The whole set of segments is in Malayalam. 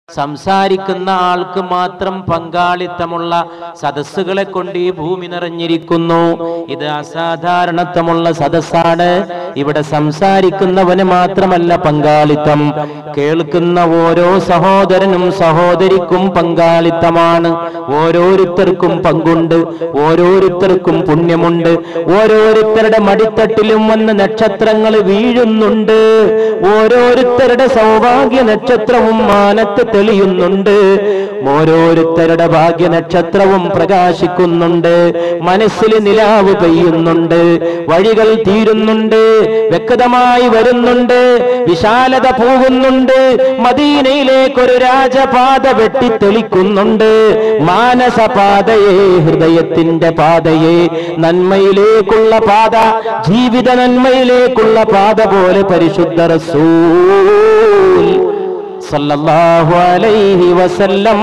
സംസാരിക്കുന്ന ആൾക്ക് മാത്രം പങ്കാളിത്തമുള്ള സദസ്സുകളെ കൊണ്ട് ഈ ഭൂമി നിറഞ്ഞിരിക്കുന്നു. ഇത് അസാധാരണത്വമുള്ള സദസ്സാണ്. ഇവിടെ സംസാരിക്കുന്നവന് മാത്രമല്ല പങ്കാളിത്തം, കേൾക്കുന്ന ഓരോ സഹോദരനും സഹോദരിക്കും പങ്കാളിത്തമാണ്. ഓരോരുത്തർക്കും പങ്കുണ്ട്, ഓരോരുത്തർക്കും പുണ്യമുണ്ട്. ഓരോരുത്തരുടെ മടിത്തട്ടിലും വന്ന് നക്ഷത്രങ്ങൾ വീഴുന്നുണ്ട്. ഓരോരുത്തരുടെ സൗഭാഗ്യ നക്ഷത്രവും മാനത്ത് തെളിയുന്നുണ്ട്. ഓരോരുത്തരുടെ ഭാഗ്യ നക്ഷത്രവും പ്രകാശിക്കുന്നുണ്ട്. മനസ്സിൽ നിലാവ് പെയ്യുന്നുണ്ട്. വഴികൾ തീരുന്നുണ്ട്, വ്യക്തമായി വരുന്നുണ്ട്, വിശാലത പോകുന്നുണ്ട്. മദീനയിലേക്കൊരു രാജപാത വെട്ടിത്തെളിക്കുന്നുണ്ട്. മാനസപാതയെ, ഹൃദയത്തിന്റെ പാതയെ, നന്മയിലേക്കുള്ള പാത, ജീവിത നന്മയിലേക്കുള്ള പാത പോലെ പരിശുദ്ധ റസൂൽ സല്ലല്ലാഹു അലൈഹി വസല്ലം,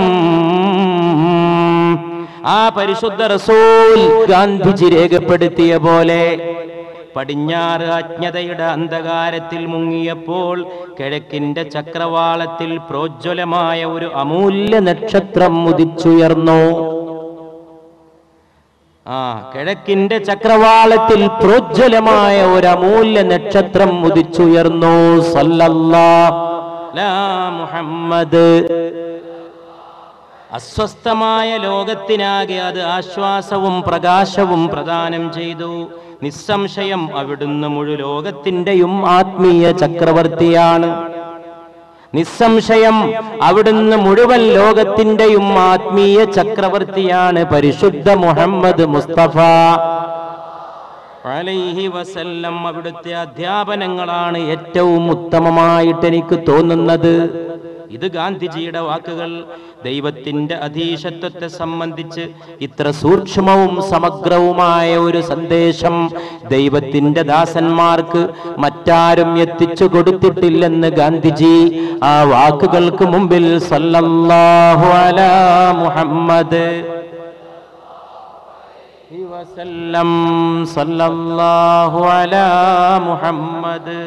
ആ പരിശുദ്ധ റസൂൽ ഗാന്ധിജി രേഖപ്പെടുത്തിയ പോലെ പടിഞ്ഞാറ് അജ്ഞതയുടെ അന്ധകാരത്തിൽ മുങ്ങിയപ്പോൾ കിഴക്കിന്റെ ചക്രവാളത്തിൽ പ്രോജ്വലമായ ഒരു അമൂല്യ നക്ഷത്രം ഉദിച്ചുയർന്നു. കിഴക്കിന്റെ ചക്രവാളത്തിൽ പ്രോജ്വലമായ ഒരു അമൂല്യ നക്ഷത്രം ഉദിച്ചുയർന്നു. സല്ലല്ലാഹു അലാ മുഹമ്മദ്. അസ്വസ്ഥമായ ലോകത്തിനാകെ അത് ആശ്വാസവും പ്രകാശവും പ്രദാനം ചെയ്തു. നിസ്സംശയം അവിടുന്ന് മുഴു ലോകത്തിന്റെയും ആത്മീയ ചക്രവർത്തിയാണ്. നിസ്സംശയം അവിടുന്ന് മുഴുവൻ ലോകത്തിന്റെയും ആത്മീയ ചക്രവർത്തിയാണ്. പരിശുദ്ധ മുഹമ്മദ് മുസ്തഫ അലൈഹി വസല്ലം അവിടുത്തെ അധ്യാപനങ്ങളാണ് ഏറ്റവും ഉത്തമമായിട്ട് എനിക്ക് തോന്നുന്നത്. ഇത് ഗാന്ധിജിയുടെ വാക്കുകൾ. ദൈവത്തിന്റെ അധീശത്വത്തെ സംബന്ധിച്ച് ഇത്ര സൂക്ഷ്മവും സമഗ്രവുമായ ഒരു സന്ദേശം ദൈവത്തിന്റെ ദാസന്മാർക്ക് മറ്റാരും എത്തിച്ചു കൊടുത്തിട്ടില്ലെന്ന് ഗാന്ധിജി ആ വാക്കുകൾക്ക് മുമ്പിൽ സല്ലല്ലാഹു അലാ മുഹമ്മദ് വസല്ലം, സല്ലല്ലാഹു അലാ മുഹമ്മദ്.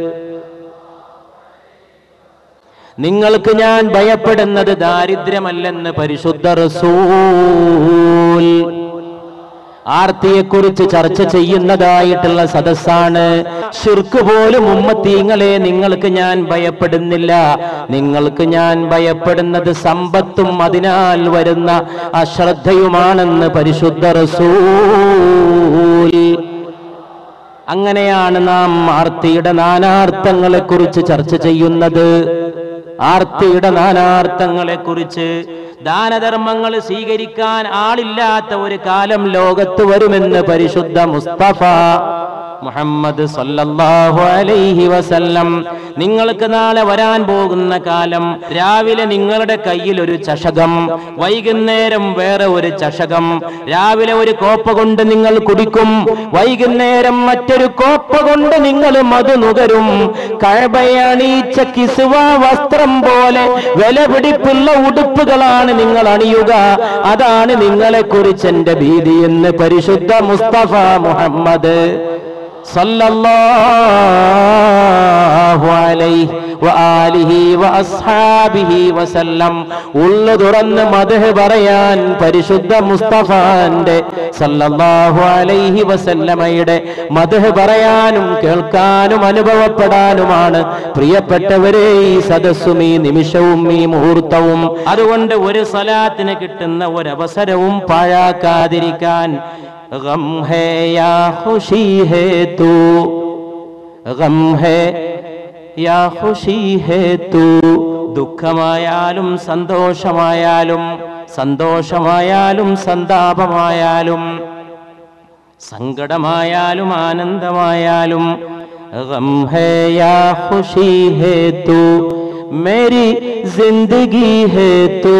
നിങ്ങൾക്ക് ഞാൻ ഭയപ്പെടുന്നത് ദാരിദ്ര്യമല്ലെന്ന് പരിശുദ്ധ റസൂൽ. ആർത്തിയെക്കുറിച്ച് ചർച്ച ചെയ്യുന്നതായിട്ടുള്ള സദസ്സാണ്. ശിർക്ക് പോലും ഉമ്മത്തീങ്ങളെ നിങ്ങൾക്ക് ഞാൻ ഭയപ്പെടുന്നില്ല. നിങ്ങൾക്ക് ഞാൻ ഭയപ്പെടുന്നത് സമ്പത്തും അതിനാൽ വരുന്ന അശ്രദ്ധയുമാണെന്ന് പരിശുദ്ധ റസൂൽ. അങ്ങനെയാണ് നാം ആർത്തിയുടെ നാനാർത്ഥങ്ങളെ കുറിച്ച് ചർച്ച ചെയ്യുന്നത്. ആർത്തിയുടെ നാനാർത്ഥങ്ങളെ കുറിച്ച്. ദാനധർമ്മങ്ങൾ സ്വീകരിക്കാൻ ആളില്ലാത്ത ഒരു കാലം ലോകത്ത് വരുമെന്ന് പരിശുദ്ധ മുസ്തഫ മുഹമ്മദ് സല്ലല്ലാഹു അലൈഹി വസല്ലം. നിങ്ങൾക്ക് നാളെ വരാൻ പോകുന്ന കാലം, രാവിലെ നിങ്ങളുടെ കയ്യിൽ ഒരു ചഷകം, വൈകുന്നേരം വേറെ ഒരു ചഷകം. രാവിലെ ഒരു കോപ്പ കൊണ്ട് നിങ്ങൾ കുടിക്കും, വൈകുന്നേരം മറ്റൊരു കോപ്പ കൊണ്ട് നിങ്ങൾ മധു നുകരും. കഅബയെ അണിയിച്ച കിസ്വ വസ്ത്രം പോലെ വിലപിടിപ്പുള്ള ഉടുപ്പുകളാണ് നിങ്ങൾ അണിയുക. അതാണ് നിങ്ങളെ കുറിച്ച് എന്റെ ഭീതി എന്ന് പരിശുദ്ധ മുസ്തഫ മുഹമ്മദ് സല്ലല്ലാഹു അലൈഹി വആലിഹി വഅസ്ഹാബിഹി വസല്ലം. ഉള്ളു തുറന്ന് മദ്ഹ് പറയാൻ പരിശുദ്ധ മുസ്തഫാന്റെ സല്ലല്ലാഹു അലൈഹി വസല്ലമയുടെ മദ്ഹ് പറയാനും കേൾക്കാനും അനുഭവപ്പെടാനുമാണ് പ്രിയപ്പെട്ടവരെ ഈ സദസ്സും ഈ നിമിഷവും ഈ മുഹൂർത്തവും. അതുകൊണ്ട് ഒരു സലാത്തിന് കിട്ടുന്ന ഒരവസരവും പാഴാക്കാതിരിക്കാൻ. ഗം ഹേ യാ ഖുശി ഹേ തൂ, ഗം ഹേ യാ ഖുശി ഹേ തൂ. ദുഃഖമായാലും സന്തോഷമായാലും, സന്തോഷമായാലും സന്താപമായാലും, സങ്കടമായാലും ആനന്ദമായാലും, ഗം ഹേ യാ ഖുശി ഹേ തൂ, മേരി ജിന്ദഗി ഹേ തൂ.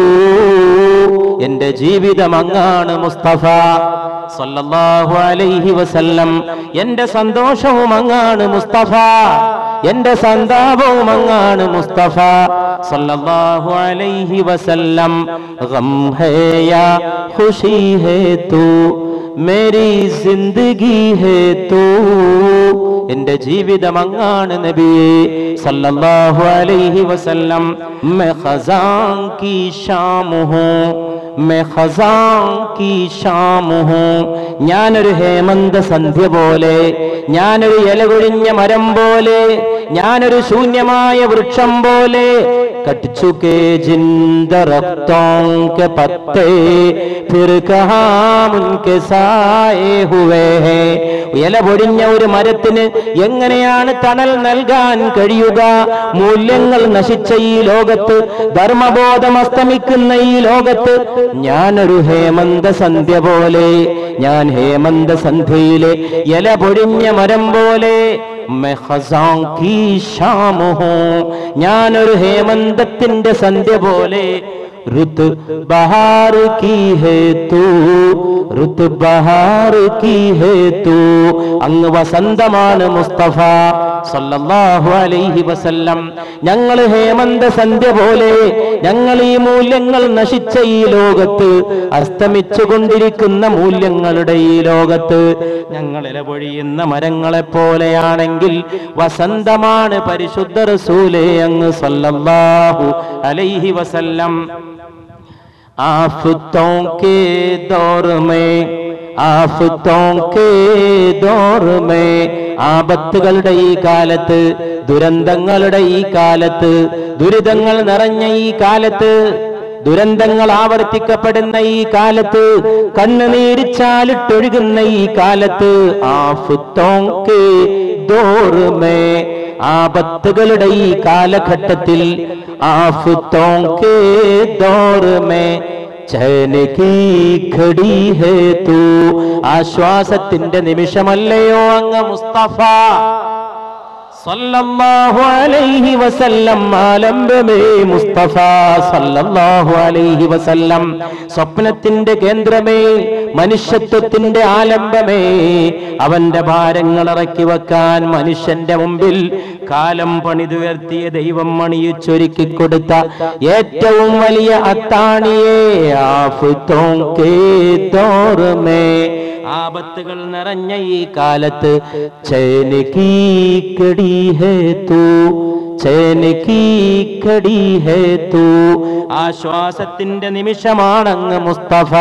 എന്റെ ജീവിതം അങ്ങാണ് മുസ്തഫ സല്ലല്ലാഹു അലൈഹി വസല്ലം. എന്റെ സന്തോഷവും അങ്ങാണ് മുസ്തഫ, എന്റെ സന്താപവും അങ്ങാണ് മുസ്തഫ സല്ലല്ലാഹു അലൈഹി വസല്ലം. ഗം ഹേ യാ ഖുശി ഹേ തൂ, മേരി ജിന്ദഗി ഹേ തൂ. എന്റെ ജീവിതം അങ്ങാണ് നബിയേ സല്ലല്ലാഹു അലൈഹി വസല്ലം. मैं खज़ां की शाम हूँ, मैं खज़ां की शाम हूँ. ഞാനൊരു ഹേമന്ത സന്ധ്യ പോലെ, ഞാനൊരു ഇലകൊഴിഞ്ഞ മരം പോലെ, ഞാനൊരു ശൂന്യമായ വൃക്ഷം പോലെ. कट चुके जिन दरख्तों के पत्ते फिर कहाँ उनके साए हुए हैं. ഇല പൊടിഞ്ഞ ഒരു മരത്തിന് എങ്ങനെയാണ് തണൽ നൽകാൻ കഴിയുക? മൂല്യങ്ങൾ നശിച്ച ഈ ലോകത്ത്, ധർമ്മബോധം അസ്തമിക്കുന്ന ഈ ലോകത്ത് ഞാനൊരു ഹേമന്ത സന്ധ്യ പോലെ, ഞാൻ ഹേമന്ത സന്ധ്യയിലെ ഇല പൊടിഞ്ഞ മരം പോലെ. मैं खज़ां की शाम हूँ, ഞാനൊരു ഹേമന്തത്തിന്റെ സന്ധ്യ പോലെ. रुत बहार की है तू, रुत बहार की है तू. അങ്ങ് വസന്തമാണ് മുസ്തഫ സല്ലല്ലാഹു അലൈഹി വസല്ലം. ഞങ്ങൾ ഹേമന്ത സന്ധ്യ പോലെ, ഞങ്ങൾ ഈ മൂല്യങ്ങൾ നശിച്ച ഈ ലോകത്ത്, അസ്തമിച്ചു കൊണ്ടിരിക്കുന്ന മൂല്യങ്ങളുടെ ഈ ലോകത്ത് ഞങ്ങൾ ഇലപൊഴിയുന്ന മരങ്ങളെ പോലെയാണെങ്കിൽ വസന്തമാണ് പരിശുദ്ധ റസൂലേ അങ്ങ് സല്ലല്ലാഹു അലൈഹി വസല്ലം. ആഫ്തോं के दौर में, ആഫ്തോं के दौर में, ആപത്തുകളുടെ ഈ കാലത്ത്, ദുരന്തങ്ങളുടെ ഈ കാലത്ത്, ദുരിതങ്ങൾ നിറഞ്ഞ ഈ കാലത്ത്, ദുരന്തങ്ങൾ ആവർത്തിക്കപ്പെടുന്ന ഈ കാലത്ത്, കണ്ണുനീരിച്ചാലിട്ടൊഴുകുന്ന ഈ കാലത്ത്, ആഫ്തോं के दौर में, ആപത്തുകളുടെ ഈ കാലഘട്ടത്തിൽ, ആഫ്തോं के दौर में चैन की घड़ी है तू, ആശ്വാസത്തിന്റെ നിമിഷമല്ലയോ അങ്ങ് മുസ്തഫ സല്ലല്ലാഹു അലൈഹി വസല്ലം. ആലംബമേ മുസ്തഫ സല്ലല്ലാഹു അലൈഹി വസല്ലം. സ്വപ്നത്തിന്റെ കേന്ദ്രമേ, മനുഷ്യത്വത്തിന്റെ ആലംബമേ, അവന്റെ ഭാരങ്ങൾ ഇറക്കി വെക്കാൻ മനുഷ്യന്റെ മുമ്പിൽ കാലം പണിതുയർത്തിയ ദൈവം അണിയിച്ചൊരുക്കി കൊടുത്ത ഏറ്റവും വലിയ അത്താണിയെ. ആഫ്തോं के दौर में, ആപത്തുകൾ നിറഞ്ഞ ഈ കാലത്ത്, ചൈൻ കീ കടി ഹേ തൂ, ചൈൻ കീ കടി ഹേ തൂ, ആശ്വാസത്തിന്റെ നിമിഷമാണങ്ങ് മുസ്തഫ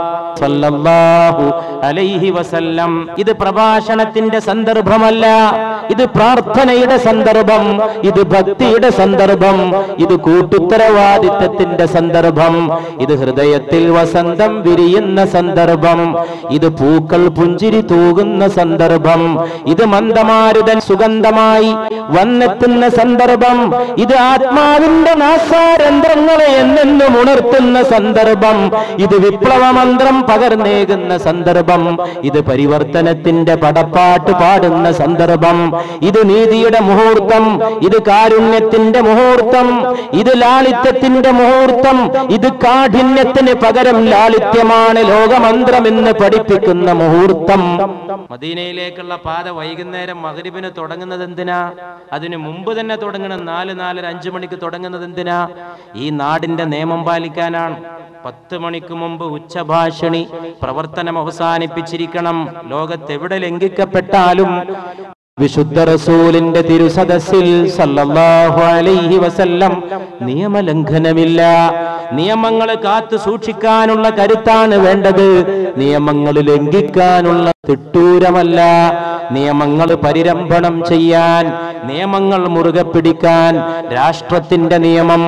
സല്ലല്ലാഹു അലൈഹി വസല്ലം. ഇത് പ്രഭാഷണത്തിന്റെ സന്ദർഭമല്ല, ഇത് പ്രാർത്ഥനയുടെ സന്ദർഭം, ഇത് ഭക്തിയുടെ സന്ദർഭം, ഇത് കൂട്ടുത്തരവാദിത്തത്തിന്റെ സന്ദർഭം, ഇത് ഹൃദയത്തിൽ വസന്തം വിരിയുന്ന സന്ദർഭം, ഇത് പൂക്കൾ പുഞ്ചിരി തൂകുന്ന സന്ദർഭം, ഇത് മന്ദമാരുതൻ സുഗന്ധമായി വന്നെത്തുന്ന സന്ദർഭം, ഇത് ആത്മാവിന്റെ നാസാരന്ധ്രങ്ങളെ എന്നെന്നും ഉണർത്തുന്ന സന്ദർഭം, ഇത് വിപ്ലവമന്ത്രം പകർന്നേകുന്ന സന്ദർഭം, ഇത് പരിവർത്തനത്തിന്റെ പടപ്പാട്ട് പാടുന്ന സന്ദർഭം, ഇത് നീതിയുടെ മുഹൂർത്തം, ഇത് കാരുണ്യത്തിന്റെ മുഹൂർത്തം, ഇത് ലാളിത്യത്തിന്റെ മുഹൂർത്തം, ഇത് കാഠിന്യത്തിന് പകരം ലാളിത്യമാണ് ലോകമന്ത്രം എന്ന് പഠിപ്പിക്കുന്ന മുഹൂർത്തം. മദീനയിലേക്കുള്ള പാത വൈകുന്നേരം മഗ്രിബിന് തുടങ്ങുന്നത് എന്തിനാ? അതിന് മുമ്പ് തന്നെ തുടങ്ങണം. 4, 4:30, 5 മണിക്ക് തുടങ്ങുന്നത് എന്തിനാ? ഈ നാടിന്റെ നിയമം പാലിക്കാനാണ്. 10 മണിക്ക് മുമ്പ് ഉച്ചഭാഷണി പ്രവർത്തനം അവസാനിപ്പിച്ചിരിക്കണം. ലോകത്തെവിടെ ലംഘിക്കപ്പെട്ടാലും വിശുദ്ധ റസൂലിന്റെ തിരുസദസ്സിൽ സല്ലല്ലാഹു അലൈഹി വസല്ലം നിയമലംഘനമില്ല. നിയമങ്ങൾ കാത്തു സൂക്ഷിക്കാനുള്ള കരുത്താണ് വേണ്ടത്, നിയമങ്ങൾ ലംഘിക്കാനുള്ള തിട്ടൂരമല്ല. നിയമങ്ങൾ പരിരംഭണം ചെയ്യാൻ, നിയമങ്ങൾ മുറുകെ പിടിക്കാൻ, രാഷ്ട്രത്തിന്റെ നിയമം,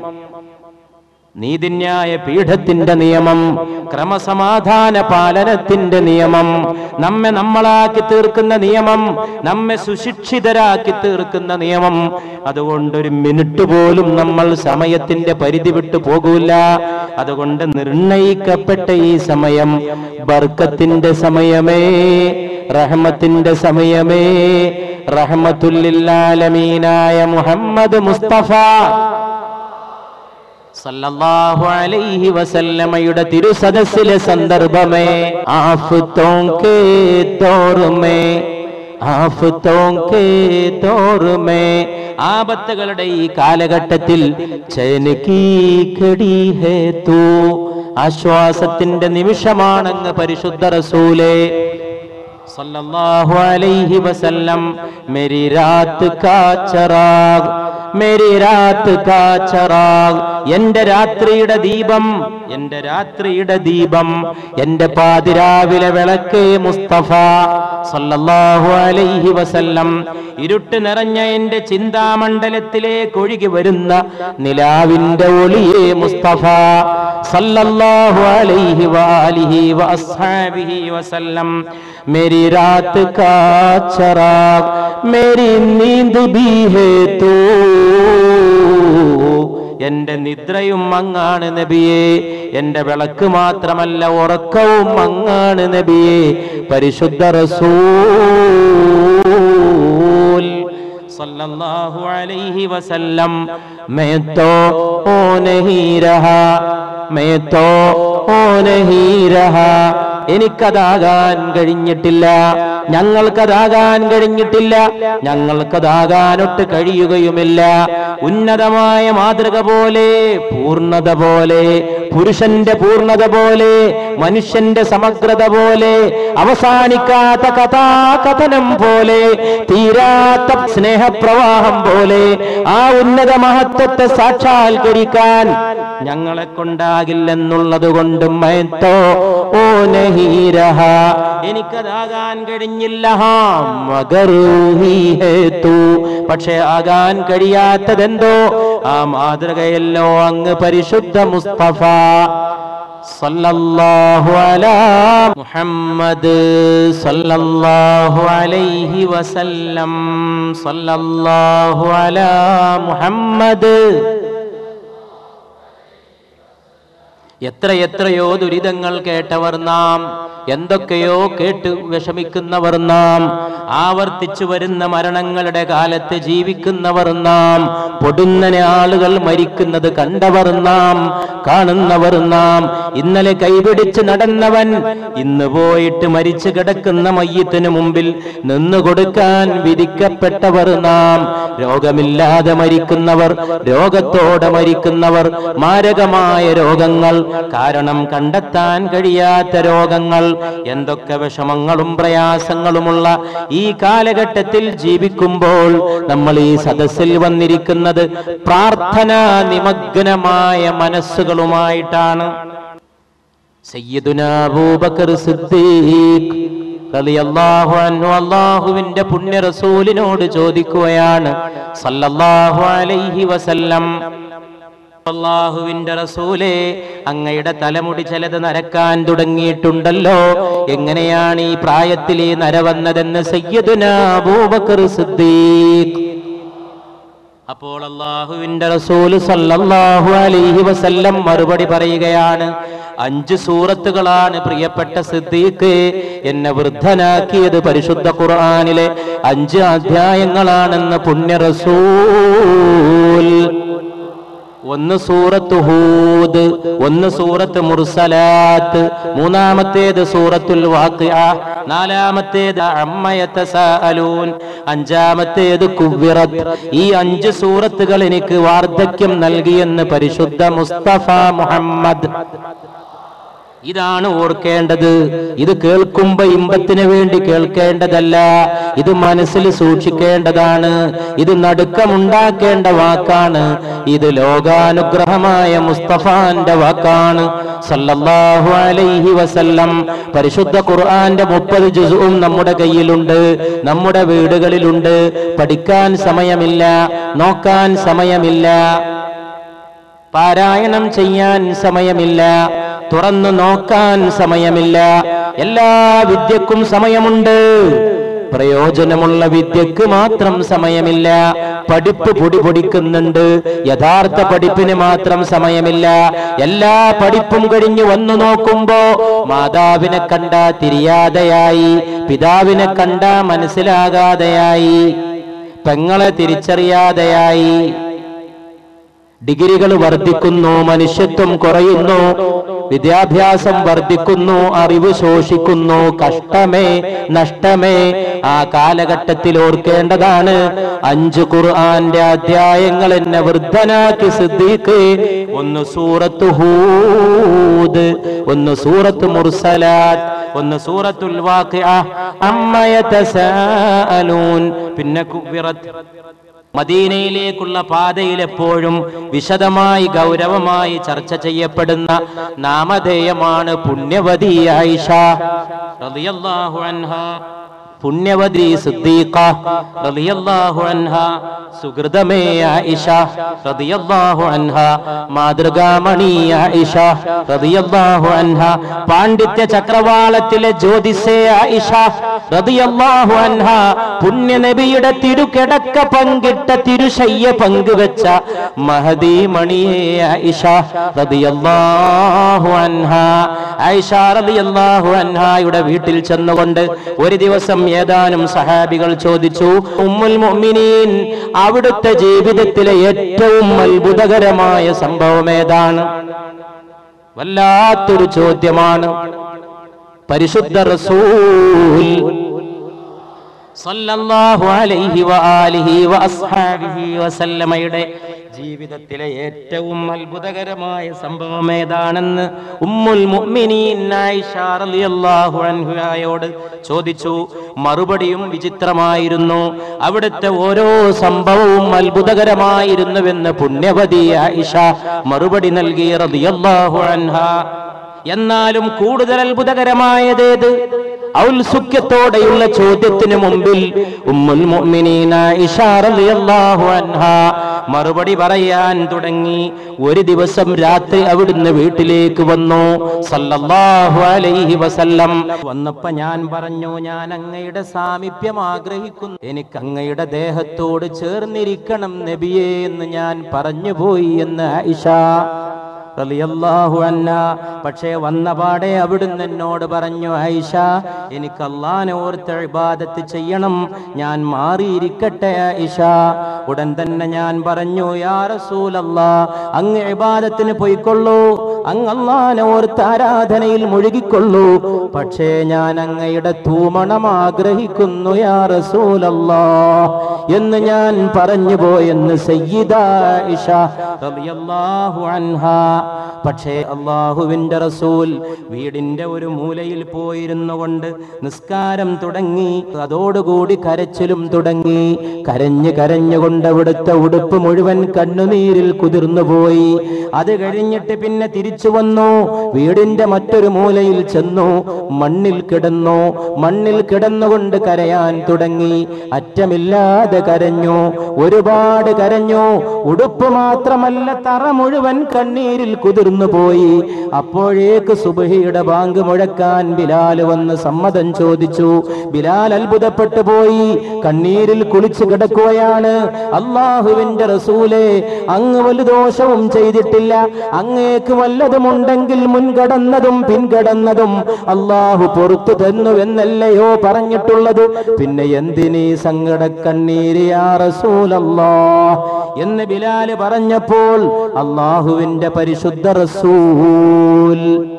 നീതിന്യായ പീഠത്തിന്റെ നിയമം, ക്രമസമാധാന പാലനത്തിന്റെ നിയമം, നമ്മെ നമ്മളാക്കി തീർക്കുന്ന നിയമം, നമ്മെ സുശിക്ഷിതരാക്കി തീർക്കുന്ന നിയമം. അതുകൊണ്ടൊരു മിനിറ്റ് പോലും നമ്മൾ സമയത്തിന്റെ പരിധി വിട്ടു പോകൂല. അതുകൊണ്ട് നിർണയിക്കപ്പെട്ട ഈ സമയം ബർക്കത്തിന്റെ സമയമേ, റഹ്മത്തിന്റെ സമയമേ, റഹ്മത്തുൽ ആലമീനായ മുഹമ്മദ് മുസ്തഫ സല്ലല്ലാഹു അലൈഹി വസല്ലമയുടെ തിരുസദസ്സിലെ സന്ദർഭമേ. ആഫ്തോं के दौर में, ആഫ്തോं के दौर में, ആപത്തുകളുടെ ഈ കാലഘട്ടത്തിൽ ചൈൻ കീ ഘടി ഹേ തൂ, ആശ്വാസത്തിന്റെ നിമിഷമാണെന്ന് പരിശുദ്ധ റസൂലേ സല്ലല്ലാഹു അലൈഹി വസല്ലം മേരി രാത് കാ ചറാഗ്, മേരി രാത് കാ ചറാഗ്, എന്റെ രാത്രിയുടെ ദീപം, എന്റെ രാത്രിയുടെ ദീപം, എന്റെ പാതിരാവിലെ വിളക്ക് മുസ്തഫ സല്ലല്ലാഹു അലൈഹി വസല്ലം. ഇരുട്ട് നിറഞ്ഞ എന്റെ ചിന്താമണ്ഡലത്തിലേക്ക് ഒഴുകി വരുന്ന നിലാവിന്റെ ഒളിയെ മുസ്തഫ സല്ലല്ലാഹു അലൈഹി വആലിഹി വഅസ്ഹാബിഹി വസല്ലം. മേരി രാത് കാ ചറാഗ് മേരി നീന്ത് ഭീ ഹേ തൂ, എന്റെ നിദ്രയും അങ്ങാണ് നബിയേ, എന്റെ വിളക്ക് മാത്രമല്ല ഉറക്കവും അങ്ങാണ് നബിയേ. പരിശുദ്ധ റസൂൽ സല്ലല്ലാഹു അലൈഹി വസല്ലം. मैं तो ओ नहीं रहा, मैं तो ओ नहीं रहा, എനിക്കതാകാൻ കഴിഞ്ഞിട്ടില്ല, ഞങ്ങൾക്കതാകാൻ കഴിഞ്ഞിട്ടില്ല, ഞങ്ങൾക്കതാകാനൊട്ട് കഴിയുകയുമില്ല. ഉന്നതമായ മാതൃക പോലെ, പൂർണ്ണത പോലെ, പുരുഷന്റെ പൂർണ്ണത പോലെ, മനുഷ്യന്റെ സമഗ്രത പോലെ, അവസാനിക്കാത്ത കഥാകഥനം പോലെ, തീരാത്ത സ്നേഹപ്രവാഹം പോലെ ആ ഉന്നത മഹത്വത്തെ സാക്ഷാത്കരിക്കാൻ ഞങ്ങളെ കൊണ്ടാകില്ലെന്നുള്ളത് കൊണ്ട് മൈത്തോ ഓ നഹീ രഹാ, എനിക്കതാകാൻ കഴിഞ്ഞില്ല. മഗർ ഹീ ഹേ തൂ, പക്ഷെ ആകാൻ കഴിയാത്തതെന്തോ ആ മാതൃകയല്ലോ അങ്ങ് പരിശുദ്ധ മുസ്തഫ സല്ലല്ലാഹു അലാ മുഹമ്മദ് സല്ലല്ലാഹു അലൈഹി വസല്ലം. സല്ലല്ലാഹു അലാ മുഹമ്മദ്. എത്രയെത്രയോ ദുരിതങ്ങൾ കേട്ടവർ നാം, എന്തൊക്കെയോ കേട്ട് വിഷമിക്കുന്നവർ നാം, ആവർത്തിച്ചു വരുന്ന മരണങ്ങളുടെ കാലത്ത് ജീവിക്കുന്നവർ നാം, പൊടുന്നനെ ആളുകൾ മരിക്കുന്നത് കണ്ടവർ നാം, കാണുന്നവർ നാം. ഇന്നലെ കൈപിടിച്ച് നടന്നവൻ ഇന്ന് പോയിട്ട് മരിച്ചു കിടക്കുന്ന മയ്യത്തിന് മുമ്പിൽ നിന്നുകൊടുക്കാൻ വിധിക്കപ്പെട്ടവർ നാം. രോഗമില്ലാതെ മരിക്കുന്നവർ, രോഗത്തോടെ മരിക്കുന്നവർ, മാരകമായ രോഗങ്ങൾ, കാരണം കണ്ടെത്താൻ കഴിയാത്ത രോഗങ്ങൾ, എന്തൊക്കെ വിഷമങ്ങളും പ്രയാസങ്ങളുമുള്ള ഈ കാലഘട്ടത്തിൽ ജീവിക്കുമ്പോൾ നമ്മൾ ഈ സദസ്സിൽ വന്നിരിക്കുന്നത് പ്രാർത്ഥനാ നിമഗ്നമായ മനസ്സുകളുമായിട്ടാണ്. സയ്യിദുനാ അബൂബക്കർ സിദ്ദീഖ് റളിയല്ലാഹു അൻഹു അല്ലാഹുവിന്റെ പുണ്യ റസൂലിനോട് ചോദിക്കുകയാണ് സല്ലല്ലാഹു അലൈഹി വസല്ലം, അല്ലാഹുവിന്റെ റസൂലേ, അങ്ങയുടെ തലമുടി ചിലത് നരക്കാൻ തുടങ്ങിയിട്ടുണ്ടല്ലോ, എങ്ങനെയാണ് ഈ പ്രായത്തിൽ ഈ നര വന്നതെന്ന് സയ്യിദുനാ അബൂബക്കർ സിദ്ദീഖ്. അപ്പോൾ അല്ലാഹുവിന്റെ റസൂൽ സല്ലല്ലാഹു അലൈഹി വസല്ലം മറുപടി പറയുകയാണ്, 5 സൂറത്തുകളാണ് പ്രിയപ്പെട്ട സിദ്ദീഖ് എന്നെ വൃദ്ധനാക്കിയത്. പരിശുദ്ധ ഖുർആനിലെ 5 അധ്യായങ്ങളാണെന്ന് പുണ്യ റസൂൽ. ഒന്ന് സൂറത്ത് ഹൂദ്, ഒന്ന് സൂറത്ത് മുർസലാത്ത്, മൂന്നാമത്തേത് സൂറത്തുൽ വാഖിഅ, നാലാമത്തേത് അമ്മ യതസാഅലൂൻ, അഞ്ചാമത്തേത് കുവ്വിറത്. ഈ 5 സൂറത്തുകൾ എനിക്ക് വാർദ്ധക്യം നൽകിയെന്ന് പരിശുദ്ധ മുസ്തഫ മുഹമ്മദ്. ഇതാണ് ഓർക്കേണ്ടത്. ഇത് കേൾക്കുമ്പോ ഇമ്പത്തിന് വേണ്ടി കേൾക്കേണ്ടതല്ല, ഇത് മനസ്സിൽ സൂക്ഷിക്കേണ്ടതാണ്. ഇത് നടുക്കമുണ്ടാക്കേണ്ട വാക്കാണ്. ഇത് ലോകാനുഗ്രഹമായ മുസ്തഫാന്റെ വാക്കാണ് സല്ലല്ലാഹു അലൈഹി വസല്ലം. പരിശുദ്ധ ഖുർആന്റെ 30 ജുസും നമ്മുടെ കയ്യിലുണ്ട്, നമ്മുടെ വീടുകളിലുണ്ട്. പഠിക്കാൻ സമയമില്ല, നോക്കാൻ സമയമില്ല, പാരായണം ചെയ്യാൻ സമയമില്ല, തുറന്നു നോക്കാൻ സമയമില്ല. എല്ലാ വിദ്യക്കും സമയമുണ്ട്, പ്രയോജനമുള്ള വിദ്യക്ക് മാത്രം സമയമില്ല. പഠിപ്പ് പൊടി പൊടിക്കുന്നുണ്ട്, യഥാർത്ഥ പഠിപ്പിന് മാത്രം സമയമില്ല. എല്ലാ പഠിപ്പും കഴിഞ്ഞു വന്നു നോക്കുമ്പോ മാതാവിനെ കണ്ടാ തിരിയാതെയായി, പിതാവിനെ കണ്ടാ മനസ്സിലാകാതെയായി, പെങ്ങളെ തിരിച്ചറിയാതെയായി. ഡിഗ്രികൾ വർദ്ധിക്കുന്നു, മനുഷ്യത്വം കുറയുന്നു, വിദ്യാഭ്യാസം വർദ്ധിക്കുന്നു, അറിവ് ശോഷിക്കുന്നു. കഷ്ടമേ, നഷ്ടമേ. ആ കാലഘട്ടത്തിൽ ഓർക്കേണ്ടതാണ് 5 ഖുർആന്റെ അധ്യായങ്ങൾ എന്നെ വൃദ്ധനാക്കി സിദ്ദീഖ്. ഒന്ന് സൂറത്ത് ഹൂദ്, ഒന്ന് സൂറത്ത് മുർസലാത്ത്, ഒന്ന് സൂറത്തുൽ വാഖിഅ അമ്മ യതസാഅലൂൻ, പിന്നെ കുവ്വിറത്. മദീനയിലേക്കുള്ള പാതയിൽ എപ്പോഴും വിശദമായി ഗൗരവമായി ചർച്ച ചെയ്യപ്പെടുന്ന നാമധേയമാണ് പുണ്യവതി ആയിഷ റളിയല്ലാഹു അൻഹാ. പുണ്യവതി സിദ്ദീഖ റളിയല്ലാഹു അൻഹ, സുഹൃതമേ ആയിഷ റളിയല്ലാഹു അൻഹ, മാതൃകാമണി ആയിഷ റളിയല്ലാഹു അൻഹ, പാണ്ഡിത്യ ചക്രവാളത്തിലെ ജ്യോതിസേ ആയിഷ റളിയല്ലാഹു അൻഹ, പുണ്യ നബിയുടെ തിരുകിടക്ക പങ്കിട്ട തിരുശയ്യ പങ്കുവെച്ച മഹദി മണിയേ ആയിഷ റളിയല്ലാഹു അൻഹ. ആയിഷ റളിയല്ലാഹു അൻഹയുടെ വീട്ടിൽ ചെന്നുകൊണ്ട് ഒരു ദിവസം ഏതാനും സഹാബികൾ ചോദിച്ചു, ഉമ്മുൽ മുഅ്മിനീൻ, അവിടുത്തെ ജീവിതത്തിലെ ഏറ്റവും അത്ഭുതകരമായ സംഭവം ഏതാണ്? വല്ലാത്തൊരു ചോദ്യമാണ്. പരിശുദ്ധ റസൂൽ സല്ലല്ലാഹു അലൈഹി വആലിഹി വഅസ്ഹാബിഹി വസല്ലമയുടെ ജീവിതത്തിലെ ഏറ്റവും അത്ഭുതകരമായ സംഭവം ഏതാണെന്ന് ഉമ്മുൽ മുഅ്മിനീൻ ആയിഷ റളിയല്ലാഹു അൻഹയോട് ചോദിച്ചു. മറുപടിയും വിചിത്രമായിരുന്നു. അവിടുത്തെ ഓരോ സംഭവവും അത്ഭുതകരമായിരുന്നുവെന്ന് പുണ്യവതി ആയിഷ മറുപടി നൽകി റളിയല്ലാഹു അൻഹ. എന്നാലും കൂടുതൽ അത്ഭുതകരമായതേത്? ഔത്സുക്യത്തോടെയുള്ള ചോദ്യത്തിന് മുമ്പിൽ ഉമ്മുൽ മുഅ്മിനീൻ ആയിഷ റളിയല്ലാഹു അൻഹ മറുപടി പറയാൻ തുടങ്ങി. ഒരു ദിവസം രാത്രി അവിടുന്ന് വീട്ടിലേക്ക് വന്നു സല്ലല്ലാഹു അലൈഹി വസല്ലം. വന്നപ്പോ ഞാൻ പറഞ്ഞു, ഞാൻ അങ്ങയുടെ സാമീപ്യം ആഗ്രഹിക്കുന്നു, എനിക്ക് അങ്ങയുടെ ദേഹത്തോട് ചേർന്നിരിക്കണം നബിയേ എന്ന് ഞാൻ പറഞ്ഞുപോയി എന്ന് ആയിഷ റളിയല്ലാഹു അൻഹ. പക്ഷേ വന്നപാടെ അവിടുന്ന് എന്നോട് പറഞ്ഞു, ആയിഷ, എനിക്ക് അല്ലാഹനെ ഓർത്ത് ഇബാദത്ത് ചെയ്യണം, ഞാൻ മാറിയിരിക്കട്ടെ ആയിഷ. ഉടൻ തന്നെ ഞാൻ പറഞ്ഞു, യാ റസൂലല്ലാഹ്, അങ്ങ് ഇബാദത്തിന് പോയിക്കൊള്ളൂ, അങ്ങ് അല്ലാഹനെ ഓർത്ത് ആരാധനയിൽ മുഴുകിക്കൊള്ളൂ, പക്ഷേ ഞാൻ അങ്ങയുടെ തൂമണം ആഗ്രഹിക്കുന്നു യാ റസൂലല്ലാഹ് എന്ന് ഞാൻ പറഞ്ഞു പോയെന്ന് സയ്യിദ ആയിഷ റളിയല്ലാഹു അൻഹ. പക്ഷേ അല്ലാഹുവിന്റെ റസൂൽ വീടിന്റെ ഒരു മൂലയിൽ പോയിരുന്നു കൊണ്ട് നിസ്കാരം തുടങ്ങി. അതോടുകൂടി കരച്ചിലും തുടങ്ങി. കരഞ്ഞുകൊണ്ട് അവിടുത്തെ ഉടുപ്പ് മുഴുവൻ കണ്ണുനീരിൽ കുതിർന്നുപോയി. അത് കഴിഞ്ഞിട്ട് പിന്നെ തിരിച്ചു വന്നു, വീടിന്റെ മറ്റൊരു മൂലയിൽ ചെന്നു, മണ്ണിൽ കിടന്നു. മണ്ണിൽ കിടന്നുകൊണ്ട് കരയാൻ തുടങ്ങി. അറ്റമില്ലാതെ കരഞ്ഞു, ഒരുപാട് കരഞ്ഞു. ഉടുപ്പ് മാത്രമല്ല, തറ മുഴുവൻ കണ്ണീരിൽ കുതിർന്നു പോയി. അപ്പോഴേക്ക് സുബ്ഹിയുടെ ബാങ്ക് മുഴക്കാൻ ബിലാൽ വന്ന് സമ്മതം ചോദിച്ചു. ബിലാൽ അത്ഭുതപ്പെട്ടു പോയി, കണ്ണീരിൽ കുളിച്ചു കിടക്കുകയാണ്. അല്ലാഹുവിന്റെ റസൂലേ, അങ്ങ് വല്ല ദോഷവും ചെയ്തിട്ടില്ല, അങ്ങേക്ക് വല്ലതുമുണ്ടെങ്കിൽ മുൻകടന്നതും പിൻകടന്നതും അല്ലാഹു പുറത്തു തന്നുവെന്നല്ലയോ പറഞ്ഞിട്ടുള്ളത്, പിന്നെ എന്തിനീ സങ്കടക്കണ്ണീര് യാ റസൂലല്ലാഹ് എന്ന് ബിലാൽ പറഞ്ഞപ്പോൾ അല്ലാഹുവിന്റെ പരിശുദ്ധ റസൂൽ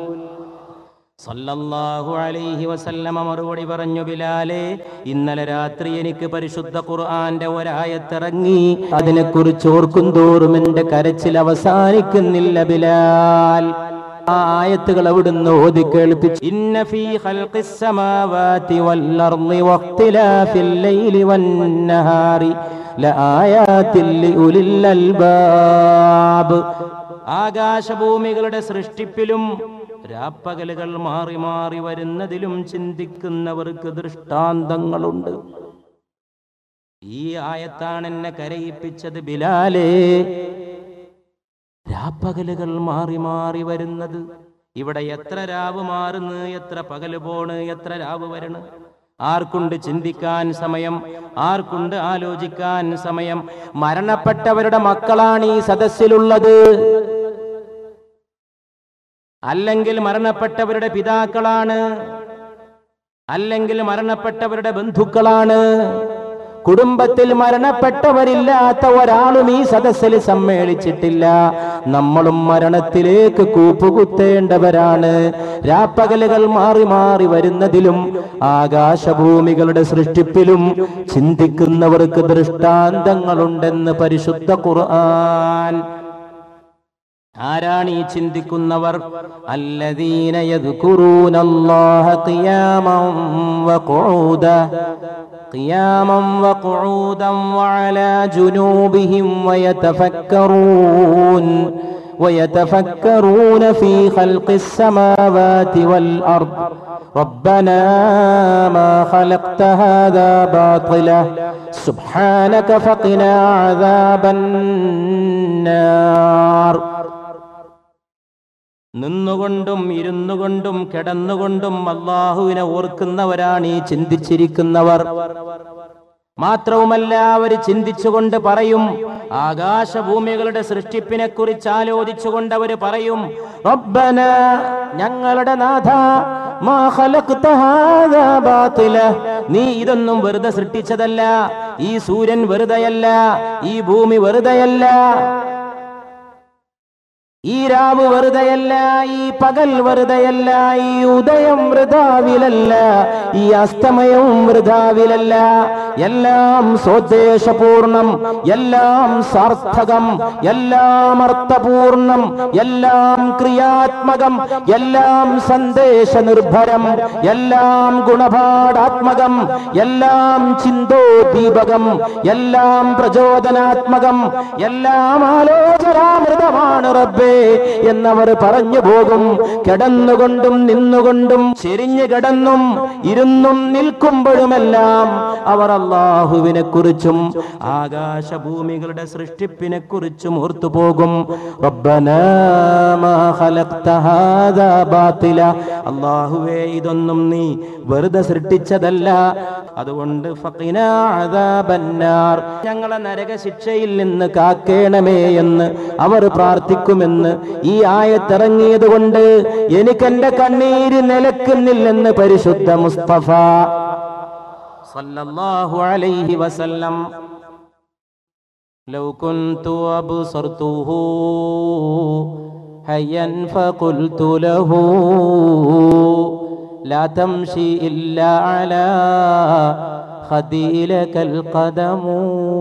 സല്ലല്ലാഹു അലൈഹി വസല്ലമ മറുപടി പറഞ്ഞു, ബിലാലേ, ഇന്നലെ രാത്രി എനിക്ക് പരിശുദ്ധ ഖുർആന്റെ ഒരായത്തിറങ്ങി, അതിനെക്കുറിച്ച് ഓർക്കും തോറും എന്റെ കരച്ചിൽ അവസാനിക്കുന്നില്ല ബിലാൽ. ആ ആയത്തുകൾ അവിടുന്ന് ഓതി കേൾപ്പിച്ചു. ഇന്ന ഫീ ഖൽഖിസ് സമാവാതി വൽ അർളി വഖ്തിലാഫിൽ ലൈലി വന്നഹാരി ലആയാതിൽ ലിഉലിൽ അൽബാബ്. ആകാശഭൂമികളുടെ സൃഷ്ടിപ്പിലും രാപ്പകലുകൾ മാറി മാറി വരുന്നതിലും ചിന്തിക്കുന്നവർക്ക് ദൃഷ്ടാന്തങ്ങളുണ്ട്. ഈ ആയത്താണ് എന്നെ കരയിപ്പിച്ചത് ബിലാലേ. രാപ്പകലുകൾ മാറി മാറി വരുന്നത്, ഇവിടെ എത്ര രാവ് മാറുന്നു, എത്ര പകല് പോണ്, എത്ര രാവ് വരണു. ആർക്കുണ്ട് ചിന്തിക്കാൻ സമയം? ആർക്കുണ്ട് ആലോചിക്കാൻ സമയം? മരണപ്പെട്ടവരുടെ മക്കളാണ് ഈ സദസ്സിലുള്ളത്, അല്ലെങ്കിൽ മരണപ്പെട്ടവരുടെ പിതാക്കളാണ്, അല്ലെങ്കിൽ മരണപ്പെട്ടവരുടെ ബന്ധുക്കളാണ്. കുടുംബത്തിൽ മരണപ്പെട്ടവരില്ലാത്ത ഒരാളും ഈ സദസ്സിൽ സമ്മേളിച്ചിട്ടില്ല. നമ്മളും മരണത്തിലേക്ക് കൂപ്പുകുത്തേണ്ടവരാണ്. രാപ്പകലുകൾ മാറി മാറി വരുന്നതിലും ആകാശഭൂമികളുടെ സൃഷ്ടിപ്പിലും ചിന്തിക്കുന്നവർക്ക് ദൃഷ്ടാന്തങ്ങളുണ്ടെന്ന് പരിശുദ്ധ ഖുർആൻ. ആരാണ് ഈ ചിന്തിക്കുന്നവർ? അല്ലദീന യദ്കുറൂനല്ലാഹ ഖിയാമൻ വഖുഊദൻ വഅലാ ജുനൂബിഹിം ويتفكرون في خلق السماوات والأرض ربنا ما خلقت هذا باطلا سبحانك فقنا عذاب النار. നിന്നുകൊണ്ടും ഇരുന്നുകൊണ്ടും കിടന്നുകൊണ്ടും അല്ലാഹുവിനെ ഓർക്കുന്നവരാണ് ഈ ചിന്തിച്ചിരിക്കുന്നവർ. മാത്രവുമല്ല, അവർ ചിന്തിച്ചുകൊണ്ട് പറയും, ആകാശഭൂമികളുടെ സൃഷ്ടിപ്പിനെ കുറിച്ച് ആലോചിച്ചുകൊണ്ട് അവർ പറയും, റബ്ബന, ഞങ്ങളുടെ നാഥ, മാ ഖലഖ്ത ഹാദാ ബാതില, നീ ഇതൊന്നും വെറുതെ സൃഷ്ടിച്ചതല്ല, ഈ സൂര്യൻ വെറുതെയല്ല, ഈ ഭൂമി വെറുതെയല്ല, ഈ രാവ് വെറുതെയല്ല, ഈ പകൽ വെറുതെയല്ല, ഈ ഉദയം വൃഥാവിലല്ല, ഈ അസ്തമയവും വൃഥാവിലല്ല, എല്ലാം സ്വദേശപൂർണം, എല്ലാം സാർത്ഥകം, എല്ലാം അർത്ഥപൂർണം, എല്ലാം ക്രിയാത്മകം, എല്ലാം സന്ദേശനിർഭരം, എല്ലാം ഗുണപാഠാത്മകം, എല്ലാം ചിന്തോദ്ദീപകം, എല്ലാം പ്രചോദനാത്മകം, എല്ലാം ആലോചനാമൃതമാണ് റബ്ബേ എന്നവർ പറഞ്ഞു പോകും. കിടന്നുകൊണ്ടും നിന്നുകൊണ്ടും ചെരിഞ്ഞു കിടന്നും ഇരുന്നും നിൽക്കുമ്പോഴുമെല്ലാം അവർ അല്ലാഹുവിനെ കുറിച്ചും ആകാശഭൂമികളുടെ സൃഷ്ടിപ്പിനെ കുറിച്ചും ഓർത്തുപോകും. റബ്ബനാ മാ ഖലഖ്ത ഹാദാ ബാതില, അല്ലാഹുവേ, ഇതൊന്നും നീ വെറുതെ സൃഷ്ടിച്ചതല്ല, അതുകൊണ്ട് ഫഖിനാ അദാബന്നാർ, ഞങ്ങളെ നരകശിക്ഷയിൽ നിന്ന് കാക്കേണമേ എന്ന് അവർ പ്രാർത്ഥിക്കുമെന്ന് ഈ ആയത്തിറങ്ങിയത് കൊണ്ട് എനിക്കെന്റെ കണ്ണീര് നിലക്കുന്നില്ലെന്ന് പരിശുദ്ധ മുസ്തഫ സല്ലല്ലാഹു അലൈഹി വസല്ലം. ലൗ കുൻതു അബ്സർതുഹു ഹയ്യൻ ഫഖുൽതു ലഹു ലാ തംശി ഇല്ലാ അലാ ഖദീലകൽ ഖദമു.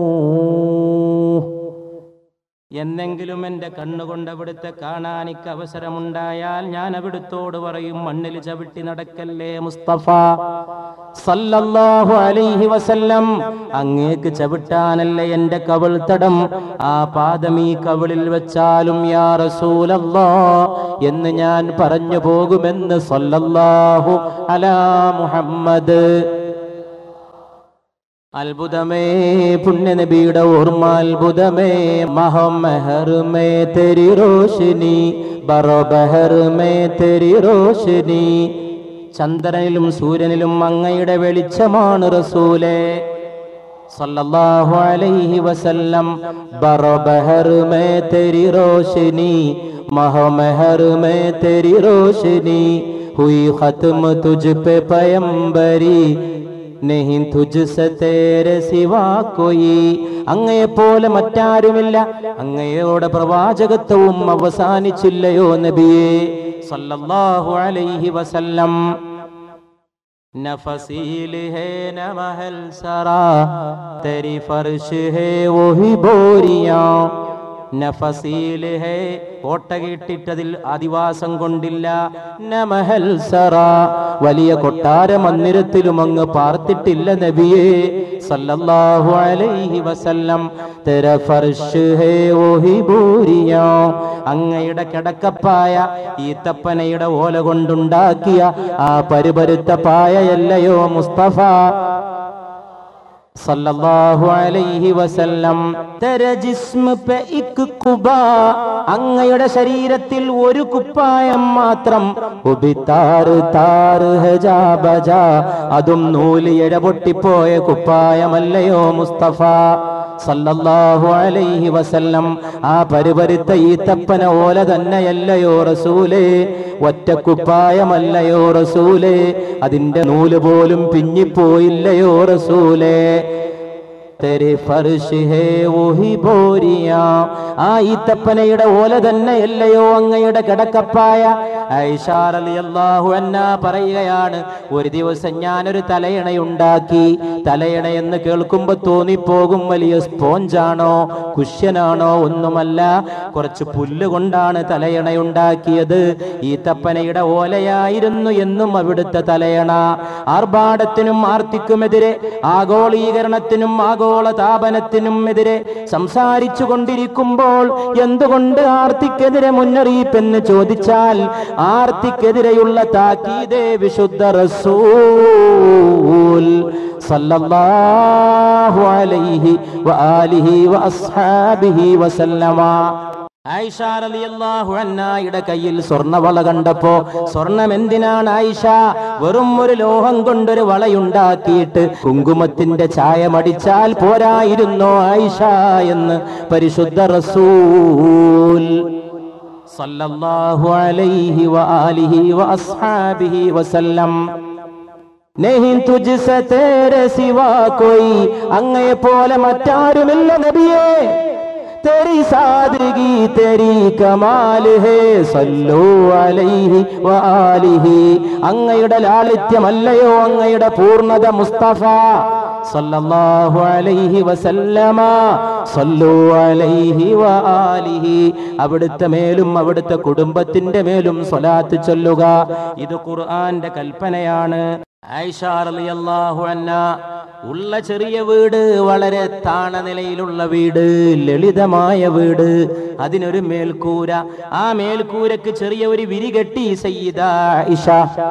എന്നെങ്കിലും എൻ്റെ കണ്ണുകൊണ്ട് അവിടുത്തെ കാണാൻ എനിക്ക് അവസരമുണ്ടായാൽ ഞാൻ അവിടുത്തോട് പറയും, മണ്ണിൽ ചവിട്ടി നടക്കല്ലേ മുസ്തഫ സല്ലല്ലാഹു അലൈഹി വസല്ലം, അങ്ങേക്ക് ചവിട്ടാനല്ലേ എൻ്റെ കവിൾത്തടം, ആ പാദം ഈ കവിളിൽ വെച്ചാലും യാ റസൂലല്ലാഹ് എന്ന് ഞാൻ പറഞ്ഞു പോകുമെന്ന് സല്ലല്ലാഹു അലാ മുഹമ്മദ്. അത്ഭുതമേ പുണ്യനബിയുടെ ഓർമ്മ, അത്ഭുതമേ മഹമഹർ മേ തെരി റോശനി, ബറബഹർ മേ തെരി റോശനി, ചന്ദ്രനിലും സൂര്യനിലും അങ്ങയുടെ വെളിച്ചമാണ് റസൂലേ സല്ലല്ലാഹു അലൈഹി വസല്ലം. ബറബഹർ മേ തെരി റോശനി, മഹമഹർ മേ തെരി റോശനി, ഹുയി ഖത്മ തുജ് പേ പയംബരി, नहीं तुझसे तेरे सिवा कोई, അങ്ങയെ പോലെ മറ്റാരുമില്ല, അങ്ങയോടെ പ്രവാചകത്വവും അവസാനിച്ചില്ലയോ നബിയേ സല്ലല്ലാഹു അലൈഹി വസല്ലം. നഫസീൽ ഹേ നമഹൽ സറാ തെരി ഫർശ് ഹേ വഹി ബോരിയാ, നഫസീൽ ഹേ കോട്ടകിട്ടിട്ടതിൽ അധിവാസം കൊണ്ടില്ല, നമഹൽ സറാ വലിയ കൊട്ടാര മന്ദിരത്തിലും അങ്ങ് പാർത്തിട്ടില്ല നബിയേ സല്ലല്ലാഹു അലൈഹി വസല്ലം. തെര ഫർശ് ഹേ വഹി ബോരിയാ, അങ്ങയുടെ കിടക്കപ്പായ ഈത്തപ്പനയുടെ ഓല കൊണ്ടുണ്ടാക്കിയ ആ പരിപരുത്ത പായയല്ലയോ മുസ്തഫ സല്ലല്ലാഹു അലൈഹി വസല്ലം. തെര ജിസ്മ പേ ഇക് ഖുബാ, അങ്ങയുടെ ശരീരത്തിൽ ഒരു കുപ്പായം മാത്രം, ഉബിതാർ താർ ഹജാ ബജാ, അതും നൂല് ഇഴപൊട്ടിപ്പോയ കുപ്പായമല്ലയോ മുസ്തഫ സല്ലല്ലാഹു അലൈഹി വസല്ലം. ആ പരിപരുത്ത ഈത്തപ്പന ഓല തന്നെയല്ലയോ റസൂലേ, ഒറ്റക്കുപ്പായമല്ലയോ റസൂലേ, അതിന്റെ നൂല് പോലും പിഞ്ഞിപ്പോയില്ലയോ റസൂലേ. തെരെ ഫർശ് ഹേ വഹി ബോരിയാ. ആ ഈത്തപ്പനയുടെ ഓല തന്നെയല്ലയോ അങ്ങയുടെ കിടക്കപ്പായ? ആയിഷ റളിയല്ലാഹു അൻഹാ പറയുകയാണ്, ഒരു ദിവസം ഞാനൊരു തലയണയുണ്ടാക്കി. തലയണ എന്ന് കേൾക്കുമ്പോൾ തോന്നിപ്പോകും വലിയ സ്പോഞ്ചാണോ കുഷ്യനാണോ? ഒന്നുമല്ല, കുറച്ച് പുല്ല് കൊണ്ടാണ് തലയണയുണ്ടാക്കിയത്. ഈത്തപ്പനയുടെ ഓലയായിരുന്നു എന്നും അവിടുത്തെ തലയണ. ആർഭാടത്തിനും ആർത്തിക്കുമെതിരെ, ആഗോളീകരണത്തിനും ആഗോള താപനത്തിനും എതിരെ സംസാരിച്ചു കൊണ്ടിരിക്കുമ്പോൾ എന്തുകൊണ്ട് ആർത്തിക്കെതിരെ മുന്നറിയിപ്പെന്ന് ചോദിച്ചാൽ, ആർത്തിക്കെതിരെയുള്ള താക്കീതേ വിശുദ്ധ റസൂൽ സല്ലല്ലാഹു അലൈഹി വആലിഹി വഅസ്ഹാബിഹി വസല്ലമ. ആയിഷ റളിയല്ലാഹു അൻഹായുടെ കയ്യിൽ സ്വർണ്ണവള കണ്ടപ്പോ, സ്വർണം എന്തിനാണ് ആയിഷ? വെറും ഒരു ലോഹം കൊണ്ടൊരു വളയുണ്ടാക്കിയിട്ട് കുങ്കുമത്തിന്റെ ചായമടിച്ചാൽ പോരായിരുന്നോ ആയിഷ എന്ന് പരിശുദ്ധ റസൂൽ സല്ലല്ലാഹു അലൈഹി വആലിഹി വഅസ്ഹാബിഹി വസല്ലം. नहीं तुझसे तेरे सिवा कोई, അങ്ങയെ പോലെ മറ്റാരുമില്ല നബിയേ. तेरी सादगी तेरी कमाल है सल्लു അലൈഹി വആലിഹി. അങ്ങയുടെ ലാളിത്യമല്ലയോ അങ്ങയുടെ പൂർണ്ണത മുസ്തഫ സല്ലല്ലാഹു അലൈഹി വസല്ലമ. സല്ലു അലൈഹി വആലിഹി. അവിടുത്തെ മേലും അവിടുത്തെ കുടുംബത്തിന്റെ മേലും സ്വലാത്ത് ചൊല്ലുക. ഇത് ഖുർആന്റെ കൽപ്പനയാണ്. ആയിഷ റളിയല്ലാഹു അൻഹാ ഉള്ള ചെറിയ വീട്, വളരെ താണ നിലയിലുള്ള വീട്, ലളിതമായ വീട്, അതിനൊരു മേൽക്കൂര. ആ മേൽക്കൂരക്ക് ചെറിയ ഒരു വിരി കെട്ടി സയ്യിദ ആയിഷ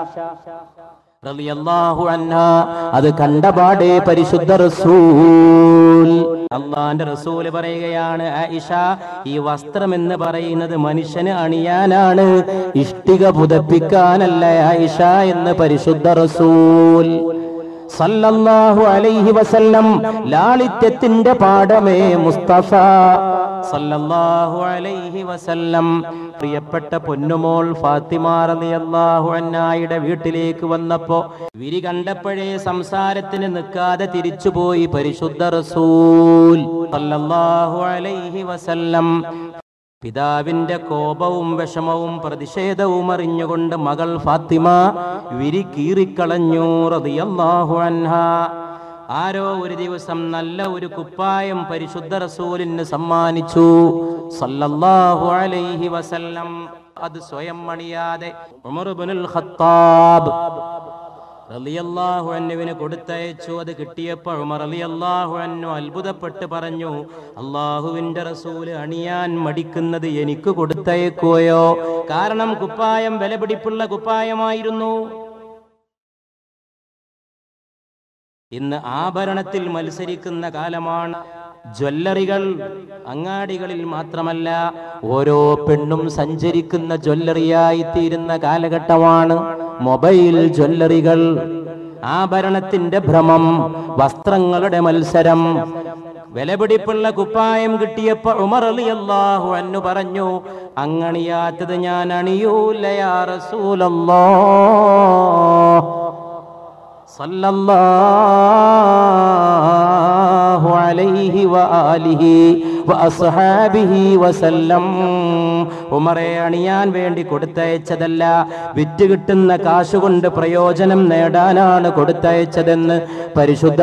റളിയല്ലാഹു അൻഹാ. അത് കണ്ടപാടെ പരിശുദ്ധ റസൂൽ, അല്ലാഹുവിന്റെ റസൂൽ പറയുകയാണ്, ആയിഷ, ഈ വസ്ത്രം എന്ന് പറയുന്നത് മനുഷ്യന് അണിയാനാണ്, ഇഷ്ടിക പുതപ്പിക്കാനല്ല ആയിഷ എന്ന് പരിശുദ്ധ റസൂൽ സല്ലല്ലാഹു അലൈഹി വസല്ലം. ലാളിത്യത്തിന്റെ പാഠമേ മുസ്തഫ സല്ലല്ലാഹു അലൈഹി വസല്ലം. പ്രിയപ്പെട്ട പൊന്നുമോൾ ഫാത്തിമ റളിയല്ലാഹു അൻഹായുടെ വീട്ടിലേക്ക് വന്നപ്പോ വിരി കണ്ടപ്പോഴേ സംസാരത്തിന് നിൽക്കാതെ തിരിച്ചുപോയി പരിശുദ്ധ റസൂൽ സല്ലല്ലാഹു അലൈഹി വസല്ലം. പിതാവിന്റെ കോപവും വിഷമവും പ്രതിഷേധവും അറിഞ്ഞുകൊണ്ട് മകൾ ഫാത്തിമ വിരി കീറിക്കളഞ്ഞു റളിയല്ലാഹു അൻഹാ. ആരോ ഒരു ദിവസം നല്ല ഒരു കുപ്പായം പരിശുദ്ധ റസൂലിന് സമ്മാനിച്ചു സല്ലല്ലാഹു അലൈഹി വസല്ലം. അത് സ്വയം അണിയാതെ ഉമർ ഇബ്നുൽ ഖത്താബ് റളിയല്ലാഹു അൻഹുവിന് കൊടുത്തയച്ചു. അത് കിട്ടിയപ്പോൾ ഉമർ റളിയല്ലാഹു അൻഹു അത്ഭുതപ്പെട്ട് പറഞ്ഞു, അല്ലാഹുവിന്റെ റസൂല് അണിയാൻ മടിക്കുന്നത് എനിക്ക് കൊടുത്തയക്കുകയോ? കാരണം കുപ്പായം വിലപിടിപ്പുള്ള കുപ്പായമായിരുന്നു. ഇന്ന് ആഭരണത്തിൽ മത്സരിക്കുന്ന കാലമാണ്. ജ്വല്ലറികൾ അങ്ങാടികളിൽ മാത്രമല്ല, ഓരോ പെണ്ണും സഞ്ചരിക്കുന്ന ജ്വല്ലറിയായി തീരുന്ന കാലഘട്ടമാണ്. മൊബൈൽ ജ്വല്ലറികൾ, ആഭരണത്തിന്റെ ഭ്രമം, വസ്ത്രങ്ങളുടെ മത്സരം. വിലപിടിപ്പുള്ള കുപ്പായം കിട്ടിയപ്പോൾ ഉമർ റളിയല്ലാഹു അൻഹു പറഞ്ഞു, അങ്ങണിയാത്തത് ഞാൻ അണിയൂല യാ റസൂലല്ലാഹ് സല്ലല്ലാഹു അലൈഹി വആലിഹി വഅസ്ഹാബിഹി വസല്ലം. ഉമറെ അണിയാൻ വേണ്ടി കൊടുത്തയച്ചതല്ല, വിറ്റ് കിട്ടുന്ന കാശുകൊണ്ട് പ്രയോജനം നേടാനാണ് കൊടുത്തയച്ചതെന്ന് പരിശുദ്ധ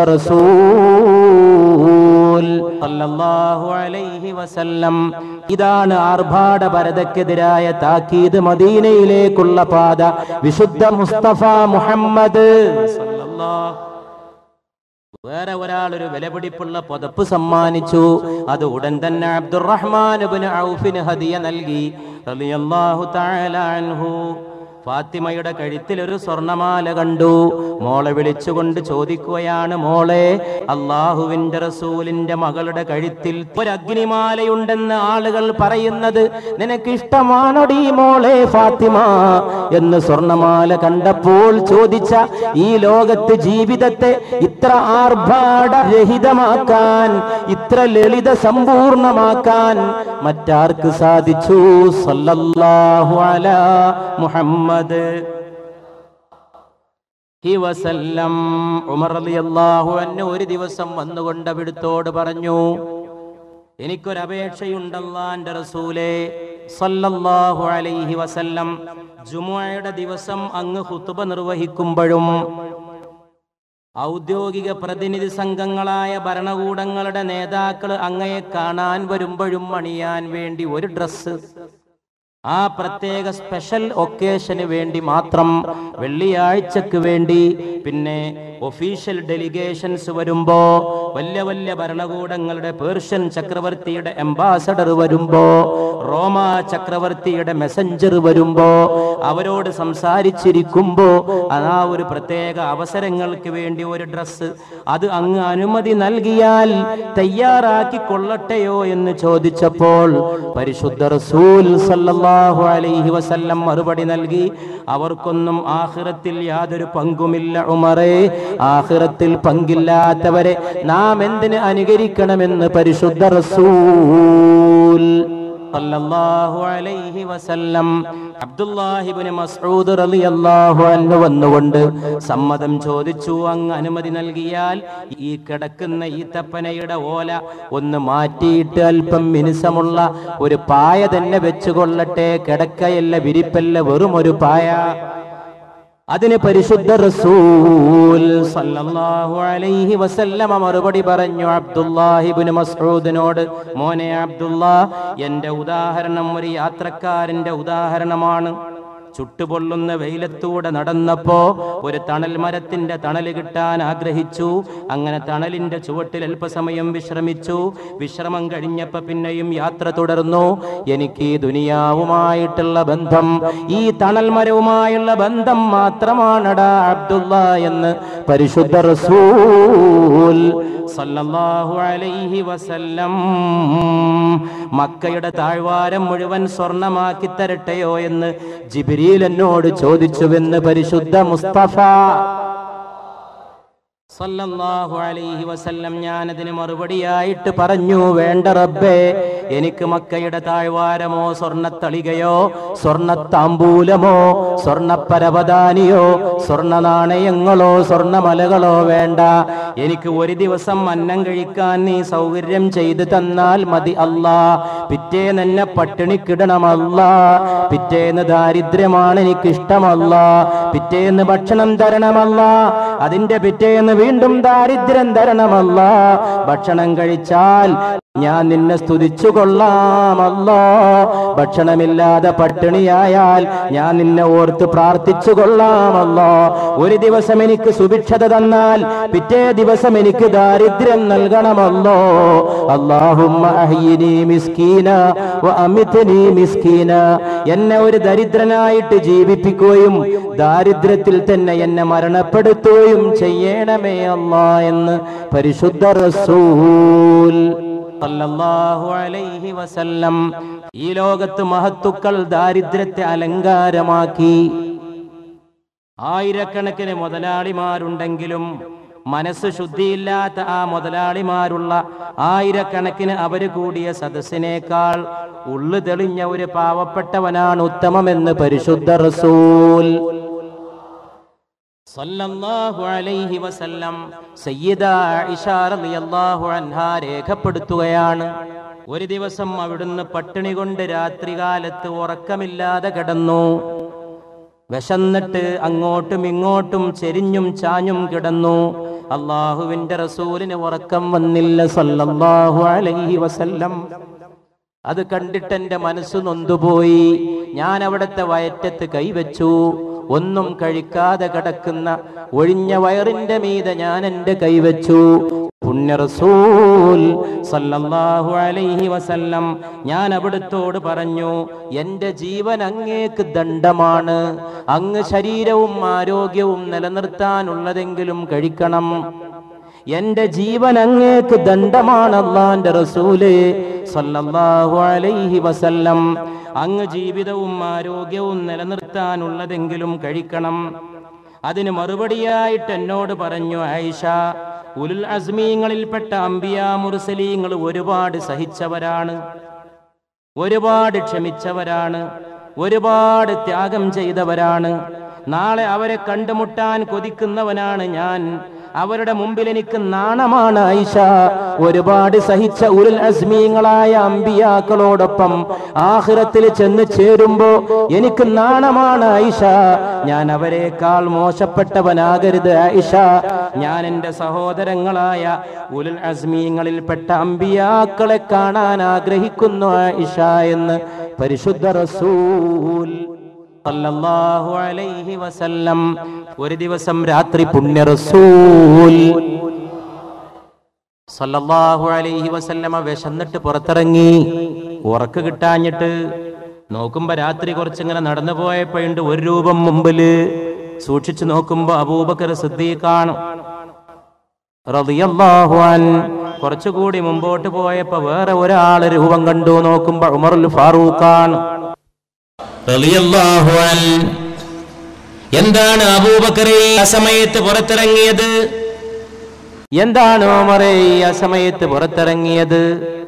റസൂൽ സല്ലല്ലാഹു അലൈഹി വസല്ലം. ഇതാണ് ആർഭാടപരതക്കെതിരായ താക്കീത്. മദീനയിലേക്കുള്ള പാത വിശുദ്ധ മുസ്തഫ മുഹമ്മദ് സല്ലല്ലാഹു. വേറെ ഒരാൾ ഒരു വിലപിടിപ്പുള്ള പുതപ്പ് സമ്മാനിച്ചു. അത് ഉടൻ തന്നെ അബ്ദുറഹ്മാൻ ഇബ്നു ഔഫിന് ഹദിയ നൽകി റളിയല്ലാഹു തആല അൻഹു. ഫാത്തിമയുടെ കഴുത്തിൽ ഒരു സ്വർണമാല കണ്ടു. മോളെ വിളിച്ചുകൊണ്ട് ചോദിക്കുകയാണ്, മോളെ, അള്ളാഹുവിന്റെ റസൂലിന്റെ മകളുടെ കഴുത്തിൽ ഒരു അഗ്നിമാലയുണ്ടെന്ന് ആളുകൾ പറയുന്നത് നിനക്ക് ഇഷ്ടമാണോടി മോളെ ഫാത്തിമ എന്ന് സ്വർണമാല കണ്ടപ്പോൾ ചോദിച്ച ഈ ലോകത്ത് ജീവിതത്തെ ഇത്ര ആർഭാടരഹിതമാക്കാൻ, ഇത്ര ലളിത സമ്പൂർണമാക്കാൻ മറ്റാർക്ക് സാധിച്ചു? സല്ലല്ലാഹു അലാ മുഹമ്മദ്. വസല്ലം. ഉമർ റളിയല്ലാഹു അൻഹു ഒരു ദിവസം വന്നുകൊണ്ട് അവിടുത്തോട് പറഞ്ഞു, എനിക്കൊരപേക്ഷയുണ്ട് അല്ലാഹുവിന്റെ റസൂലേ സല്ലല്ലാഹു അലൈഹി വസല്ലം. ജുമുഅയുടെ ദിവസം അങ്ങ് ഖുതുബ നിർവഹിക്കുമ്പോഴും ഔദ്യോഗിക പ്രതിനിധി സംഘങ്ങളായ ഭരണകൂടങ്ങളുടെ നേതാക്കൾ അങ്ങയെ കാണാൻ വരുമ്പോഴും അണിയാൻ വേണ്ടി ഒരു ഡ്രസ്സ്, ആ പ്രത്യേക സ്പെഷ്യൽ ഒക്കേഷന് വേണ്ടി മാത്രം, വെള്ളിയാഴ്ചക്ക് വേണ്ടി, പിന്നെ ഒഫീഷ്യൽ ഡെലിഗേഷൻസ് വരുമ്പോ, വലിയ വലിയ ഭരണകൂടങ്ങളുടെ പേർഷ്യൻ ചക്രവർത്തിയുടെ അംബാസഡർ വരുമ്പോ, റോമ ചക്രവർത്തിയുടെ മെസഞ്ചർ വരുമ്പോ, അവരോട് സംസാരിച്ചിരിക്കുമ്പോ ആ ഒരു പ്രത്യേക അവസരങ്ങൾക്ക് വേണ്ടി ഒരു ഡ്രസ്സ്, അത് അങ്ങ് അനുമതി നൽകിയാൽ തയ്യാറാക്കി കൊള്ളട്ടെയോ എന്ന് ചോദിച്ചപ്പോൾ പരിശുദ്ധ റസൂൽ സല്ലല്ലാഹു അലൈഹി വസല്ലം മറുപടി നൽകി, അവർക്കൊന്നും ആഖിറത്തിൽ യാതൊരു പങ്കുമില്ല ഉമറേ, ആഖിറത്തിൽ പങ്കില്ലാത്തവരെ നാം എന്തിന് അനുകരിക്കണമെന്ന് പരിശുദ്ധ റസൂൽ സല്ലല്ലാഹു അലൈഹി വസല്ലം. അബ്ദുല്ലാഹി ഇബ്നു മസ്ഊദ് റളിയല്ലാഹു അൻഹു വന്നുകൊണ്ട് സമ്മതം ചോദിച്ചു, അങ്ങ് അനുമതി നൽകിയാൽ ഈ കിടക്കുന്ന ഈ തപ്പനയുടെ ഓല ഒന്ന് മാറ്റിയിട്ട് അല്പം മിനുസമുള്ള ഒരു പായ തന്നെ വെച്ചുകൊള്ളട്ടെ, കിടക്കയല്ല, വിരിപ്പല്ല, വെറും ഒരു പായ. അതിന് പരിശുദ്ധ റസൂൽ സല്ലല്ലാഹു അലൈഹി വസല്ലമ മറുപടി പറഞ്ഞു അബ്ദുല്ലാഹി ഇബ്നു മസ്ഊദിനോട്, മോനെ അബ്ദുല്ലാ, എന്റെ ഉദാഹരണം ഒരു യാത്രക്കാരന്റെ ഉദാഹരണമാണ്. ചുട്ടുപൊള്ളുന്ന വെയിലത്തൂടെ നടന്നപ്പോ ഒരു തണൽ മരത്തിന്റെ തണല് കിട്ടാൻ ആഗ്രഹിച്ചു. അങ്ങനെ തണലിന്റെ ചുവട്ടിൽ അല്പസമയം വിശ്രമിച്ചു. വിശ്രമം കഴിഞ്ഞപ്പോ പിന്നെയും യാത്ര തുടർന്നു. എനിക്ക് ഈ ദുനിയാവുമായിട്ടുള്ള ബന്ധം, ഈ തണൽ മരവുമായുള്ള ബന്ധം മാത്രമാണടാ അബ്ദുള്ള എന്ന് പരിശുദ്ധ റസൂൽ സല്ലല്ലാഹു അലൈഹി വസല്ലം. മക്കയുടെ താഴ്വാരം മുഴുവൻ സ്വർണമാക്കി തരട്ടെയോ എന്ന് ജിബ്രീൽ എന്നോട് ചോദിച്ചുവെന്ന് പരിശുദ്ധ മുസ്തഫ സല്ലല്ലാഹു അലൈഹി വസല്ലം. ഞാനതിന് മറുപടിയായിട്ട് പറഞ്ഞു, വേണ്ട റബ്ബേ, എനിക്ക് മക്കയുടെ താഴ്വാരമോ സ്വർണത്തളികയോ സ്വർണത്താമ്പൂലമോ സ്വർണപ്പരവതാനിയോ സ്വർണ നാണയങ്ങളോ സ്വർണമലകളോ വേണ്ട. എനിക്ക് ഒരു ദിവസം അന്നം കഴിക്കാൻ നീ സൗകര്യം ചെയ്തു തന്നാൽ മതി അല്ലാ. പിറ്റേന്ന് എന്നെ പട്ടിണിക്കിടണമല്ല, പിറ്റേന്ന് ദാരിദ്ര്യമാണ് എനിക്കിഷ്ടമല്ല, പിറ്റേന്ന് ഭക്ഷണം തരണമല്ല, അതിന്റെ പിറ്റേന്ന് വീണ്ടും ദാരിദ്ര്യം തരണമല്ല. ഭക്ഷണം കഴിച്ചാൽ ഞാൻ നിന്നെ സ്തുതിച്ചു കൊള്ളാമല്ലോ, ഭക്ഷണമില്ലാതെ പട്ടിണിയായാൽ ഞാൻ നിന്നെ ഓർത്ത് പ്രാർത്ഥിച്ചു കൊള്ളാമല്ലോ. ഒരു ദിവസം എനിക്ക് സുഭിക്ഷത തന്നാൽ പിറ്റേ ദിവസം എനിക്ക് ദാരിദ്ര്യം നൽകണമല്ലോ. അല്ലാഹുമ്മ അഹ്യിനി മിസ്കീന വ അമിത്നി മിസ്കീന. എന്നെ ഒരു ദരിദ്രനായിട്ട് ജീവിപ്പിക്കുകയും ദാരിദ്ര്യത്തിൽ തന്നെ എന്നെ മരണപ്പെടുത്തുകയും ചെയ്യണമേ അല്ലാ എന്ന് പരിശുദ്ധ റസൂൽ സല്ലല്ലാഹു അലൈഹി വസല്ലം. ഈ ലോകത്ത് മഹത്തുക്കൾ ദാരിദ്ര്യത്തെ അലങ്കാരമാക്കി. ആയിരക്കണക്കിന് മുതലാളിമാരുണ്ടെങ്കിലും മനസ്സ് ശുദ്ധിയില്ലാത്ത ആ മുതലാളിമാരുള്ള ആയിരക്കണക്കിന് അവര് കൂടിയ സദസ്സിനേക്കാൾ ഉള്ളു തെളിഞ്ഞ ഒരു പാവപ്പെട്ടവനാണ് ഉത്തമമെന്ന് പരിശുദ്ധ റസൂൽ സല്ലല്ലാഹു അലൈഹി വസല്ലം സയ്യിദ ആയിഷ റളിയല്ലാഹു അൻഹാ രേഖപ്പെടുത്തുകയാണ്. ഒരു ദിവസം അവിടുന്ന് പട്ടിണി കൊണ്ട് രാത്രികാലത്ത് ഉറക്കമില്ലാതെ കിടന്നു. വിശന്നിട്ട് അങ്ങോട്ടും ഇങ്ങോട്ടും ചെരിഞ്ഞും ചാഞ്ഞും കിടന്നു. അല്ലാഹുവിന്റെ റസൂലിന് ഉറക്കം വന്നില്ല സല്ലല്ലാഹു അലൈഹി വസല്ലം. അത് കണ്ടിട്ട് എന്റെ മനസ്സ് നൊന്തുപോയി. ഞാൻ അവിടുത്തെ വയറ്റത്ത് കൈവച്ചു. ഒന്നും കഴിക്കാതെ കിടക്കുന്ന ഒഴിഞ്ഞ വയറിന്റെ മീതെ ഞാൻ എന്റെ കൈവച്ചു. പുണ്യ റസൂൽ സല്ലല്ലാഹു അലൈഹി വസല്ലം ഞാൻ അവിടുത്തോട് പറഞ്ഞു, എന്റെ ജീവൻ അങ്ങേക്ക് ദണ്ഡമാണ്. അങ്ങ് ശരീരവും ആരോഗ്യവും നിലനിർത്താനുള്ളതെങ്കിലും കഴിക്കണം. എന്റെ ജീവൻ അങ്ങേക്ക് ദണ്ഡമാണ് അല്ലാഹുവിന്റെ റസൂലേ സല്ലല്ലാഹു അലൈഹി വസല്ലം. അങ്ങ് ജീവിതവും ആരോഗ്യവും നിലനിർത്താനുള്ളതെങ്കിലും കഴിക്കണം. അതിന് മറുപടിയായിട്ട് എന്നോട് പറഞ്ഞു, ആയിഷ, ഉലുൽ അസ്മീങ്ങളിൽപ്പെട്ട അംബിയാ മുർസലീങ്ങൾ ഒരുപാട് സഹിച്ചവരാണ്, ഒരുപാട് ക്ഷമിച്ചവരാണ്, ഒരുപാട് ത്യാഗം ചെയ്തവരാണ്. നാളെ അവരെ കണ്ടുമുട്ടാൻ കൊതിക്കുന്നവനാണ് ഞാൻ. അവരുടെ മുമ്പിൽ എനിക്ക് നാണമാണ് ആയിഷ. ഒരുപാട് സഹിച്ച ഉലുൽ അസ്മീങ്ങളായ അമ്പിയാക്കളോടൊപ്പം ആഖിറത്തിൽ ചെന്ന് ചേരുമ്പോ എനിക്ക് നാണമാണ് ആയിഷ. ഞാൻ അവരെക്കാൾ മോശപ്പെട്ടവനാകരുത് ആയിഷ. ഞാൻ എൻ്റെ സഹോദരങ്ങളായ ഉലുൽ അസ്മീങ്ങളിൽപ്പെട്ട അമ്പിയാക്കളെ കാണാൻ ആഗ്രഹിക്കുന്നു ആയിഷ എന്ന് പരിശുദ്ധ റസൂൽ സല്ലല്ലാഹു അലൈഹി വസല്ലം. ഒരു ദിവസം രാത്രി പുണ്യ റസൂൽ സല്ലല്ലാഹു അലൈഹി വസല്ലമ വിശന്നിട്ട് പുറത്തിറങ്ങി. ഉറക്ക് കിട്ടാഞ്ഞിട്ട് നോക്കുമ്പോ രാത്രി കുറച്ചിങ്ങനെ നടന്നു പോയപ്പോഴുണ്ട് ഒരു രൂപം മുമ്പില്. സൂക്ഷിച്ചു നോക്കുമ്പോ അബൂബക്കർ സിദ്ദീഖാണ് റളിയല്ലാഹു അൻഹു. കുറച്ചുകൂടി മുമ്പോട്ട് പോയപ്പോ വേറെ ഒരാള് രൂപം കണ്ടു. നോക്കുമ്പോ ഉമറുൽ ഫാറൂഖാണ് റളിയല്ലാഹു അൻഹു. എന്താണ് അബൂബക്കറെ ആ സമയത്ത് പുറത്തിറങ്ങിയത്? എന്താണ് ഉമറേ ആ സമയത്ത് പുറത്തിറങ്ങിയത്?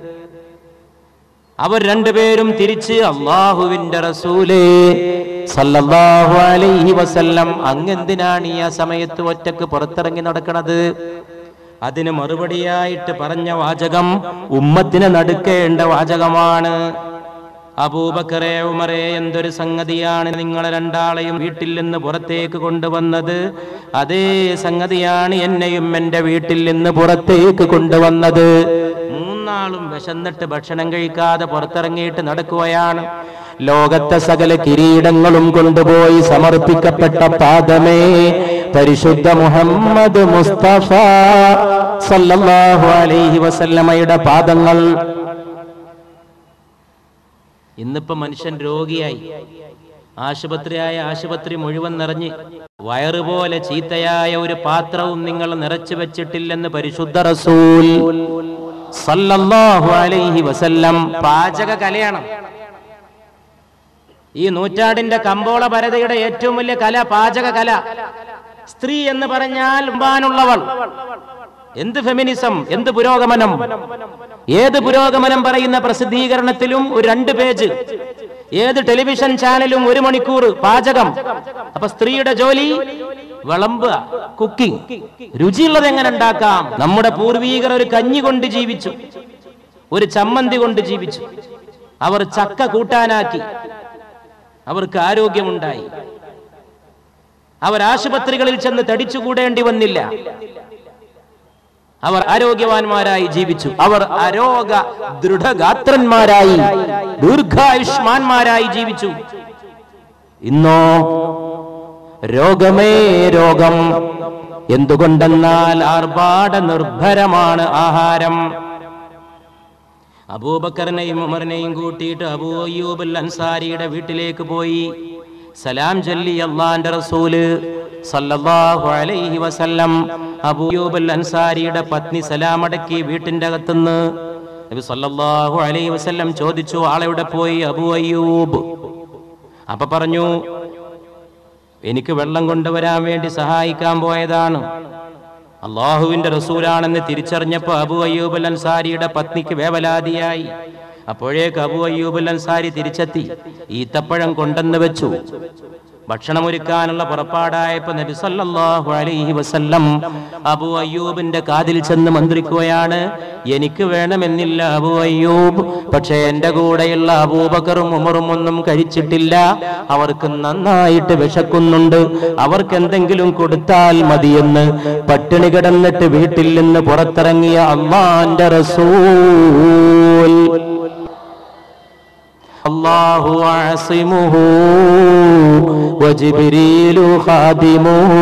അവർ രണ്ടുപേരും തിരിച്ച് അല്ലാഹുവിന്റെ റസൂലേ സല്ലല്ലാഹു അലൈഹി വസല്ലം, അങ്ങെന്തിനാണ് ഈ ആ സമയത്ത് ഒറ്റക്ക് പുറത്തിറങ്ങി നടക്കണത്? അതിന് മറുപടിയായിട്ട് പറഞ്ഞ വാചകം ഉമ്മത്തിനെ നടുക്കേണ്ട വാചകമാണ്. അബൂബക്കറെ ഉമറേ, എന്തൊരു സംഗതിയാണ് നിങ്ങളെ രണ്ടാളെയും വീട്ടിൽ നിന്ന് പുറത്തേക്ക് കൊണ്ടുവന്നത്? അതേ സംഗതിയാണ് എന്നെയും എൻ്റെ വീട്ടിൽ നിന്ന് പുറത്തേക്ക് കൊണ്ടുവന്നത്. മൂന്നാളും വിശന്നിട്ട് ഭക്ഷണം കഴിക്കാതെ പുറത്തിറങ്ങിയിട്ട് നടക്കുകയാണ്. ലോകത്തെ സകല കിരീടങ്ങളും കൊണ്ടുപോയി സമർപ്പിക്കപ്പെട്ട പാദമേ പരിശുദ്ധ മുഹമ്മദ് മുസ്തഫ സല്ലല്ലാഹു അലൈഹി വസല്ലമയുടെ പാദങ്ങൾ. ഇന്നിപ്പോ മനുഷ്യൻ രോഗിയായി, ആശുപത്രി മുഴുവൻ നിറഞ്ഞ് വയറുപോലെ ചീത്തയായ ഒരു പാത്രവും നിങ്ങൾ നിറച്ചു വെച്ചിട്ടില്ലെന്ന് പരിശുദ്ധ റസൂൽ സല്ലല്ലാഹു അലൈഹി വസല്ലം. പാചക കലയാണ് ഈ നൂറ്റാണ്ടിന്റെ കമ്പോള ഭരതയുടെ ഏറ്റവും വലിയ കല, പാചക കല. സ്ത്രീ എന്ന് പറഞ്ഞാൽ ഉമ്പാനുള്ളവൾ. എന്ത് ഫെമിനിസം, എന്ത് പുരോഗമനം! ഏത് പുരോഗമനം പറയുന്ന പ്രസിദ്ധീകരണത്തിലും ഒരു 2 പേജ്, ഏത് ടെലിവിഷൻ ചാനലും 1 മണിക്കൂർ പാചകം. അപ്പൊ സ്ത്രീയുടെ ജോലി വിളമ്പുക, കുക്കിംഗ്. രുചിയുള്ളത് എങ്ങനെ ഉണ്ടാക്കാം? നമ്മുടെ പൂർവീകർ ഒരു കഞ്ഞി കൊണ്ട് ജീവിച്ചു, ഒരു ചമ്മന്തി കൊണ്ട് ജീവിച്ചു. അവർ ചക്ക കൂട്ടാനാക്കി, അവർക്ക് ആരോഗ്യമുണ്ടായി. അവർ ആശുപത്രികളിൽ ചെന്ന് തടിച്ചുകൂടേണ്ടി വന്നില്ല. അവർ ആരോഗ്യവാന്മാരായി ജീവിച്ചു. അവർ ആരോഗ്യ ദൃഢഗാത്രന്മാരായി, ദീർഘായുഷ്മാന്മാരായി ജീവിച്ചു. ഇന്നോ രോഗമേ രോഗം. എന്തുകൊണ്ടെന്നാൽ ആർഭാട നിർഭരമാണ് ആഹാരം. അബൂബക്കറിനെയും ഉമറിനെയും കൂട്ടിയിട്ട് അബൂ അയ്യൂബ് അൽ അൻസാരിയുടെ വീട്ടിലേക്ക് പോയി. സലാം ചൊല്ലി അല്ലാഹുവിന്റെ റസൂല് സല്ലല്ലാഹു അലൈഹി വസല്ലം അബൂ അയ്യൂബ് അൽ അൻസാരിയുടെ പത്നി സലാം അടക്കി വീട്ടിന്റെ അകത്തുനിന്ന് നബി സല്ലല്ലാഹു അലൈഹി വസല്ലം ചോദിച്ചു, ആളെവിടെ പോയി അബൂ അയ്യൂബ്? അപ്പൊ പറഞ്ഞു, എനിക്ക് വെള്ളം കൊണ്ടുവരാൻ വേണ്ടി സഹായിക്കാൻ പോയതാണ്. അള്ളാഹുവിന്റെ റസൂലാണെന്ന് തിരിച്ചറിഞ്ഞപ്പോ അബൂ അയ്യൂബ് അൽ അൻസാരിയുടെ പത്നിക്ക് വേവലാതിയായി. അപ്പോഴേക്ക് അബൂ അയ്യൂബ് അൽ അൻസാരി തിരിച്ചെത്തി, ഈത്തപ്പഴം കൊണ്ടെന്ന് വെച്ചു. ഭക്ഷണം ഒരുക്കാനുള്ള പുറപ്പാടായപ്പോ നബി സല്ലല്ലാഹു അലൈഹി വസല്ലം അബൂ അയ്യൂബിന്റെ കാതിൽ ചെന്ന് മന്ത്രിക്കുകയാണ്, എനിക്ക് വേണമെന്നില്ല അബൂ അയ്യൂബ്, പക്ഷെ എന്റെ കൂടെയുള്ള അബൂബക്കറും ഉമറും ഒന്നും കഴിച്ചിട്ടില്ല, അവർക്ക് നന്നായിട്ട് വിശക്കുന്നുണ്ട്, അവർക്ക് എന്തെങ്കിലും കൊടുത്താൽ മതിയെന്ന് പട്ടിണി കിടന്നിട്ട് വീട്ടിൽ നിന്ന് പുറത്തിറങ്ങിയ അല്ലാഹുവിന്റെ റസൂൽ അല്ലാഹു അസിമുഹു വജിബ്രീലു ഖാദിമുഹു.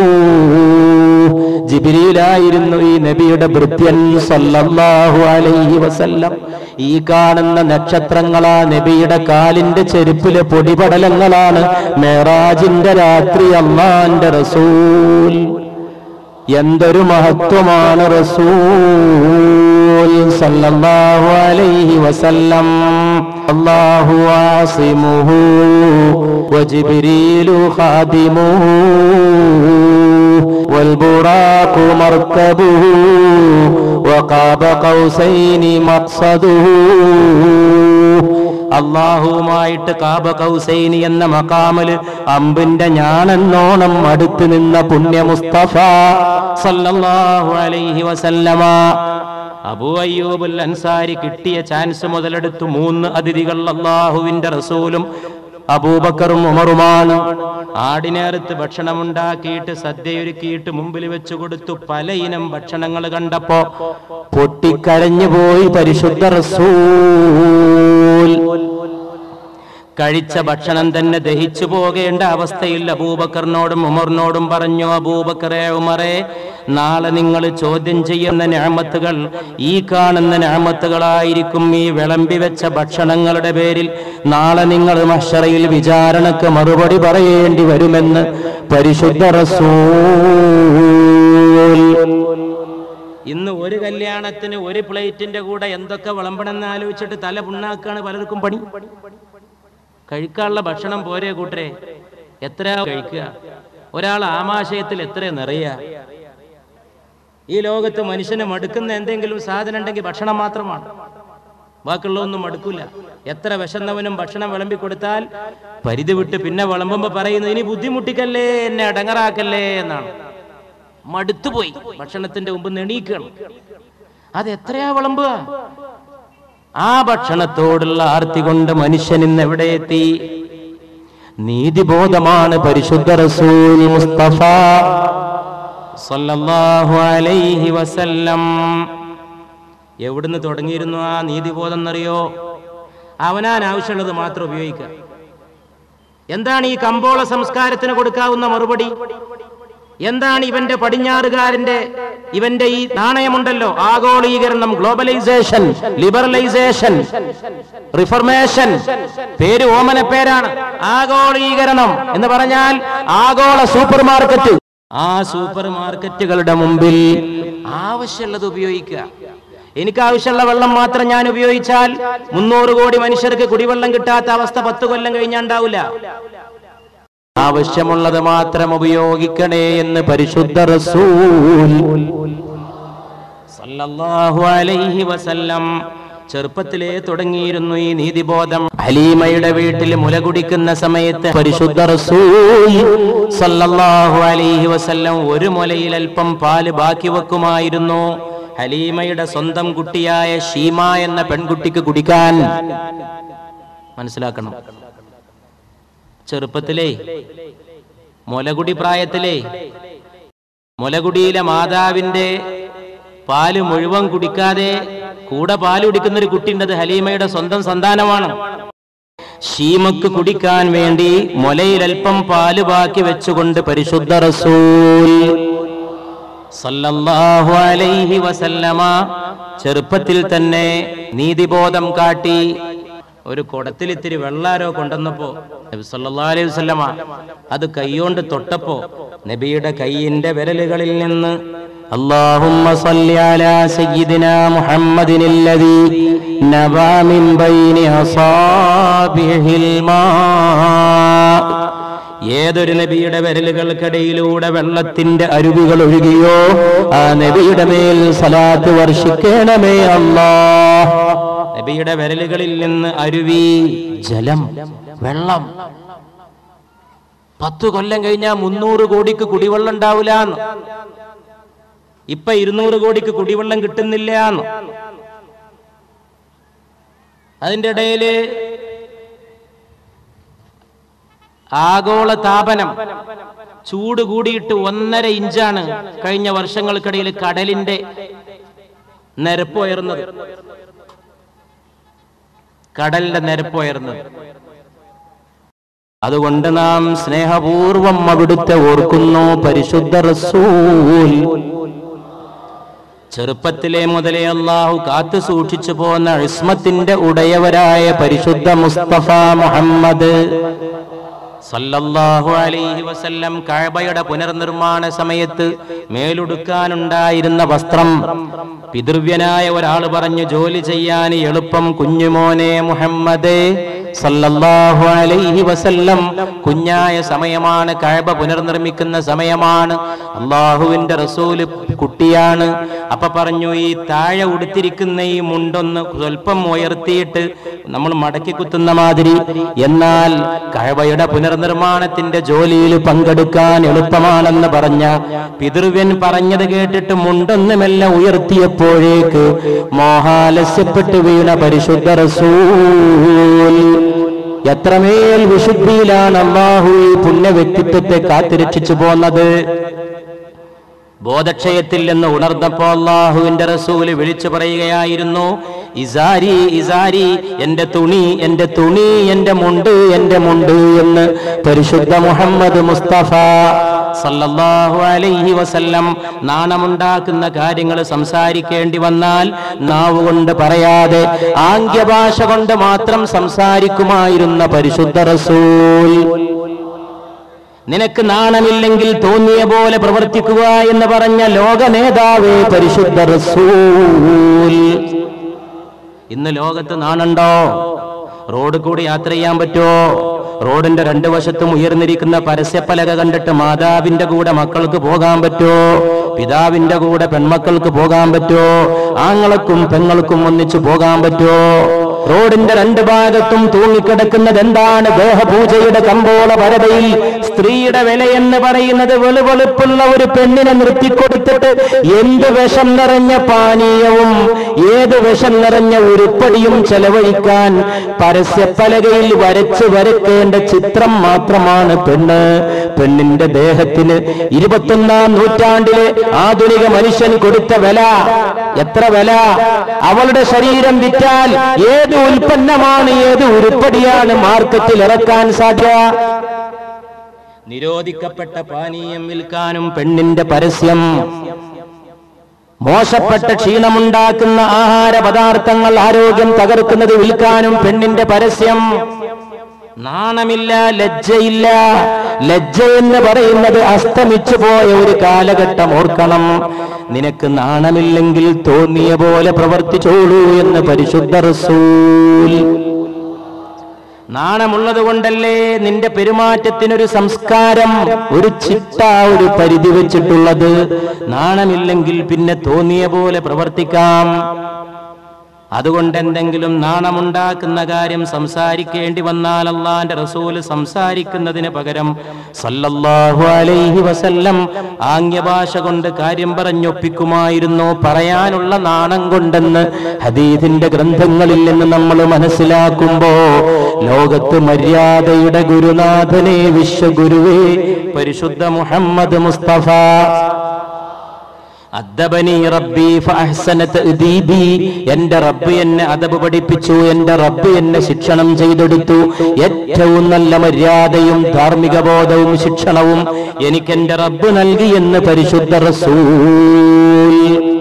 ജിബ്രീലായിരുന്നു ഈ നബിയുടെ ഭൃത്യൻ സല്ലല്ലാഹു അലൈഹി വസല്ലം. ഈ കാണുന്ന നക്ഷത്രങ്ങളാ നബിയുടെ കാലിന്റെ ചെരുപ്പിലെ പൊടിപടലങ്ങളാണ്. മെഹറാജിന്റെ രാത്രി അല്ലാഹുവിന്റെ റസൂൽ. എന്തൊരു മഹത്വമാണ് റസൂൽ സല്ലല്ലാഹു അലൈഹി വസല്ലം. അല്ലാഹു ആസിമുഹു വജിബ്രീലു ഖാദിമുഹു വൽബുറാഖു മർകബുഹു വഖാബ ഖൗസൈനി മഖ്സദുഹു അള്ളാഹുവുമായിട്ട് ഖാബ ഖൗസൈനി എന്ന മഖാമിൽ അമ്പിന്റെ ഞാണെന്നോണം അടുത്ത് നിന്ന പുണ്യ മുസ്തഫ സല്ലല്ലാഹു അലൈഹി വസല്ലമ. അബൂ അയ്യൂബുൽ അൻസാരി കിട്ടിയ ചാൻസ് മുതലെടുത്തു 3 അതിഥികൾ അള്ളാഹുവിന്റെ റസൂലും അബൂബക്കറും ഉമറുമാണ്. ആടിനേർത്ത് ഭക്ഷണമുണ്ടാക്കിയിട്ട് സദ്യയൊരുക്കിയിട്ട് മുമ്പിൽ വെച്ചു കൊടുത്തു. പല ഇനം ഭക്ഷണങ്ങൾ കണ്ടപ്പോ പൊട്ടിക്കരഞ്ഞു പോയി പരിശുദ്ധ റസൂൽ. കഴിച്ച ഭക്ഷണം തന്നെ ദഹിച്ചു പോകേണ്ട അവസ്ഥയിൽ അബൂബക്കറിനോടും ഉമറിനോടും പറഞ്ഞു, അബൂബക്കറെ, ഉമറെ, നാളെ നിങ്ങൾ ചോദ്യം ചെയ്യുന്ന നിഅമത്തുകൾ ഈ കാണുന്ന നിഅമത്തുകളായിരിക്കും. ഈ വിളമ്പി വെച്ച ഭക്ഷണങ്ങളുടെ പേരിൽ നാളെ നിങ്ങൾ മഹ്ശറയിൽ വിചാരണക്ക് മറുപടി പറയേണ്ടി വരുമെന്ന് പരിശുദ്ധ റസൂൽ. ഇന്ന് ഒരു കല്യാണത്തിന് ഒരു പ്ലേറ്റിന്റെ കൂടെ എന്തൊക്കെ വിളമ്പണമെന്ന് ആലോചിച്ചിട്ട് തല പുണ്ണാക്കാണ് പലർക്കും പണി. കഴിക്കാനുള്ള ഭക്ഷണം പോരെ കൂട്ടരെ, എത്ര കഴിക്കുക? ഒരാൾ ആമാശയത്തിൽ എത്ര നിറയുക? ഈ ലോകത്ത് മനുഷ്യന് മടുക്കുന്ന എന്തെങ്കിലും സാധനം ഉണ്ടെങ്കിൽ ഭക്ഷണം മാത്രമാണ്, ബാക്കിയുള്ളതൊന്നും മടുക്കില്ല. എത്ര വിശന്നവനും ഭക്ഷണം വിളമ്പി കൊടുത്താൽ പരിധി വിട്ട് പിന്നെ വിളമ്പുമ്പോ പറയുന്നത്, ഇനി ബുദ്ധിമുട്ടിക്കല്ലേ, എന്നെ അടങ്ങറാക്കല്ലേ എന്നാണ്. മടുത്തുപോയി, ഭക്ഷണത്തിന്റെ മുമ്പ് നെണീക്കണം. അത് എത്രയാ വിളമ്പുക? ആ ഭക്ഷണത്തോടുള്ള ആർത്തി കൊണ്ട് മനുഷ്യൻ ഇന്ന് എവിടെ എത്തി? നീതിബോധമാണ് പരിശുദ്ധ റസൂൽ മുസ്തഫ സല്ലല്ലാഹു അലൈഹി വസല്ലം. എവിടുന്ന് തുടങ്ങിയിരുന്നു ആ നീതിബോധം എന്നറിയോ? അവനാൻ ആവശ്യമുള്ളത് മാത്രം ഉപയോഗിക്കുക. എന്താണ് ഈ കമ്പോള സംസ്കാരത്തിന് കൊടുക്കാവുന്ന മറുപടി? എന്താണ് ഇവന്റെ പടിഞ്ഞാറുകാരന്റെ ഇവന്റെ ഈ നാണയമുണ്ടല്ലോ, ആഗോളീകരണം, ഗ്ലോബലൈസേഷൻ, ലിബറലൈസേഷൻ, റിഫർമേഷൻ, പേര് ഓമന പേരാണ്. ആഗോളീകരണം എന്ന് പറഞ്ഞാൽ ആഗോള സൂപ്പർ മാർക്കറ്റ്. ആ സൂപ്പർ മാർക്കറ്റുകളുടെ മുമ്പിൽ ആവശ്യമുള്ളത് ഉപയോഗിക്കുക. എനിക്ക് ആവശ്യമുള്ള വെള്ളം മാത്രം ഞാൻ ഉപയോഗിച്ചാൽ 300 കോടി മനുഷ്യർക്ക് കുടിവെള്ളം കിട്ടാത്ത അവസ്ഥ 10 കൊല്ലം കഴിഞ്ഞാൽ ഉണ്ടാവില്ല. ആവശ്യമുള്ളത് മാത്രം ഉപയോഗിക്കണേ എന്ന് പരിശുദ്ധ റസൂൽ സല്ലല്ലാഹു അലൈഹി വസല്ലം ചെറുപ്പത്തിലേ തുടങ്ങിയിരുന്നു ഈ നീതിബോധം. ഹലീമയുടെ വീട്ടിൽ മുല കുടിക്കുന്ന സമയത്ത് പരിശുദ്ധ റസൂൽ സല്ലല്ലാഹു അലൈഹി വസല്ലം ഒരു മുലയിൽ അല്പം പാല് ബാക്കി വെക്കുമായിരുന്നു. ഹലീമയുടെ സ്വന്തം കുട്ടിയായ ഷീമ എന്ന പെൺകുട്ടിക്ക് കുടിക്കാൻ. മനസ്സിലാക്കണം, ചെറുപ്പത്തിലേ മുലകുടി പ്രായത്തിലേ മുലകുടിയിലെ മാതാവിന്റെ പാല് മുഴുവൻ കുടിക്കാതെ കൂടെ പാല് കുടിക്കുന്നൊരു കുട്ടിയുണ്ടത് ഹലീമയുടെ സ്വന്തം സന്താനമാണ്. ഷീമക്ക് കുടിക്കാൻ വേണ്ടി മുലയിൽ അല്പം പാല് ബാക്കി വെച്ചുകൊണ്ട് പരിശുദ്ധ റസൂൽ സല്ലല്ലാഹു അലൈഹി വസല്ലമ ചെറുപ്പത്തിൽ തന്നെ നീതിബോധം കാട്ടി. ഒരു കുടത്തിൽ ഇത്തിരി വെള്ളാരോ കൊണ്ടുവന്നപ്പോ നബി സല്ലല്ലാഹു അലൈഹി വസല്ലമ അത് കൈകൊണ്ട് തൊട്ടപ്പോ നബിയുടെ കൈയിന്റെ വിരലുകളിൽ നിന്ന് അല്ലാഹുമ്മ സല്ലി അലാ സയ്യിദിനാ മുഹമ്മദിനില്ലദീ നബാ മിൻ ബൈനി അസാബിഹിൽ മാ. ഏതൊരു നബിയുടെ വിരലുകൾക്കിടയിലൂടെ വെള്ളത്തിന്റെ അരുവികൾ ഒഴുകിയോ ആ നബിയുടെ മേൽ സലാത്ത് വർഷിക്കണമേ അല്ലാഹ്. നബിയുടെ വിരലുകളിൽ നിന്ന് അരുവി, ജലം, വെള്ളം. 10 കൊല്ലം കഴിഞ്ഞാൽ 300 കോടിക്ക് കുടിവെള്ളം ഉണ്ടാവില്ല. ഇപ്പൊ 200 കോടിക്ക് കുടിവെള്ളം കിട്ടുന്നില്ല. അതിന്റെ ഇടയില് ആഗോള താപനം, ചൂട് കൂടിയിട്ട് 1.5 ഇഞ്ചാണ് കഴിഞ്ഞ വർഷങ്ങൾക്കിടയിൽ കടലിന്റെ നിരപ്പ് ഉയർന്നത്. കടലിന്റെ നിരപ്പ് ഉയർന്നത്. അതുകൊണ്ട് നാം സ്നേഹപൂർവം അവിടുത്തെ ഓർക്കുന്നു. പരിശുദ്ധ റസൂൽ ചെറുപ്പത്തിലെ മുതലേ അല്ലാഹു കാത്തു സൂക്ഷിച്ചു പോന്ന ഇസ്മത്തിന്റെ ഉടയവരായ പരിശുദ്ധ മുസ്തഫ മുഹമ്മദ് സല്ലല്ലാഹു അലൈഹി വസല്ലം കഅബയുടെ പുനർനിർമ്മാണ സമയത്ത് മേലുടുക്കാനുണ്ടായിരുന്ന വസ്ത്രം പിതൃവ്യനായ ഒരാൾ പറഞ്ഞു, ജോലി ചെയ്യാൻ എളുപ്പം കുഞ്ഞുമോനെ മുഹമ്മദേ സല്ലല്ലാഹു അലൈഹി വസല്ലം കുഞ്ഞായ സമയമാണ്, കഅബ പുനർനിർമ്മിക്കുന്ന സമയമാണ്. അല്ലാഹുവിന്റെ റസൂല് കുട്ടിയാണ്. അപ്പൊ പറഞ്ഞു, ഈ താഴെ ഉടുത്തിരിക്കുന്ന ഈ മുണ്ടൊന്ന് സ്വല്പം ഉയർത്തിയിട്ട് നമ്മൾ മടക്കി കുത്തുന്ന മാതിരി, എന്നാൽ കഅബയുടെ പുനർനിർമ്മാണത്തിന്റെ ജോലിയിൽ പങ്കെടുക്കാൻ എളുപ്പമാണെന്ന് പറഞ്ഞ പിതൃവ്യൻ പറഞ്ഞത് കേട്ടിട്ട് മുണ്ടൊന്ന് മെല്ലെ ഉയർത്തിയപ്പോഴേക്ക് മോഹാലസ്യപ്പെട്ടു വീണ പരിശുദ്ധ റസൂൽ. എത്രമേൽ വിശുദ്ധിയിലാണ് അല്ലാഹു ഈ പുണ്യ വ്യക്തിത്വത്തെ കാത്തുരക്ഷിച്ചു പോന്നത്. ബോധക്ഷയത്തിൽ നിന്ന് ഉണർന്നപ്പോ അല്ലാഹുവിന്റെ റസൂല് വിളിച്ചു പറയുകയായിരുന്നു, ഇസാരി ഇസാരി, എന്റെ തുണി എന്റെ തുണി, എന്റെ മുണ്ട് എന്റെ മുണ്ട് എന്ന് പരിശുദ്ധ മുഹമ്മദ് മുസ്തഫ സല്ലല്ലാഹു അലൈഹി വസല്ലം. നാണമുണ്ടാക്കുന്ന കാര്യങ്ങൾ സംസാരിക്കേണ്ടി വന്നാൽ നാവ് കൊണ്ട് പറയാതെ ആംഗ്യഭാഷ കൊണ്ട് മാത്രം സംസാരിക്കുമായിരുന്ന പരിശുദ്ധ റസൂൽ. നിനക്ക് നാണമില്ലെങ്കിൽ തോന്നിയ പോലെ പ്രവർത്തിക്കുക എന്ന് പറഞ്ഞ ലോക നേതാവേ പരിശുദ്ധ റസൂൽ. ഇന്ന് ലോകത്ത് നാണുണ്ടോ? റോഡ് കൂടി യാത്ര ചെയ്യാൻ പറ്റുമോ? റോഡിന്റെ രണ്ടു വശത്തും ഉയർന്നിരിക്കുന്ന പരസ്യപ്പലക കണ്ടിട്ട് മാതാവിന്റെ കൂടെ മക്കൾക്ക് പോകാൻ പറ്റുമോ? പിതാവിന്റെ കൂടെ പെൺമക്കൾക്ക് പോകാൻ പറ്റുമോ? ആങ്ങളക്കും പെങ്ങൾക്കും ഒന്നിച്ചു പോകാൻ പറ്റുമോ? റോഡിന്റെ രണ്ട് ഭാഗത്തും തൂങ്ങിക്കിടക്കുന്നത് എന്താണ്? ദേഹപൂജയുടെ കമ്പോള പരതയിൽ സ്ത്രീയുടെ വിലയെന്ന് പറയുന്നത് വെളുവെളുപ്പുള്ള ഒരു പെണ്ണിനെ നിർത്തിക്കൊടുത്തിട്ട് എന്ത് വിഷം നിറഞ്ഞ പാനീയവും ഏത് വിഷം നിറഞ്ഞ ഉരുപ്പടിയും ചെലവഴിക്കാൻ പരസ്യപ്പലകയിൽ വരക്കേണ്ട ചിത്രം മാത്രമാണ് പെണ്ണ്. പെണ്ണിന്റെ ദേഹത്തിന് 21ാം നൂറ്റാണ്ടിലെ ആധുനിക മനുഷ്യൻ കൊടുത്ത വില എത്ര വില! അവളുടെ ശരീരം വിറ്റാൽ ഏത് ഉൽപ്പന്നമാണ്, ഏത് ഉരുപ്പടിയാണ് മാർക്കറ്റിൽ ഇറക്കാൻ സാധ്യത? നിരോധിക്കപ്പെട്ട പാനീയം വിൽക്കാനും പെണ്ണിന്റെ പരസ്യം, മോശപ്പെട്ട ക്ഷീണമുണ്ടാക്കുന്ന ആഹാര പദാർത്ഥങ്ങൾ ആരോഗ്യം തകർക്കുന്നത് വിൽക്കാനും പെണ്ണിന്റെ പരസ്യം. നാണമില്ല, ലജ്ജയില്ല. ലജ്ജ എന്ന് പറയുന്നത് അസ്തമിച്ചു പോയ ഒരു കാലഘട്ടം ഓർക്കണം. നിനക്ക് നാണമില്ലെങ്കിൽ തോന്നിയ പോലെ പ്രവർത്തിച്ചോളൂ എന്ന് പരിശുദ്ധ റസൂൽ. നാണമുള്ളത് കൊണ്ടല്ലേ നിന്റെ പെരുമാറ്റത്തിനൊരു സംസ്കാരം, ഒരു ചിട്ട, ഒരു പരിധി വെച്ചിട്ടുള്ളത്. നാണമില്ലെങ്കിൽ പിന്നെ തോന്നിയ പോലെ പ്രവർത്തിക്കാം. അതുകൊണ്ട് എന്തെങ്കിലും നാണമുണ്ടാക്കുന്ന കാര്യം സംസാരിക്കേണ്ടി വന്നാൽ അല്ലാഹുവിന്റെ റസൂല് സംസാരിക്കുന്നതിന് പകരം സല്ലല്ലാഹു അലൈഹി വസല്ലം ആംഗ്യഭാഷ കൊണ്ട് കാര്യം പറഞ്ഞൊപ്പിക്കുമായിരുന്നു. പറയാനുള്ള നാണം കൊണ്ടെന്ന് ഹദീസിന്റെ ഗ്രന്ഥങ്ങളിൽ നിന്ന് നമ്മൾ മനസ്സിലാക്കുമ്പോ ലോകത്ത് മര്യാദയുടെ ഗുരുനാഥനെ, വിശ്വഗുരുവേ പരിശുദ്ധ മുഹമ്മദ് മുസ്തഫ. അദ്ദബനി റബ്ബി ഫഅഹ്സന തഅദീബി, എന്റെ റബ്ബ് എന്നെ അദബ് പഠിപ്പിച്ചു, എന്റെ റബ്ബ് എന്നെ ശിക്ഷണം ചെയ്തെടുത്തു. ഏറ്റവും നല്ല മര്യാദയും ധാർമ്മിക ബോധവും ശിക്ഷണവും എനിക്ക് എന്റെ റബ്ബ് നൽകി എന്ന് പരിശുദ്ധ റസൂൽ.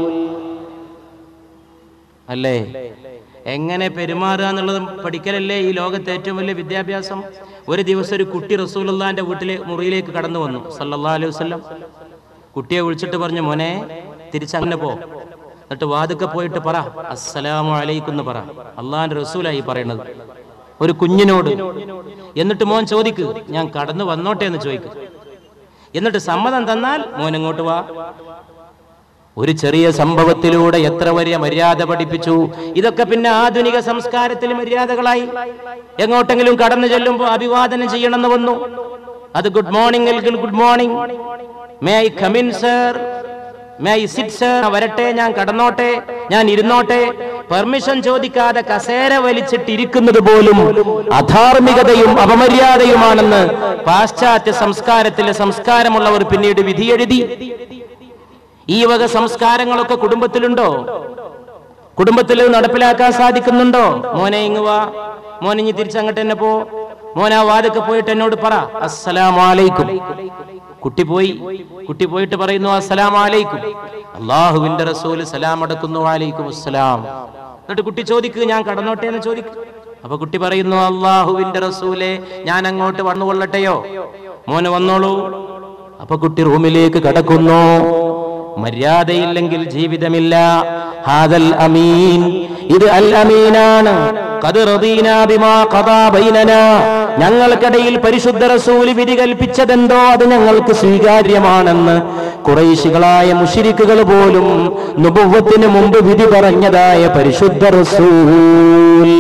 അല്ലേ? എങ്ങനെ പെരുമാറുക എന്നുള്ളത് പഠിക്കലല്ലേ ഈ ലോകത്തെ ഏറ്റവും വലിയ വിദ്യാഭ്യാസം. ഒരു ദിവസം ഒരു കുട്ടി റസൂലുള്ളാഹിന്റെ വീട്ടിലെ മുറിയിലേക്ക് കടന്നു വന്നു സല്ലല്ലാഹു അലൈഹി വസല്ലം. കുട്ടിയെ വിളിച്ചിട്ട് പറഞ്ഞു, മോനെ തിരിച്ചങ്ങനെ പോ, എന്നിട്ട് വാതുക്കെ പോയിട്ട് പറ അസ്സലാമു അലൈക്കും എന്ന് പറ. അള്ളാഹിന്റെ റസൂലായി പറയുന്നത് ഒരു കുഞ്ഞിനോട്. എന്നിട്ട് മോൻ ചോദിക്ക്, ഞാൻ കടന്നു വന്നോട്ടെ എന്ന് ചോദിക്കും. എന്നിട്ട് സമ്മതം തന്നാൽ മോൻ ഇങ്ങോട്ട് വാ. ഒരു ചെറിയ സംഭവത്തിലൂടെ എത്ര വലിയ മര്യാദ പഠിപ്പിച്ചു. ഇതൊക്കെ പിന്നെ ആധുനിക സംസ്കാരത്തിൽ മര്യാദകളായി. എങ്ങോട്ടെങ്കിലും കടന്നു ചെല്ലുമ്പോൾ അഭിവാദനം ചെയ്യണമെന്ന് വന്നു. അത് ഗുഡ് മോർണിംഗ് എങ്കിൽ good morning, may I come in sir, may I sit sir, വരട്ടെ, ഞാൻ കടന്നോട്ടെ, ഞാൻ ഇരുന്നോട്ടെ. പെർമിഷൻ ചോദിക്കാതെ കസേര വലിച്ചിട്ടിരിക്കുന്നത് പോലും അധാർമികതയും അപമര്യാദയുമാണെന്ന് പാശ്ചാത്യ സംസ്കാരത്തിലെ സംസ്കാരമുള്ളവർ പിന്നീട് വിധിയെഴുതി. ഈ വക സംസ്കാരങ്ങളൊക്കെ കുടുംബത്തിലുണ്ടോ? കുടുംബത്തിൽ നടപ്പിലാക്കാൻ സാധിക്കുന്നുണ്ടോ? മോനെ ഇങ്ങ് വാ, മോനെ ഇനി തിരിച്ചങ്ങോട്ട് തന്നെ പോ, മോനെ ആ വാതൊക്കെ പോയിട്ട് എന്നോട് പറ അസ്സലാമു അലൈക്കും. കുട്ടി പോയിട്ട് പറയുന്നു അസ്സലാമു അലൈക്കും. അല്ലാഹുവിന്റെ റസൂൽ സലാം അടക്കുന്നു, വഅലൈക്കും അസ്സലാം. എന്നിട്ട് കുട്ടി ചോദിക്കുക, ഞാൻ കടന്നോട്ടെ എന്ന് ചോദിക്കും. അപ്പൊ കുട്ടി പറയുന്നു, അല്ലാഹുവിന്റെ റസൂലെ, ഞാൻ അങ്ങോട്ട് വന്നുകൊള്ളട്ടെയോ? മോന് വന്നോളൂ. അപ്പൊ കുട്ടി റൂമിലേക്ക് കടക്കുന്നു. മര്യാദയില്ലെങ്കിൽ ജീവിതമില്ല. ഹാദൽ അമീൻ, ഇത് അൽ അമീനാണ്. ഖദ് റദീനാ ബിമാ ഖദാ ബൈനനാ, ഞങ്ങൾക്കിടയിൽ പരിശുദ്ധ റസൂൽ വിധി കൽപ്പിച്ചതെന്തോ അത് ഞങ്ങൾക്ക് സ്വീകാര്യമാണെന്ന് ഖുറൈശികളായ മുശ്രിക്കുകൾ പോലും നുബുവ്വത്തിന് മുമ്പ് വിധി പറഞ്ഞതായ പരിശുദ്ധ റസൂൽ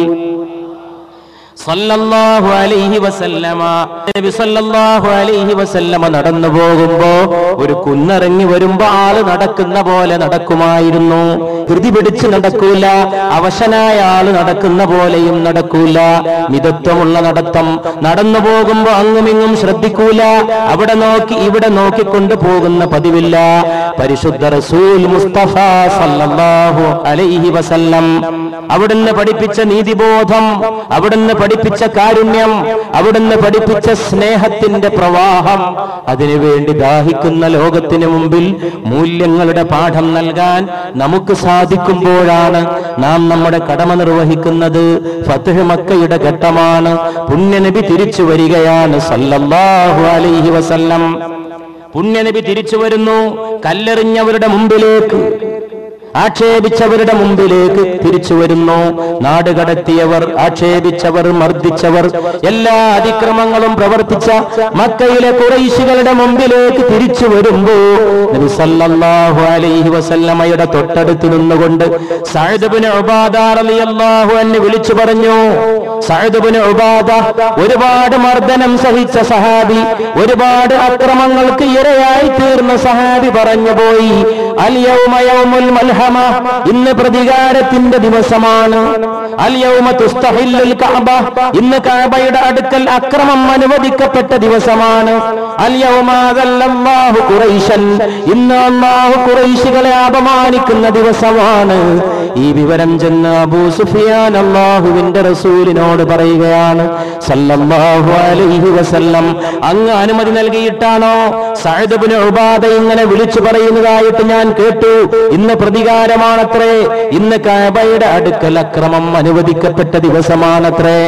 സല്ലല്ലാഹു അലൈഹി വസല്ലമ, നബി സല്ലല്ലാഹു അലൈഹി വസല്ലമ നടന്നു പോകുമ്പോ ഒരു കുന്നിറങ്ങി വരുമ്പോ ആള് നടക്കുന്ന പോലെ നടക്കുമായിരുന്നു. ധൃതി പിടിച്ച് നടക്കൂല, അവശനായ ആള് നടക്കുന്ന പോലെയും നടക്കൂല. മിതത്വമുള്ള നടത്തം. നടന്നു പോകുമ്പോ അങ്ങുമിങ്ങും ശ്രദ്ധിക്കൂല, അവിടെ നോക്കി ഇവിടെ നോക്കിക്കൊണ്ട് പോകുന്ന പതിവില്ല. പരിശുദ്ധ റസൂൽ മുസ്തഫ സല്ലല്ലാഹു അലൈഹി വസല്ലം അവിടുന്ന് പഠിപ്പിച്ച നീതിബോധം, അവിടുന്ന് പഠിപ്പിച്ച കാരുണ്യം, അവിടുന്ന് പഠിപ്പിച്ച സ്നേഹത്തിന്റെ പ്രവാഹം, അതിനുവേണ്ടി ദാഹിക്കുന്ന ലോകത്തിന് മുമ്പിൽ മൂല്യങ്ങളുടെ പാഠം നൽകാൻ നമുക്ക് സാധിക്കുമ്പോഴാണ് നാം നമ്മുടെ കടമ നിർവഹിക്കുന്നത്. ഫത്ഹ് മക്കയുടെ ഘട്ടമാണ്. പുണ്യനബി തിരിച്ചു വരികയാണ് സല്ലല്ലാഹു അലൈഹി വസല്ലം. പുണ്യനബി തിരിച്ചു വരുന്നു. കല്ലെറിഞ്ഞവരുടെ മുമ്പിലേക്ക്, ആക്ഷേപിച്ചവരുടെ മുമ്പിലേക്ക് തിരിച്ചു വരുന്നു. നാട് കടത്തിയവർ, ആക്ഷേപിച്ചവർ, മർദ്ദിച്ചവർ, എല്ലാ അതിക്രമങ്ങളും പ്രവർത്തിച്ച മക്കയിലെ ഖുറൈശികളുടെ മുമ്പിലേക്ക് തിരിച്ചു വരുമ്പോ നബി സല്ലല്ലാഹു അലൈഹി വസല്ലമയുടെ തൊട്ടടുത്ത് നിന്നുകൊണ്ട് സഅദ് ഇബ്നു ഉബാദ റളിയല്ലാഹു അൻഹു വിളിച്ചു പറഞ്ഞു. സഅദ് ഇബ്നു ഉബാദ ഒരുപാട് മർദ്ദനം സഹിച്ച സഹാബി, ഒരുപാട് അക്രമങ്ങൾക്ക് ഇരയായി തീർന്ന സഹാബി പറഞ്ഞുപോയി, അൽ യൗമ യൗമുൽ മൽഹമ, ഇന്ന് പ്രതികാരത്തിന്റെ ദിവസമാണ്. അൽ യൗമ തുസ്തഹില്ലുൽ കഅബ, ഇന്ന് കഅബയുടെ അടുക്കൽ അക്രമം അനുവദിക്കപ്പെട്ട ദിവസമാണ്. അൽ യൗമ അദല്ലല്ലാഹു ഖുറൈശൻ, ഇന്ന് അല്ലാഹു ഖുറൈശികളെ അപമാനിക്കുന്ന ദിവസമാണ്. ഈ വിവരം ചെന്ന് അബൂ സുഫിയാൻ അല്ലാഹുവിന്റെ റസൂലിനോട് പറയുകയാണ് സല്ലല്ലാഹു അലൈഹി വസല്ലം, അങ്ങ് അനുമതി നൽകിയിട്ടാണോ സഅദ് ഇബ്നു ഉബാദ ഇങ്ങനെ വിളിച്ചു പറയുന്നതായിട്ട് ഞാൻ കേട്ടു. ഇന്ന് പ്രതികാരമാണത്രേ, ഇന്ന് കഅബയുടെ അടുക്കൽ അക്രമം അനുവദിക്കപ്പെട്ട ദിവസമാണത്രേ.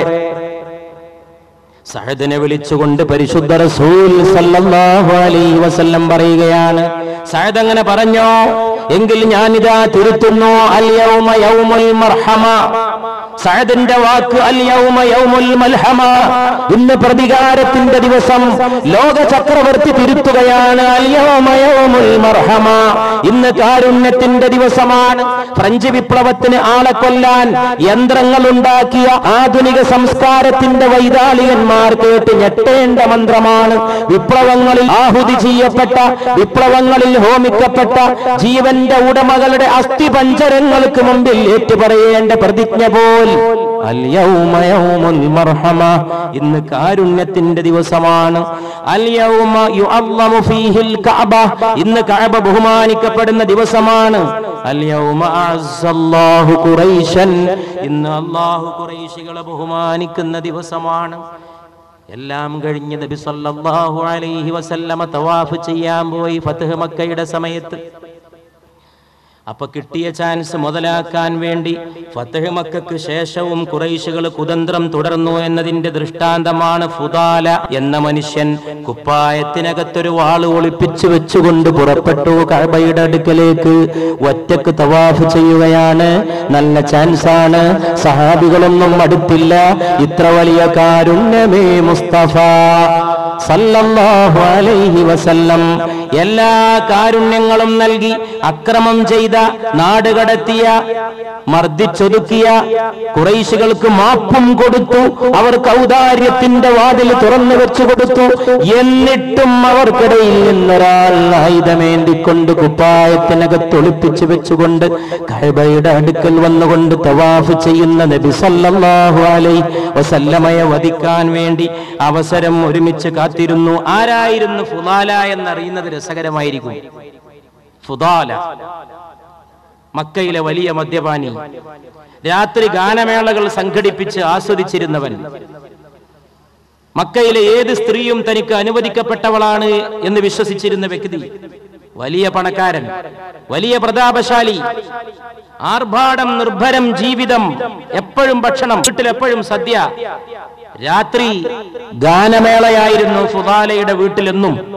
സഅദിനെ വിളിച്ചുകൊണ്ട് പരിശുദ്ധ റസൂൽ സല്ലല്ലാഹു അലൈഹി വസല്ലം പറയുകയാണ്, സഅദ് അങ്ങനെ പറഞ്ഞോ? എങ്കിൽ ഞാനിതാ തിരുത്തുന്നു. അൽ യൗമ യൗമുൽ മർഹമ, സഅദിന്റെ വാക്ക് അൽ യൗമ യൗമുൽ മൽഹമ, ഇന്ന് പ്രതികാരത്തിന്റെ ദിവസം. ലോക ചക്രവർത്തി തിരുത്തുകയാണ്, അൽ യൗമ യൗമുൽ മർഹമ, ഇന്ന് കാരുണ്യത്തിന്റെ ദിവസമാണ്. ഫ്രഞ്ച് വിപ്ലവത്തിന് ആളെ കൊല്ലാൻ യന്ത്രങ്ങൾ ഉണ്ടാക്കിയ ആധുനിക സംസ്കാരത്തിന്റെ വൈതാളികന്മാർ കേട്ട് ഞെട്ടേണ്ട മന്ത്രമാണ്. വിപ്ലവങ്ങളിൽ ആഹുതി ചെയ്യപ്പെട്ട, വിപ്ലവങ്ങളിൽ ഹോമിക്കപ്പെട്ട ജീവന്റെ ഉടമകളുടെ അസ്ഥിപഞ്ജരങ്ങൾക്ക് മുമ്പിൽ ഏറ്റുപറയേണ്ട പ്രതിജ്ഞ പോൽ അൽ യൗമ യൗമുൽ മർഹമ, ഇന്ന് കാരുണ്യത്തിന്റെ ദിവസമാണ്. അൽ യൗമ യുഅല്ലമു ഫീഹിൽ കഅബ, ഇന്ന് കഅബ ബഹുമാനിക്കപ്പെടുന്ന ദിവസമാണ്. അൽ യൗമ അഅസ്സല്ലാഹു ഖുറൈശൻ, ഇന്ന് അല്ലാഹു ഖുറൈശികളെ ബഹുമാനിക്കുന്ന ദിവസമാണ്. എല്ലാം കഴിഞ്ഞ് നബി സല്ലല്ലാഹു അലൈഹി വസല്ലമ തവാഫ് ചെയ്യാൻ പോയി ഫത്ഹ് മക്കയുടെ സമയത്ത്. അപ്പൊ കിട്ടിയ ചാൻസ് മുതലാക്കാൻ വേണ്ടി ഫത്ഹ് മക്കയ്ക്ക് ശേഷവും ഖുറൈശികൾ കുതന്ത്രം തുടർന്നു എന്നതിന്റെ ദൃഷ്ടാന്തമാണ് ഫുദാല എന്ന മനുഷ്യൻ. കുപ്പായത്തിനകത്തൊരു വാള് ഒളിപ്പിച്ചു വെച്ചുകൊണ്ട് പുറപ്പെട്ടു കഅബയുടെ അടുക്കലേക്ക്. ഒറ്റക്ക് തവാഫ് ചെയ്യുകയാണ്. നല്ല ചാൻസാണ്. സഹാബികളൊന്നും അടുത്തില്ല. ഇത്ര വലിയ കാരുണ്യമേ മുസ്തഫ സല്ലല്ലാഹു അലൈഹി വസല്ലം എല്ലാ കാരുണ്യങ്ങളും നൽകി അക്രമം ചെയ്ത, നാട് കടത്തിയ, മർദ്ദിച്ചൊതുക്കിയ ഖുറൈശികൾക്ക് മാപ്പും കൊടുത്തു. അവർക്ക് ഔദാര്യത്തിന്റെ വാതിൽ തുറന്നു വെച്ചു കൊടുത്തു. എന്നിട്ടും അവർക്കിടയിൽ നിന്നൊരാൾ ആയുധമേന്തിക്കൊണ്ട് കുപ്പായത്തിനകത്ത് ഒളിപ്പിച്ചു വെച്ചുകൊണ്ട് കഅബയുടെ അടുക്കൽ വന്നുകൊണ്ട് തവാഫ് ചെയ്യുന്ന നബി സല്ലല്ലാഹു അലൈഹി വസല്ലമയെ വധിക്കാൻ വേണ്ടി അവസരം ഒരുമിച്ച് കാത്തിരുന്നു. ആരായിരുന്നു ഫുദാല എന്നറിയുന്നത് രസകരമായിരിക്കും. ഫുദാല മക്കയിലെ വലിയ മദ്യപാനി, രാത്രി ഗാനമേളകൾ സംഘടിപ്പിച്ച് ആസ്വദിച്ചിരുന്നവൻ, മക്കയിലെ ഏത് സ്ത്രീയും തനിക്ക് അനുവദിക്കപ്പെട്ടവളാണ് എന്ന് വിശ്വസിച്ചിരുന്ന വ്യക്തി, വലിയ പണക്കാരൻ, വലിയ പ്രതാപശാലി, ആർഭാടം നിർഭരം ജീവിതം, എപ്പോഴും ഭക്ഷണം, വീട്ടിലെപ്പോഴും സദ്യ. രാത്രി ഗാനമേളയായിരുന്നു ഫുദാലയുടെ വീട്ടിലെന്നും.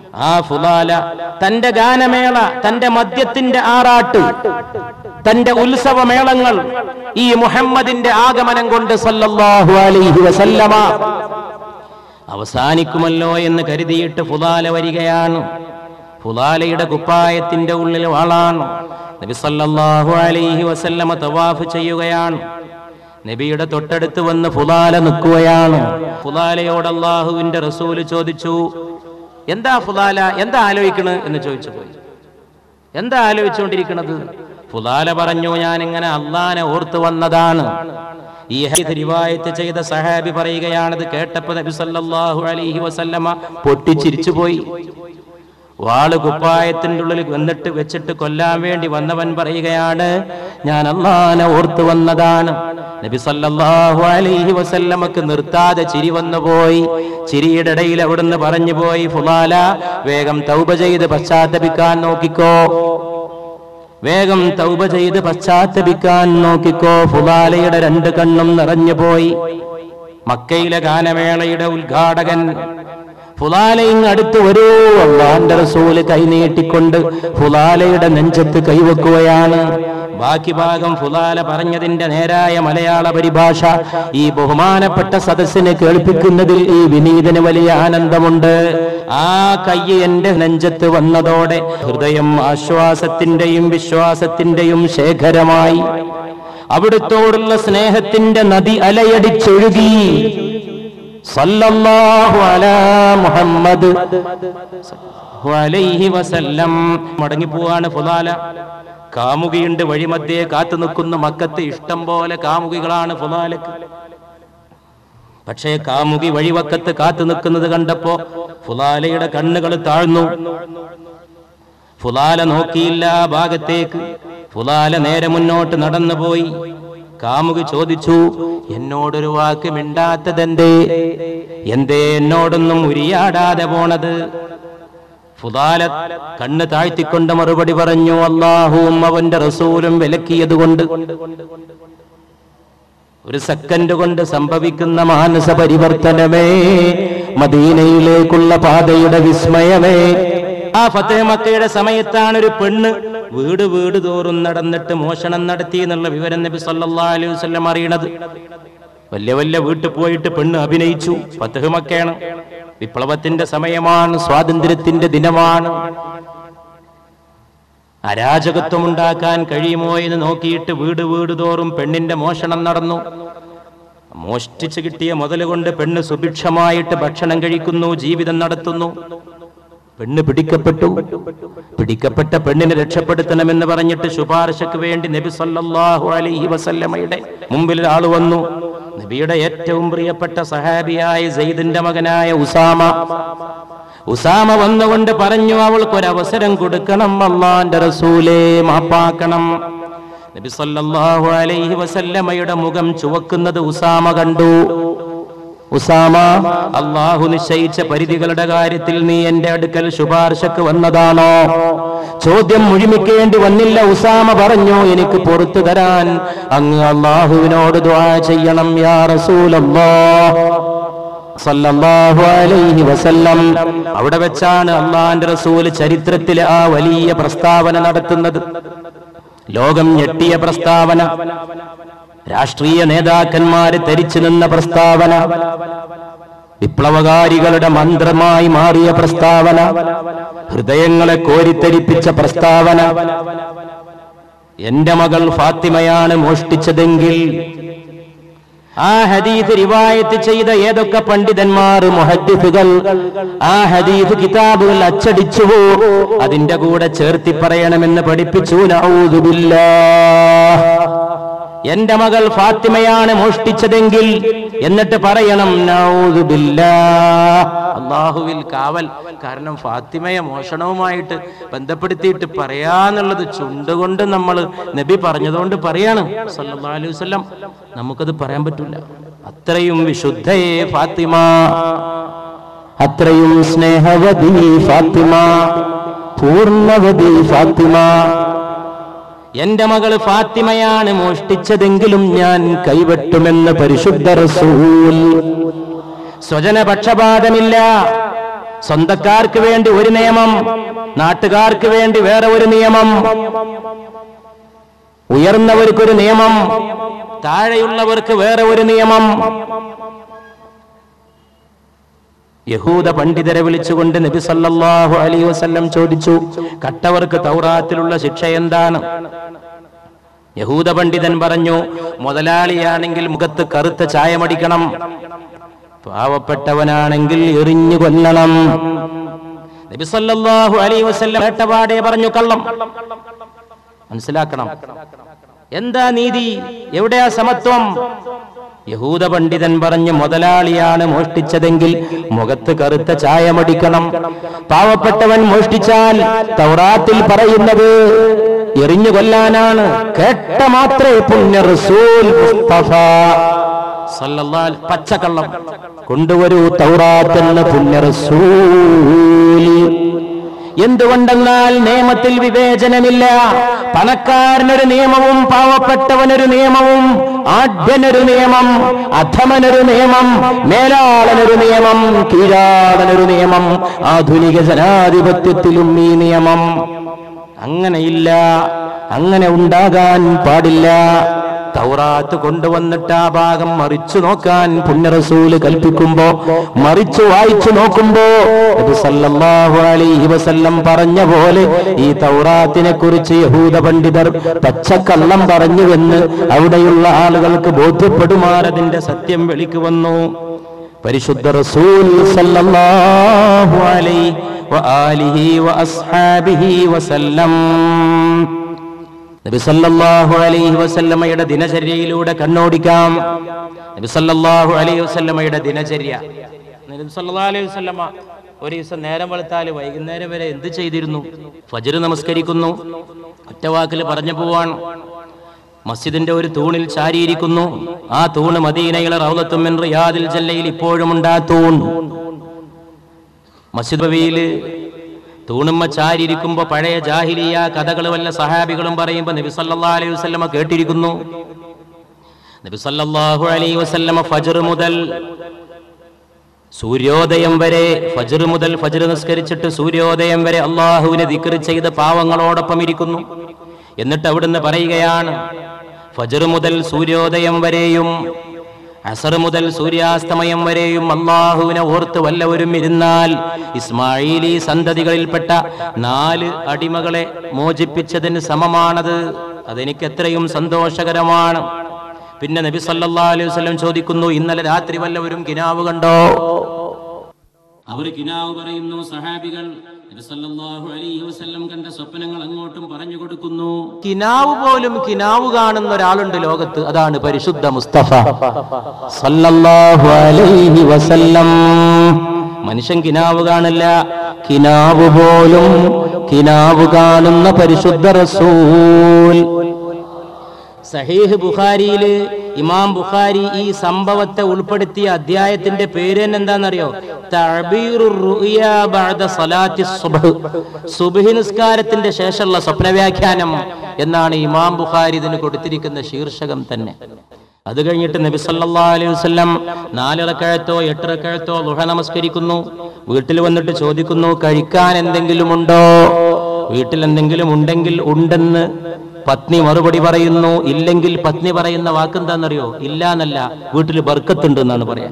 ആ ഫുലാല തന്റെ ഗാനമേള, തന്റെ മദ്യത്തിന്റെ ആറാട്ട്, തന്റെ ഉത്സവമേളങ്ങൾ ഈ മുഹമ്മദിന്റെ ആഗമനം കൊണ്ട് സല്ലല്ലാഹു അലൈഹി വസല്ലമ അവസാനിക്കുമല്ലോ എന്ന് കരുതിയിട്ട് ഫുലാല വരികയാണ്. ഫുലാലയുടെ കുപ്പായത്തിന്റെ ഉള്ളിൽ വാളാണ്. നബി സല്ലല്ലാഹു അലൈഹി വസല്ലമ തവാഫ് ചെയ്യുകയാണ്. നബിയുടെ തൊട്ടടുത്ത് വന്ന് ഫുലാല നിൽക്കുകയാണ്. ഫുലാലയോട് അല്ലാഹുവിന്റെ റസൂല് ചോദിച്ചു, എന്താ ഫുലാല, എന്താ ആലോചിക്കണ് എന്ന് ചോദിച്ചു പോയി. എന്താ ആലോചിച്ചുകൊണ്ടിരിക്കുന്നത്? ഫുലാല പറഞ്ഞു, ഞാൻ ഇങ്ങനെ അള്ളാനെ ഓർത്തു വന്നതാണ്. ഈ ഹദീസ് റിവായത്ത് ചെയ്ത സഹാബി പറയുകയാണത് കേട്ടപ്പോൾ നബി സല്ലല്ലാഹു അലൈഹി വസല്ലമ പൊട്ടിച്ചിരിച്ചു പോയി. വാള് കുപ്പായത്തിന്റെ ഉള്ളിൽ വന്നിട്ട് വെച്ചിട്ട് കൊല്ലാൻ വേണ്ടി വന്നവൻ പറയുകയാണ്, ഞാൻ അള്ളാനെ ഓർത്തു വന്നതാണ്. നബി സല്ലല്ലാഹു അലൈഹി വസല്ലമക്ക് നിർത്താതെ ചിരി വന്നുപോയി. ചിരിയുടെ ഇടയിൽ അവിടുന്ന് പറഞ്ഞു പോയി, ഫുലാല വേഗം തൗബ ചെയ്ത് പശ്ചാത്തപിക്കാൻ നോക്കിക്കോ, വേഗം തൗബ ചെയ്ത് പശ്ചാത്തപിക്കാൻ നോക്കിക്കോ. ഫുലാലയുടെ രണ്ട് കണ്ണും നിറഞ്ഞുപോയി. മക്കയിലെ ഗാനമേളയുടെ ഉദ്ഘാടകൻ ഫുലാല ഇങ്ങ് അടുത്ത് വരൂ, അല്ലാഹുവിന്റെ റസൂല് കൈനീട്ടിക്കൊണ്ട് ഫുലാലയുടെ നെഞ്ചത്ത് കൈവെക്കുകയാണ്. ബാക്കി ഭാഗം ഫുലാല പറഞ്ഞതിന്റെ നേരായ മലയാള പരിഭാഷ ഈ ബഹുമാനപ്പെട്ട സദസ്സിനെ കേൾപ്പിക്കുന്നതിൽ ഈ വിനീതന് വലിയ ആനന്ദമുണ്ട്. ആ കൈ എന്റെ നെഞ്ചത്ത് വന്നതോടെ ഹൃദയം ആശ്വാസത്തിന്റെയും വിശ്വാസത്തിന്റെയും ശേഖരമായി. അവിടുത്തോടുള്ള സ്നേഹത്തിന്റെ നദി അലയടിച്ചൊഴുകി. സല്ലല്ലാഹു അലാ മുഹമ്മദ് അലൈഹി വസല്ലം. മടങ്ങിപ്പോവാണ് ഫുലാല. കാമുകിയുണ്ട് വഴിമധ്യേ കാത്തു നിൽക്കുന്ന മക്കത്ത് ഇഷ്ടം പോലെ കാമുകികളാണ് ഫുലാലക്ക്. പക്ഷേ കാമുകി വഴിവക്കത്ത് കാത്തു നിൽക്കുന്നത് കണ്ടപ്പോ ഫുലാലയുടെ കണ്ണുകൾ താഴ്ന്നു. ഫുലാല നോക്കിയില്ല ആ ഭാഗത്തേക്ക്. ഫുലാല നേരെ മുന്നോട്ട് നടന്നുപോയി. കാമുകി ചോദിച്ചു, എന്നോടൊരു വാക്ക് മിണ്ടാത്തതെന്തേ? എന്തേ എന്നോടൊന്നും ഉരിയാടാതെ പോണത്? ഫുലാല കണ്ണ് താഴ്ത്തിക്കൊണ്ട് മറുപടി പറഞ്ഞു, അല്ലാഹുവും അവന്റെ റസൂലും വിലക്കിയതുകൊണ്ട്. ഒരു സെക്കൻഡ് കൊണ്ട് സംഭവിക്കുന്ന മാനസ പരിവർത്തനമേ, മദീനയിലേക്കുള്ള പാതയുടെ വിസ്മയമേ. ആ ഫതഹ് മക്കയുടെ സമയത്താണ് ഒരു പെണ്ണ് വീട് വീട് തോറും നടന്നിട്ട് മോഷണം നടത്തി എന്നുള്ള വിവരം നബി സല്ലല്ലാഹു അലൈഹി വസല്ലം അറിയണത്. വലിയ വലിയ വീട്ടിൽ പോയിട്ട് പെണ്ണ് അഭിനയിച്ചു. ഫതഹ് മക്കയാണ്, വിപ്ലവത്തിന്റെ സമയമാണ്, സ്വാതന്ത്ര്യത്തിന്റെ ദിനമാണ്. അരാജകത്വം ഉണ്ടാക്കാൻ കഴിയുമോ എന്ന് നോക്കിയിട്ട് വീട് വീട് തോറും പെണ്ണിന്റെ മോഷണം നടന്നു. മോഷ്ടിച്ചു കിട്ടിയ മുതൽ കൊണ്ട് പെണ്ണ് സുഭിക്ഷമായിട്ട് ഭക്ഷണം കഴിക്കുന്നു, ജീവിതം നടത്തുന്നു. പെണ്ണ് പിടിക്കപ്പെട്ടു. പിടിക്കപ്പെട്ട പെണ്ണിനെ രക്ഷപ്പെടുത്തണമെന്ന് പറഞ്ഞിട്ട് ശുപാർശക്ക് വേണ്ടി നബി സല്ലല്ലാഹു അലൈഹി വസല്ലമയുടെ മുമ്പിൽ ആൾ വന്നു. നബിയുടെ ഏറ്റവും പ്രിയപ്പെട്ട സഹാബിയായ സെയ്ദിന്റെ മകനായ ഉസാമ വന്നുകൊണ്ട് പറഞ്ഞു, അവൾക്കൊരവസരം കൊടുക്കണം, അല്ലാഹുവിന്റെ റസൂലേ മാപ്പാക്കണം. നബി സല്ലല്ലാഹു അലൈഹി വസല്ലമയുടെ മുഖം ചുവക്കുന്നത് ഉസാമ കണ്ടു. ഉസാമ, അല്ലാഹു നിശ്ചയിച്ച പരിധികളുടെ കാര്യത്തിൽ നീ എന്റെ അടുക്കൽ ശുപാർശക്ക് വന്നതാണോ? ചോദ്യം മുഴുമിക്കേണ്ടി വന്നില്ല. ഉസാമ പറഞ്ഞു, എനിക്ക് പുറത്തു തരാൻ അങ്ങ് അല്ലാഹുവിനോട് ദുആ ചെയ്യണം യാ റസൂലല്ലാഹ് സല്ലല്ലാഹു അലൈഹി വസല്ലം. അവിടെ വെച്ചാണ് അല്ലാഹുവിന്റെ റസൂൽ ചരിത്രത്തിലെ ആ വലിയ പ്രസ്താവന നടത്തുന്നത്. ലോകം ഞെട്ടിയ പ്രസ്താവന, രാഷ്ട്രീയ നേതാക്കന്മാര് ധരിച്ചു നിന്ന പ്രസ്താവന, വിപ്ലവകാരികളുടെ മന്ത്രമായി മാറിയ പ്രസ്താവന, ഹൃദയങ്ങളെ കോരിത്തരിപ്പിച്ച പ്രസ്താവന. എന്റെ മകൾ ഫാത്തിമയാണ് മോഷ്ടിച്ചതെങ്കിൽ ആ ഹദീസ് റിവായത്ത് ചെയ്ത ഏതൊക്കെ പണ്ഡിതന്മാർ, മുഹദ്ദിസുകൾ ആ ഹദീസ് കിതാബുകൾ അച്ചടിച്ചുവോ അതിന്റെ കൂടെ ചേർത്തി പറയണമെന്ന് പഠിപ്പിച്ചു. നഊദു ബില്ലാഹ്, എന്റെ മകൾ ഫാത്തിമയാണ് മോഷ്ടിച്ചതെങ്കിൽ എന്നിട്ട് പറയണം നഊദു ബില്ലാഹ്, അല്ലാഹുവിൽ കാവൽ. കാരണം ഫാത്തിമയെ മോഷണവുമായിട്ട് ബന്ധപ്പെടുത്തിയിട്ട് പറയാന്നുള്ളത് ചുണ്ടുകൊണ്ട് നമ്മൾ നബി പറഞ്ഞതുകൊണ്ട് പറയാണ് സല്ലല്ലാഹു അലൈഹി വസല്ലം. നമുക്കത് പറയാൻ പറ്റില്ല. അത്രയും വിശുദ്ധയെ ഫാത്തിമ, അത്രയും സ്നേഹവതി ഫാത്തിമ, പൂർണ്ണവതി ഫാത്തിമ. എന്റെ മകൾ ഫാത്തിമയാണ് മോഷ്ടിച്ചതെങ്കിലും ഞാൻ കൈവെട്ടുമെന്ന് പരിശുദ്ധ റസൂൽ. സ്വജനപക്ഷപാതമില്ല. സ്വന്തക്കാർക്ക് വേണ്ടി ഒരു നിയമം, നാട്ടുകാർക്ക് വേണ്ടി വേറെ ഒരു നിയമം, ഉയർന്നവർക്കൊരു നിയമം, താഴെയുള്ളവർക്ക് വേറെ ഒരു നിയമം. യഹൂദ പണ്ഡിതരെ വിളിച്ചുകൊണ്ട് നബി സല്ലല്ലാഹു അലൈഹി വസല്ലം ചോദിച്ചു, കട്ടവർക്ക് തൗറാത്തിലുള്ള ശിക്ഷ എന്താണ്? യഹൂദ പണ്ഡിതൻ പറഞ്ഞു, മുതലാളിയാണെങ്കിൽ മുഖത്ത് കറുത്ത ചായമടിക്കണം, പാവപ്പെട്ടവനാണെങ്കിൽ എറിഞ്ഞു കൊല്ലണം. നബി സല്ലല്ലാഹു അലൈഹി വസല്ലം കേട്ടപാടെ പറഞ്ഞു, കള്ളം. മനസ്സിലാക്കണം, എന്താ നീതി, എവിടെയാ സമത്വം? യഹൂദ പണ്ഡിതൻ പറഞ്ഞു, മുതലാളിയാണ് മോഷ്ടിച്ചതെങ്കിൽ മുഖത്ത് കറുത്ത ചായമടിക്കണം. പാവപ്പെട്ടവൻ മോഷ്ടിച്ചാൽ തൗറാത്തിൽ പറയുന്നത് എറിഞ്ഞു കൊല്ലാനാണ്. കേട്ട മാത്രമേ പുണ്യ റസൂൽ മുസ്തഫ സല്ലല്ലാഹു അലൈഹി പച്ചക്കള്ളം കൊണ്ടുവരൂ തൗറാത്ത് എന്ന പുണ്യ റസൂൽ. എന്തുകൊണ്ടെന്നാൽ നിയമത്തിൽ വിവേചനമില്ല. പണക്കാരനൊരു നിയമവും പാവപ്പെട്ടവനൊരു നിയമവും, ആഢ്യനൊരു നിയമം, അധമനൊരു നിയമം, മേലാളനൊരു നിയമം, കീഴാളനൊരു നിയമം. ആധുനിക ജനാധിപത്യത്തിലും ഈ നിയമം അങ്ങനെയില്ല, അങ്ങനെ ഉണ്ടാകാൻ പാടില്ല. തൗറാത്ത് കൊണ്ടുവന്നിട്ട് ആ ഭാഗം മറിച്ചു നോക്കാൻ പുണ്യ റസൂല് കൽപ്പിക്കുമ്പോ, മറിച്ചു വായിച്ചു നോക്കുമ്പോ നബി സല്ലല്ലാഹു അലൈഹി വസല്ലം പറഞ്ഞ പോലെ ഈ തൗറാത്തിനെ കുറിച്ച് യഹൂദ പണ്ഡിതർ പച്ചക്കള്ളം പറഞ്ഞുവെന്ന് അവിടെയുള്ള ആളുകൾക്ക് ബോധ്യപ്പെടുമാറതിന്റെ സത്യം വെളിക്ക് വന്നു. പരിശുദ്ധ റസൂൽ സല്ലല്ലാഹു അലൈഹി വആലിഹി വഅസ്ഹാബിഹി വസല്ലം നബി സല്ലല്ലാഹു അലൈഹി വസല്ലമയുടെ ദിനചര്യയിലൂടെ കണ്ണോടിക്കാം. നബി സല്ലല്ലാഹു അലൈഹി വസല്ലമയുടെ ദിനചര്യ. നബി സല്ലല്ലാഹു അലൈഹി വസല്ലമ ഒരു ദിവസം നേരം വെളുത്താൽ വൈകുന്നേരം വരെ എന്ത് ചെയ്തിരുന്നു? ഫജ്ർ നമസ്കരിക്കുന്നു, ഒറ്റവാക്കിൽ പറഞ്ഞു പോവാണ്. മസ്ജിദിന്റെ ഒരു തൂണിൽ ചാരിയിരിക്കുന്നു. ആ തൂണ് മദീനയിലെ റൗളത്തും മിൻ റിയാദിൽ ജന്നയിൽ ഇപ്പോഴുമുണ്ട്. ആ തൂൺ മസ്ജിദ് നബവിയിൽ തൂണുമ്മ ചാരിയിരിക്കുമ്പോ പഴയ ജാഹിലിയ കഥകൾ വല്ല സഹാബികളും പറയുമ്പോ നബി സല്ലല്ലാഹു അലൈഹി വസല്ലമ കേട്ടിരിക്കുന്നു. നബി സല്ലല്ലാഹു അലൈഹി വസല്ലമ ഫജ്ർ മുതൽ സൂര്യോദയം വരെ, ഫജ്ർ മുതൽ ഫജ്ർ നിസ്കരിച്ചിട്ട് സൂര്യോദയം വരെ അള്ളാഹുവിനെ ദിക്ർ ചെയ്ത് പാവങ്ങളോടൊപ്പം ഇരിക്കുന്നു. എന്നിട്ട് അവിടുന്ന് പറയുകയാണ്, ഫജ്ർ മുതൽ സൂര്യോദയം വരെയും അസർ മുതൽ സൂര്യാസ്തമയം വരെയും അള്ളാഹുവിനെ ഓർത്ത് വല്ലവരും ഇരുന്നാൽ ഇസ്മാഈലി സന്തതികളിൽപ്പെട്ട 4 അടിമകളെ മോചിപ്പിച്ചതിന് സമമാണത്. അതെനിക്ക് എത്രയും സന്തോഷകരമാണ്. പിന്നെ നബി സല്ലല്ലാഹു അലൈഹി വസല്ലം ചോദിക്കുന്നു, ഇന്നലെ രാത്രി വല്ലവരും കിനാവ് കണ്ടോ? അവർ കിനാവ് പറയുന്നു. സഹാബികൾ നബി സല്ലല്ലാഹു അലൈഹി വസല്ലം കണ്ട സ്വപ്നങ്ങൾ അങ്ങോട്ടും പറഞ്ഞു കൊടുക്കുന്നു. കിനാവ് പോലും കിനാവ് കാണുന്ന ഒരാളുണ്ട് ലോകത്ത്, അതാണ് പരിശുദ്ധ മുസ്തഫ സല്ലല്ലാഹു അലൈഹി വസല്ലം. മനുഷ്യൻ കിനാവ് കാണില്ല, കിനാവ് പോലും കിനാവ് കാണുന്ന പരിശുദ്ധ റസൂൽ. സഹീഹ് ബുഖാരിയില് ഇമാം ബുഖാരി ഈ സംഭവത്തെ ഉൾപ്പെടുത്തിയ അധ്യായത്തിന്റെ പേര് തന്നെ എന്താണെന്നറിയോ? തഅബീറുർ റുഅ്യാ ബഅദ സ്വലാത്തി സുബ്ഹ്. സുബ്ഹി നിസ്കാരത്തിന്റെ ശേഷമുള്ള സ്വപ്നവ്യാഖ്യാനം എന്നാണ് ഇമാം ബുഖാരി ഇതിന് കൊടുത്തിരിക്കുന്ന ശീർഷകം തന്നെ. അത് കഴിഞ്ഞിട്ട് നബി സല്ലല്ലാഹു അലൈഹി വസല്ലം 4 റക്അത്തോ 8 റക്അത്തോ ളുഹ നമസ്കരിക്കുന്നു. വീട്ടിൽ വന്നിട്ട് ചോദിക്കുന്നു, കഴിക്കാൻ എന്തെങ്കിലും ഉണ്ടോ? വീട്ടിൽ എന്തെങ്കിലും ഉണ്ടെങ്കിൽ ഉണ്ടെന്ന് പത്നി മറുപടി പറയുന്നു. ഇല്ലെങ്കിൽ പത്നി പറയുന്ന വാക്കെന്താണെന്നറിയോ? ഇല്ല എന്നല്ല, വീട്ടിൽ ബർക്കത്തുണ്ട് എന്നാണ് പറയാ.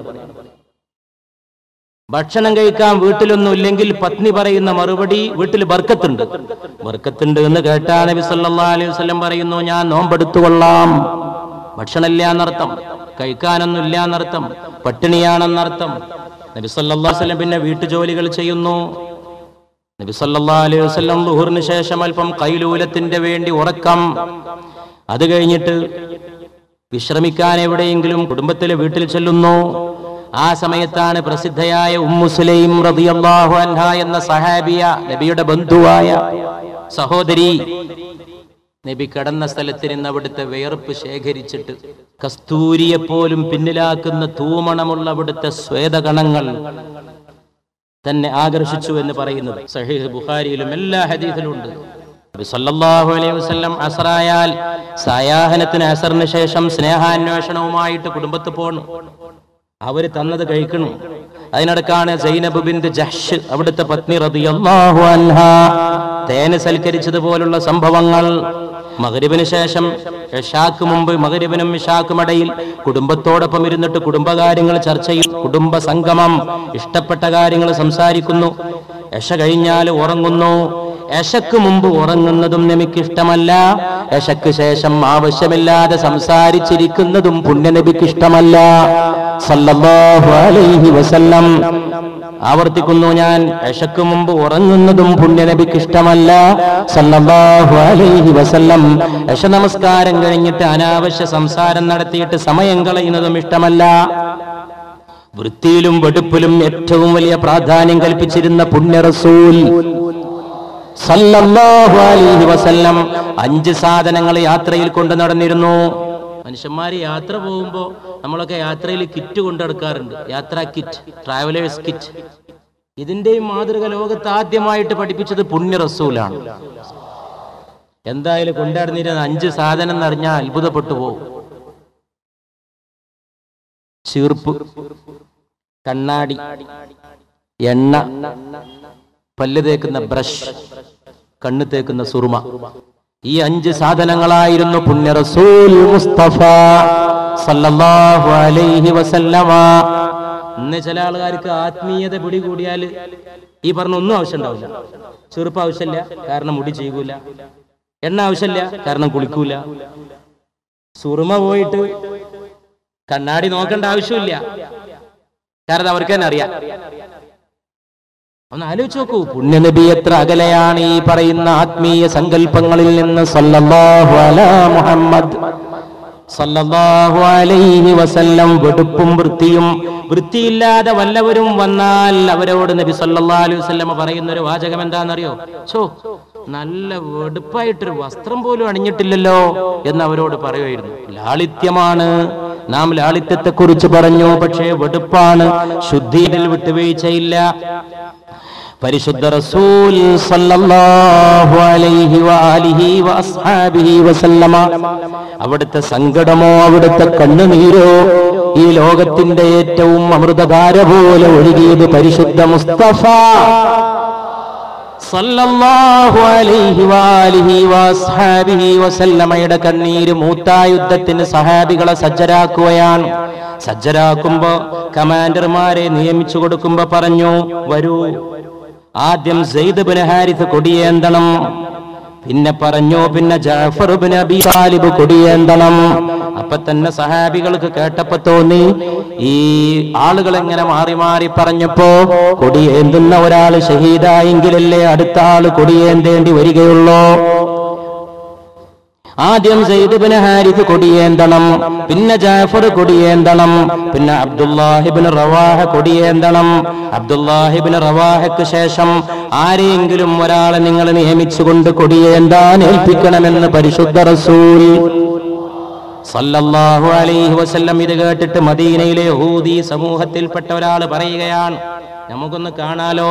ഭക്ഷണം കഴിക്കാൻ വീട്ടിലൊന്നും ഇല്ലെങ്കിൽ പത്നി പറയുന്ന മറുപടി വീട്ടിൽ ബർക്കത്തുണ്ട്. ബർക്കത്തുണ്ട് എന്ന് കേട്ടാ നബി സല്ലല്ലാഹു അലൈഹി വസല്ലം പറയുന്നു, ഞാൻ നോമ്പെടുത്തുകൊള്ളാം. ഭക്ഷണമില്ല എന്നർത്ഥം, കഴിക്കാനൊന്നും ഇല്ല എന്നർത്ഥം, പട്ടിണിയാണെന്നർത്ഥം. നബി സല്ലല്ലാഹു അലൈഹി വസല്ലം പിന്നെ വീട്ടുജോലികൾ ചെയ്യുന്നു. നബി സല്ലല്ലാഹു അലൈഹി വസല്ലം ളുഹറിന് ശേഷം അല്പം ഖൈലൂലത്തിന്റെ വേണ്ടി ഉറക്കം. അത് കഴിഞ്ഞിട്ട് വിശ്രമിക്കാൻ എവിടെയെങ്കിലും കുടുംബത്തിലെ വീട്ടിൽ ചെല്ലുന്നു. ആ സമയത്താണ് പ്രസിദ്ധയായ ഉമ്മു സുലൈം റളിയല്ലാഹു അൻഹ എന്ന സഹാബിയ, നബിയുടെ ബന്ധുവായ സഹോദരി, നബി കിടന്ന സ്ഥലത്ത് നിന്ന് അവിടുത്തെ വിയർപ്പ് ശേഖരിച്ചിട്ട് കസ്തൂരിയെപ്പോലും പിന്നിലാക്കുന്ന തൂമണമുള്ള അവിടുത്തെ സ്വേദകണങ്ങൾ തന്നെ ആകർഷിച്ചു എന്ന് പറയുന്നത് സഹീഹ് ബുഖാരിയിലും എല്ലാ ഹദീസിലും ഉണ്ട്. നബി സല്ലല്ലാഹു അലൈഹി വസല്ലം അസ്റായാൽ സായാഹനത്തിന് അസറിന് ശേഷം സ്നേഹാന്വേഷണവുമായിട്ട് കുടുംബത്തിൽ പോകണം. അവര് തന്നത് കഴിക്കണം. അതിനടക്കാണ് സൈനബ് ബിൻത് ജഹ്ഷ് അവിടുത്തെ പത്നി റളിയല്ലാഹു അൻഹാ തേന് സൽക്കരിച്ചതുപോലുള്ള സംഭവങ്ങൾ. മഗ്രിബിന് ശേഷം ഇശാക്ക് മുമ്പ് മഗ്രിബിനും ഇശാക്കും ഇടയിൽ കുടുംബത്തോടൊപ്പം ഇരുന്നിട്ട് കുടുംബകാര്യങ്ങൾ ചർച്ച ചെയ്യും. കുടുംബ സംഗമം, ഇഷ്ടപ്പെട്ട കാര്യങ്ങൾ സംസാരിക്കുന്നു. ഇശ കഴിഞ്ഞാൽ ഉറങ്ങുന്നു. ഇശക്ക് മുമ്പ് ഉറങ്ങുന്നതും നബിക്ക് ഇഷ്ടമല്ല. ഇശക്ക് ശേഷം ആവശ്യമില്ലാതെ സംസാരിച്ചിരിക്കുന്നതും പുണ്യനബിക്ക് ഇഷ്ടമല്ല സല്ലല്ലാഹു അലൈഹി വസല്ലം. ആവർത്തിക്കുന്നു ഞാൻ, ഇശക്ക് മുമ്പ് ഉറങ്ങുന്നതും പുണ്യനബിക്ക് ഇഷ്ടമല്ല സല്ലല്ലാഹു അലൈഹി വസല്ലം. ഇശ നമസ്കാരം കഴിഞ്ഞിട്ട് അനാവശ്യ സംസാരം നടത്തിയിട്ട് സമയം കളയുന്നതും ഇഷ്ടമല്ല. വൃത്തിയിലും വെടുപ്പിലും ഏറ്റവും വലിയ പ്രാധാന്യം കൽപ്പിച്ചിരുന്ന പുണ്യ റസൂൽ സല്ലല്ലാഹു അലൈഹി വസല്ലം 5 സാധനങ്ങൾ യാത്രയിൽ കൊണ്ട് നടന്നിരുന്നു. മനുഷ്യന്മാര് യാത്ര പോകുമ്പോ നമ്മളൊക്കെ യാത്രയിൽ കിറ്റ് കൊണ്ടു നടക്കാറുണ്ട്. യാത്രാ കിറ്റ്, ട്രാവലേഴ്സ് കിറ്റ്. ഇതിന്റെയും മാതൃക ലോകത്ത് ആദ്യമായിട്ട് പഠിപ്പിച്ചത് പുണ്യ റസൂലാണ്. എന്തായാലും കൊണ്ടുനടന്നിരുന്ന 5 സാധനം എന്ന് അറിഞ്ഞാൽ അത്ഭുതപ്പെട്ടു പോകും. ചീർപ്പ്, കണ്ണാടി, എണ്ണ, പല്ല് തേക്കുന്ന ബ്രഷ്, കണ്ണ് തേക്കുന്ന സുറുമ. ഈ 5 സാധനങ്ങളായിരുന്നു പുണ്യ റസൂൽ മുസ്തഫ സല്ലല്ലാഹു അലൈഹി വസല്ലമ. ഇന്ന് ചില ആൾക്കാർക്ക് ആത്മീയത പിടികൂടിയാൽ ഈ പറഞ്ഞ ഒന്നും ആവശ്യം ഉണ്ടാവില്ല. ചെറുപ്പ് ആവശ്യമില്ല, കാരണം മുടി ചെയ്യൂല. എണ്ണ ആവശ്യമില്ല, കാരണം കുളിക്കൂല. സുറുമ പോയിട്ട് കണ്ണാടി നോക്കേണ്ട ആവശ്യമില്ല, കാരണം അവർക്ക് തന്നെ അറിയാം. ഒന്ന് ആലോചിച്ച് നോക്കൂ, പുണ്യനബി എത്ര അകലെയാണ് ഈ പറയുന്ന ആത്മീയ സങ്കല്പങ്ങളിൽ നിന്ന്. സല്ലല്ലാഹു അലാ മുഹമ്മദ് സല്ലല്ലാഹു അലൈഹി വസല്ലം. വെടുപ്പും വൃത്തിയും. വൃത്തിയില്ലാതെ വല്ലവരും വന്നാൽ അവരോട് നബി സല്ലല്ലാഹു അലൈഹി വസല്ലം പറയുന്ന ഒരു വാചകം എന്താണെന്നറിയോ? നല്ല വെടുപ്പായിട്ടൊരു വസ്ത്രം പോലും അണിഞ്ഞിട്ടില്ലല്ലോ എന്ന് അവരോട് പറയുമായിരുന്നു. ലാളിത്യമാണ്. നാം ലാളിത്യത്തെ കുറിച്ച് പറഞ്ഞു, പക്ഷേ വെടുപ്പാണ്. ശുദ്ധിയിൽ വിട്ടുവീഴ്ചയില്ല. പരിശുദ്ധ റസൂൽ സല്ലല്ലാഹു അലൈഹി വആലിഹി വഅസ്ഹാബിഹി വസല്ലമ അവിടുത്തെ സങ്കടമോ അവിടുത്തെ കണ്ണുനീരോ ഈ ലോകത്തിന്റെ ഏറ്റവും അമൃതധാര പോലെ ഒഴുകിയത് പരിശുദ്ധ മുസ്തഫ സല്ലല്ലാഹു അലൈഹി വആലിഹി വഅസ്ഹാബിഹി വസല്ലമയുടെ കണ്ണീര് മൂത്താ യുദ്ധത്തിന് സഹാബികളെ സജ്ജരാക്കുകയാണ്. സജ്ജരാക്കുമ്പോ കമാൻഡർമാരെ നിയമിച്ചു കൊടുക്കുമ്പോ പറഞ്ഞു, വരൂ, ആദ്യം സെയ്ദ് ബിൻ ഹാരിസ് കൊടിയേന്തണം. പിന്നെ പറഞ്ഞു, പിന്നെ ജഅഫർ ബിൻ അബീ താലിബ് കൊടിയേന്തണം. അപ്പൊ തന്നെ സഹാബികൾക്ക് കേട്ടപ്പോ തോന്നി, ഈ ആളുകൾ എങ്ങനെ മാറി മാറി പറഞ്ഞപ്പോ കൊടിയേന്തുന്ന ഒരാള് ഷഹീദായെങ്കിലല്ലേ അടുത്ത ആള് കൊടിയേന്തേണ്ടി വരികയുള്ളൂ. ആദ്യം സെയ്ദ് ബിൻ ഹാരിസ് കൊടിയേന്തണം, പിന്നെ ജാഫർ കൊടിയേന്തണം, പിന്നെ അബ്ദുല്ലാഹിബ്നു റവാഹ കൊടിയേന്തണം. അബ്ദുല്ലാഹിബ്നു റവാഹയ്ക്ക് ശേഷം ആരെയെങ്കിലും ഒരാളെ നിങ്ങൾ നിയമിച്ചുകൊണ്ട് കൊടിയേന്താൻ ഏൽപ്പിക്കണമെന്ന് പരിശുദ്ധ റസൂൽ സല്ലല്ലാഹു അലൈഹി വസല്ലം. ഇത് കേട്ടിട്ട് മദീനയിലെ യഹൂദി സമൂഹത്തിൽപ്പെട്ട ഒരാൾ പറയുകയാണ്, നമുക്കൊന്ന് കാണാലോ.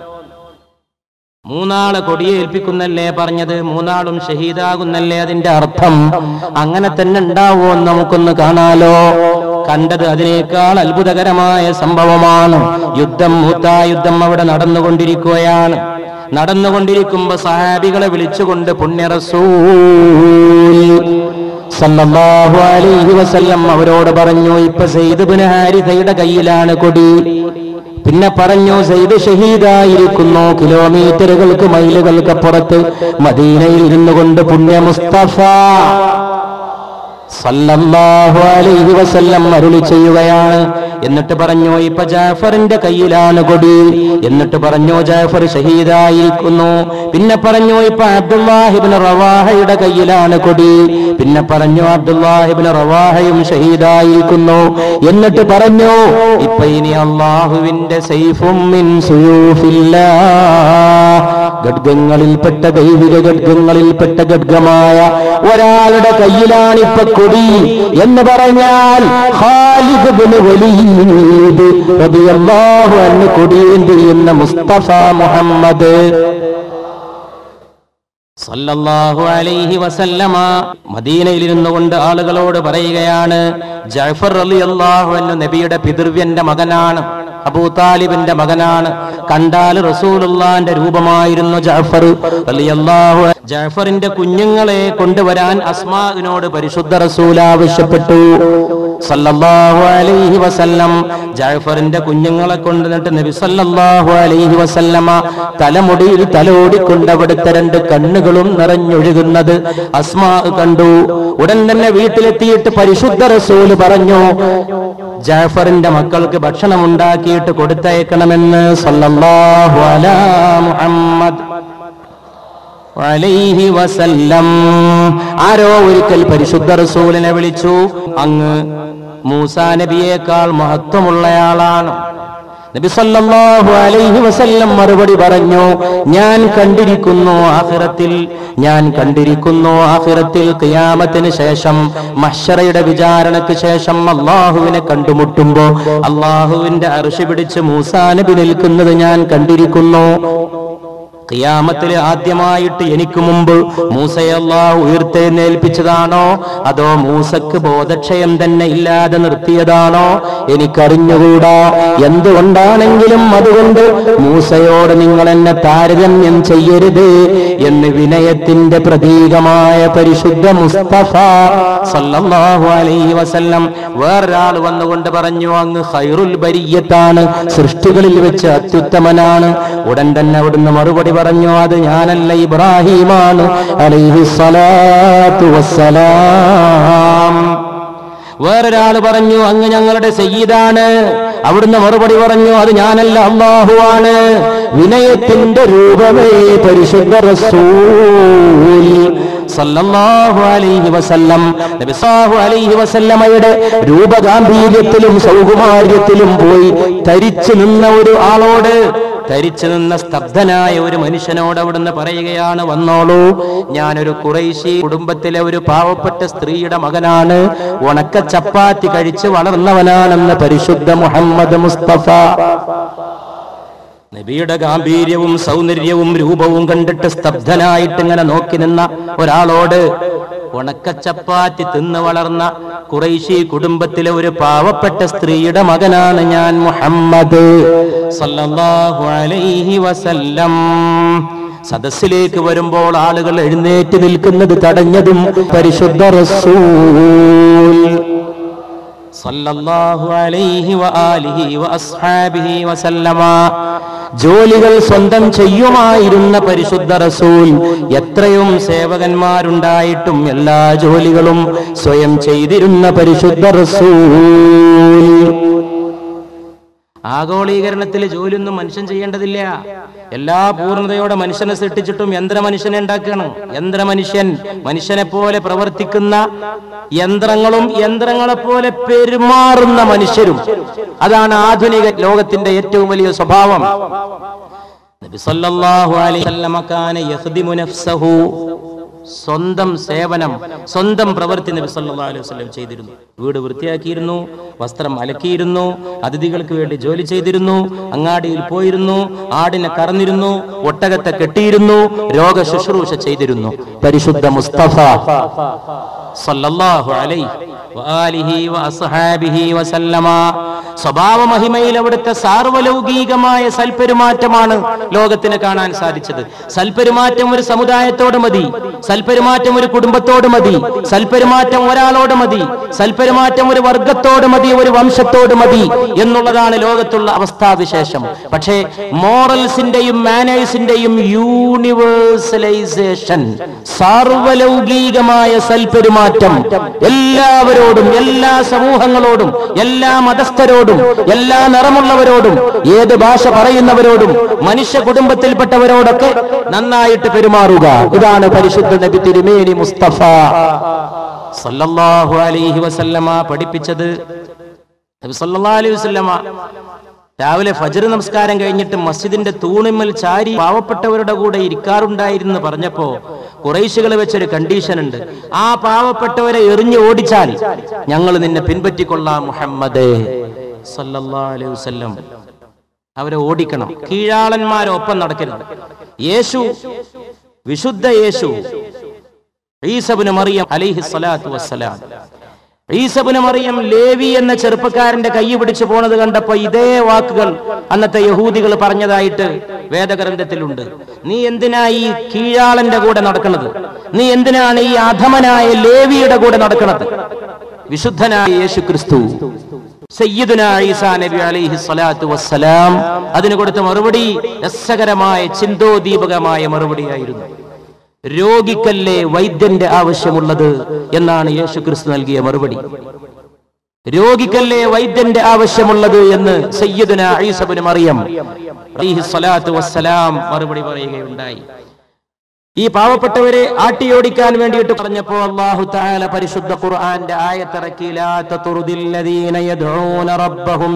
3 ആളെ കൊടിയേൽപ്പിക്കുന്നല്ലേ പറഞ്ഞത്, 3 ആളും ഷഹീദാകുന്നല്ലേ അതിന്റെ അർത്ഥം. അങ്ങനെ തന്നെ ഉണ്ടാവോ, നമുക്കൊന്ന് കാണാലോ. കണ്ടത് അതിനേക്കാൾ അത്ഭുതകരമായ സംഭവമാണ്. മൂത്താ യുദ്ധം അവിടെ നടന്നുകൊണ്ടിരിക്കുകയാണ്. നടന്നുകൊണ്ടിരിക്കുമ്പോ സഹാബികളെ വിളിച്ചുകൊണ്ട് പുണ്യ റസൂൽ സല്ലല്ലാഹു അലൈഹി വസല്ലം അവരോട് പറഞ്ഞു, ഇപ്പൊ സെയ്ദ് ബിൻ ഹാരിസയുടെ കയ്യിലാണ് കൊടി. പിന്നെ പറഞ്ഞു, സെയ്ദ് ഷഹീദായിരിക്കുന്നു. കിലോമീറ്ററുകൾക്ക് മൈലുകൾക്കപ്പുറത്ത് മദീനയിൽ ഇരുന്നു കൊണ്ട് പുണ്യ മുസ്തഫ സല്ലല്ലാഹു അലൈഹി വസല്ലം അരുളി ചെയ്യുകയാണ്. എന്നിട്ട് പറഞ്ഞു, ഇപ്പൊ ജാഫറിന്റെ കയ്യിലാണ് കൊടി. എന്നിട്ട് പറഞ്ഞു, ജാഫർ ഷഹീദായിരിക്കുന്നു. പിന്നെ പറഞ്ഞു, ഇപ്പൊ അബ്ദുല്ലാഹിബ്നു റവാഹയുടെ കയ്യിലാണ് കൊടി. പിന്നെ പറഞ്ഞു, അബ്ദുല്ലാഹിബ്നു റവാഹയും ഷഹീദായിരിക്കുന്നു. എന്നിട്ട് പറഞ്ഞു, ഇപ്പൊ ഇനി അല്ലാഹുവിന്റെ സൈഫും മിൻ സുയൂഫില്ലാഹ്, ഖഡ്ഗങ്ങളിൽപ്പെട്ട ദൈവിക ഖഡ്ഗങ്ങളിൽപ്പെട്ട ഖഡ്ഗമായ ഒരാളുടെ കയ്യിലാണിപ്പൊ കൊടി എന്ന് പറഞ്ഞാൽ ഖാലിദ് ബിൻ വലീദ് റളിയല്ലാഹു അൻഹു കൊടിയേന്തി എന്ന മുസ്തഫ മുഹമ്മദ് സല്ലല്ലാഹു അലൈഹി വസല്ലമ മദീനയിൽ ഇരുന്നു കൊണ്ട് ആളുകളോട് പറയുകയാണ്, ജഅഫർ റളിയല്ലാഹു അൻഹു നബിയുടെ പിതൃവ്യന്റെ മകനാണ്. അബൂ താലിബിന്റെ മകനാണ്. കണ്ടാൽ റസൂലുള്ളാഹിന്റെ രൂപമായിരുന്നു ജഅഫർ റളിയല്ലാഹു അൻഹു. ജഅഫറിന്റെ കുഞ്ഞുങ്ങളെ കൊണ്ടുവരാൻ അസ്മാഇനോട് പരിശുദ്ധ റസൂൽ ആവശ്യപ്പെട്ടു സല്ലല്ലാഹു അലൈഹി വസല്ലം. ജഅഫറിന്റെ കുഞ്ഞുങ്ങളെ കൊണ്ടുവന്നിട്ട് നബി സല്ലല്ലാഹു അലൈഹി വസല്ലമ തലമുടിയിൽ തലോടിക്കൊണ്ട് അവിടുത്തെ രണ്ട് കണ്ണുകളും നിറഞ്ഞൊഴുകുന്നത് അസ്മാ കണ്ടു. ഉടൻ തന്നെ വീട്ടിലെത്തിയിട്ട് പരിശുദ്ധ റസൂൽ പറഞ്ഞു, ജഅഫറിന്റെ മക്കൾക്ക് ഭക്ഷണം ഉണ്ടാക്കിയിട്ട് കൊടുത്തയക്കണമെന്ന് സല്ലല്ലാഹു അലാ മുഹമ്മദ് അലൈഹി വസല്ലം. ആരോ ഒരിക്കൽ പരിശുദ്ധ റസൂലിനെ വിളിച്ചു, അങ്ങ് മൂസാ നബിയേക്കാൾ മഹത്വമുള്ളയാളാണ്. നബി സല്ലല്ലാഹു അലൈഹി വസല്ലം മറുപടി പറഞ്ഞു, ഞാൻ കണ്ടിരിക്കുന്നു ആഖിറത്തിൽ ഖിയാമത്തിന് ശേഷം മഹ്ശറയുടെ വിചാരണയ്ക്ക് ശേഷം അല്ലാഹുവിനെ കണ്ടുമുട്ടുമ്പോ അല്ലാഹുവിന്റെ അർശ് പിടിച്ച് മൂസാ നബി നിൽക്കുന്നത് ഞാൻ കണ്ടിരിക്കുന്നു. ഖിയാമത്തിൽ ആദ്യമായിട്ട് എനിക്ക് മുമ്പ് മൂസയെ അല്ലാഹു ഉയർത്തെഴുന്നേൽപ്പിച്ചതാണോ അതോ മൂസക്ക് ബോധക്ഷയം തന്നെ ഇല്ലാതെ നിർത്തിയതാണോ എനിക്കറിഞ്ഞുകൂടാ. എന്തുകൊണ്ടാണെങ്കിലും അതുകൊണ്ട് മൂസയോട് നിങ്ങൾ എന്നെ താരതമ്യം ചെയ്യരുത് എന്ന് വിനയത്തിന്റെ പ്രതീകമായ പരിശുദ്ധ മുസ്തഫ സല്ലല്ലാഹു അലൈഹി വസല്ലം. വേറൊരാൾ വന്നുകൊണ്ട് പറഞ്ഞു, അങ്ങ് ഖൈറുൽ ബരിയ്യത്താണ്, സൃഷ്ടികളിൽ വെച്ച് അത്യുത്തമനാണ്. ഉടൻ തന്നെ അവിടുന്ന് മറുപടി പറഞ്ഞു, അത് ഞാനല്ല, ഇബ്രാഹിമാണ് അലൈഹി സ്വലാത്തു വസ്സലാം. വേറൊരാള് പറഞ്ഞു, അങ്ങ് ഞങ്ങളുടെ സയ്യിദാണ്. അവിടുന്ന് മറുപടി പറഞ്ഞു, അത് ഞാനല്ല, അല്ലാഹുവാണ്. വിനയത്തിന്റെ രൂപമേ പരിശുദ്ധ റസൂൽ സല്ലല്ലാഹു അലൈഹി വസല്ലം. നബി സല്ലല്ലാഹു അലൈഹി വസല്ലമയുടെ രൂപഗാംഭീര്യത്തിലും സൗകുമാര്യത്തിലും പോയി തരിച്ചു നിന്ന ഒരു ആളോട്, തരിച്ചു നിന്ന സ്തബ്ധനായ ഒരു മനുഷ്യനോട് അവിടുന്ന് പറയുകയാണ്, വന്നോളൂ, ഞാനൊരു ഖുറൈശി കുടുംബത്തിലെ ഒരു പാവപ്പെട്ട സ്ത്രീയുടെ മകനാണ്, ഉണക്ക ചപ്പാത്തി കഴിച്ച് വളർന്നവനാണെന്ന് പരിശുദ്ധ മുഹമ്മദ് മുസ്തഫ. നബിയുടെ ഗാംഭീര്യവും സൗന്ദര്യവും രൂപവും കണ്ടിട്ട് സ്തബ്ധനായിട്ട് ഇങ്ങനെ നോക്കി നിന്ന ഒരാളോട്, ഉണക്കച്ചപ്പാത്തി തിന്ന് വളർന്ന ഖുറൈശി കുടുംബത്തിലെ ഒരു പാവപ്പെട്ട സ്ത്രീയുടെ മകനാണ് ഞാൻ മുഹമ്മദ് സല്ലല്ലാഹു അലൈഹി വസല്ലം. സദസ്സിലേക്ക് വരുമ്പോൾ ആളുകൾ എഴുന്നേറ്റ് നിൽക്കുന്നത് തടഞ്ഞതും പരിശുദ്ധ റസൂൽ സല്ലല്ലാഹു അലൈഹി വആലിഹി വഅസ്ഹാബിഹി വസല്ലമ. ജോലികൾ സ്വന്തം ചെയ്യുമായിരുന്ന പരിശുദ്ധ റസൂൽ, എത്രയും സേവകന്മാരുണ്ടായിട്ടും എല്ലാ ജോലികളും സ്വയം ചെയ്തിരുന്ന പരിശുദ്ധ റസൂൽ. ആഗോളീകരണത്തിൽ ജോലിയൊന്നും മനുഷ്യൻ ചെയ്യേണ്ടതില്ല. എല്ലാ പൂർണ്ണതയോടെ മനുഷ്യനെ സൃഷ്ടിച്ചിട്ടും യന്ത്രമനുഷ്യനെ ഉണ്ടാക്കണം. മനുഷ്യനെ പോലെ പ്രവർത്തിക്കുന്ന യന്ത്രങ്ങളും യന്ത്രങ്ങളെ പോലെ പെരുമാറുന്ന മനുഷ്യരും. അതാണ് ആധുനിക ലോകത്തിന്റെ ഏറ്റവും വലിയ സ്വഭാവം. നബി സല്ലല്ലാഹു അലൈഹി വസല്ലം കാന യഖ്ദിമു നഫ്സഹു. സ്വന്തം സേവനം, സ്വന്തം പ്രവൃത്തി നബി സല്ലല്ലാഹു അലൈഹി വസല്ലം ചെയ്തിരുന്നു. വീട് വൃത്തിയാക്കിയിരുന്നു, വസ്ത്രം അലക്കിയിരുന്നു, അതിഥികൾക്ക് വേണ്ടി ജോലി ചെയ്തിരുന്നു, അങ്ങാടിയിൽ പോയിരുന്നു, ആടിനെ കറന്നിരുന്നു, ഒട്ടകത്തെ കെട്ടിയിരുന്നു, രോഗ ശുശ്രൂഷ ചെയ്തിരുന്നു. പരിശുദ്ധ മുസ്തഫ സല്ലല്ലാഹു അലൈഹി വആലിഹി വഅസ്ഹാബിഹി വസല്ലമ. സ്വഭാവ മഹിമയിൽ അവിടുത്തെ സാർവലൗകികമായ സൽപെരുമാറ്റമാണ് ലോകത്തിന് കാണാൻ സാധിച്ചത്. സൽപെരുമാറ്റം ഒരു സമുദായത്തോട് മതി, സൽപെരുമാറ്റം ഒരു കുടുംബത്തോട് മതി, സൽപെരുമാറ്റം ഒരാളോട് മതി, സൽപെരുമാറ്റം ഒരു വർഗത്തോട് മതി, ഒരു വംശത്തോട് മതി എന്നുള്ളതാണ് ലോകത്തുള്ള അവസ്ഥാവിശേഷം. പക്ഷേ മോറൽസിന്റെയും മാനേഴ്സിന്റെയും യൂണിവേഴ്സലൈസേഷൻ, സാർവലൗകികമായ സൽപെരുമാറ്റം എല്ലാവരോടും, എല്ലാ സമൂഹങ്ങളോടും, എല്ലാ മതസ്ഥരോടും, എല്ലാ നിറമുള്ളവരോടും, ഏത് ഭാഷ പറയുന്നവരോടും, മനുഷ്യ കുടുംബത്തിൽപ്പെട്ടവരോടൊക്കെ നന്നായിട്ട് പെരുമാറുക. ഇതാണ് പരിശുദ്ധ നബി തിരുമേനി മുസ്തഫ സല്ലല്ലാഹു അലൈഹി വസല്ലമ പഠിപ്പിച്ചത്. നബി സല്ലല്ലാഹു അലൈഹി വസല്ലമ രാവിലെ ഫജ്ർ നമസ്കാരം കഴിഞ്ഞിട്ട് മസ്ജിദിന്റെ തൂണിന്മേൽ ചാരി പാവപ്പെട്ടവരുടെ കൂടെ ഇരിക്കാറുണ്ടായിരുന്നു പറഞ്ഞപ്പോ ഖുറൈശികൾ വെച്ചൊരു കണ്ടീഷൻ ഉണ്ട്. ആ പാവപ്പെട്ടവരെ എറിഞ്ഞു ഓടിച്ചാൽ ഞങ്ങൾ നിന്നെ പിൻപറ്റിക്കൊള്ളാം മുഹമ്മദ് സല്ലല്ലാഹു അലൈഹി വസല്ലം. അവരെ ഓടിക്കണം, കീഴാളന്മാരൊപ്പം നടക്കരുത്. യേശു, വിശുദ്ധ യേശു ഈസ ഇബ്നു മറിയം അലൈഹി സ്വലാത്തു വസ്സലാം, ഈസ ഇബ്നു മറിയം ലേവി എന്ന ചെറുപ്പക്കാരന്റെ കൈ പിടിച്ചു പോണത് കണ്ടപ്പോ ഇതേ വാക്കുകൾ അന്നത്തെ യഹൂദികൾ പറഞ്ഞതായിട്ട് വേദഗ്രന്ഥത്തിലുണ്ട്. നീ എന്തിനാ ഈ കീഴാളന്റെ കൂടെ നടക്കുന്നത്? നീ എന്തിനാണ് ഈ അധമനായ ലേവിയുടെ കൂടെ നടക്കുന്നത്? വിശുദ്ധനായ യേശു ക്രിസ്തു സയ്യിദുനാ ഈസാ നബി അലൈഹി സ്വലാത്തു വസ്സലാം അതിന് കൊടുത്ത മറുപടി രസകരമായ ചിന്തോദീപകമായ മറുപടിയായിരുന്നു. രോഗിക്കല്ലേ വൈദ്യന്റെ ആവശ്യമുള്ളത് എന്നാണ് യേശു ക്രിസ്തു നൽകിയ മറുപടി. രോഗിക്കല്ലേ വൈദ്യന്റെ ആവശ്യമുള്ളത് എന്ന് സയ്യിദുനാ ഈസ ഇബ്നു മറിയം അലൈഹി സ്വലാത്തു വസ്സലാം മറുപടി പറയുകയുണ്ടായി. ഈ പാവപ്പെട്ടവരെ ആട്ടിയോടിക്കാൻ വേണ്ടിയിട്ട് പറഞ്ഞപ്പോ അല്ലാഹു തആല പരിശുദ്ധ ഖുർആന്റെ ആയത്തിറക്കി, ലാ തതുറുദിൽ ലദീന യദ്ഊന റബ്ബഹും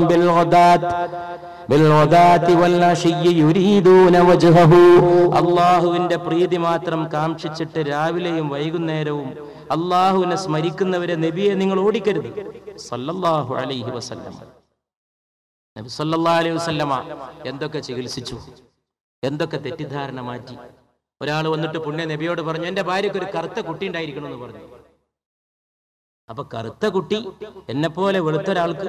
ബിൽഗദാതി വൽഅശിയ്യി യുരീദൂന വജ്ഹഹു. അല്ലാഹുവിന്റെ പ്രീതി മാത്രം കാംക്ഷിച്ചിട്ട് രാവിലെയും വൈകുന്നേരവും അല്ലാഹുവിനെ സ്മരിക്കുന്നവരെ നബിയെ നിങ്ങൾ ഓടിക്കരുത്. സല്ലല്ലാഹു അലൈഹി വസല്ലം നബി സല്ലല്ലാഹു അലൈഹി വസല്ലമ എന്തൊക്കെ ചികിത്സിച്ചു, എന്തൊക്കെ തെറ്റിദ്ധാരണ മാറ്റി. ഒരാൾ വന്നിട്ട് പുണ്യ നബിയോട് പറഞ്ഞു, എന്റെ ഭാര്യയ്ക്ക് ഒരു കറുത്ത കുട്ടി ഉണ്ടായിരിക്കണം എന്ന് പറഞ്ഞു. അപ്പൊ കറുത്ത കുട്ടി എന്നെപ്പോലെ വെളുത്തൊരാൾക്ക്.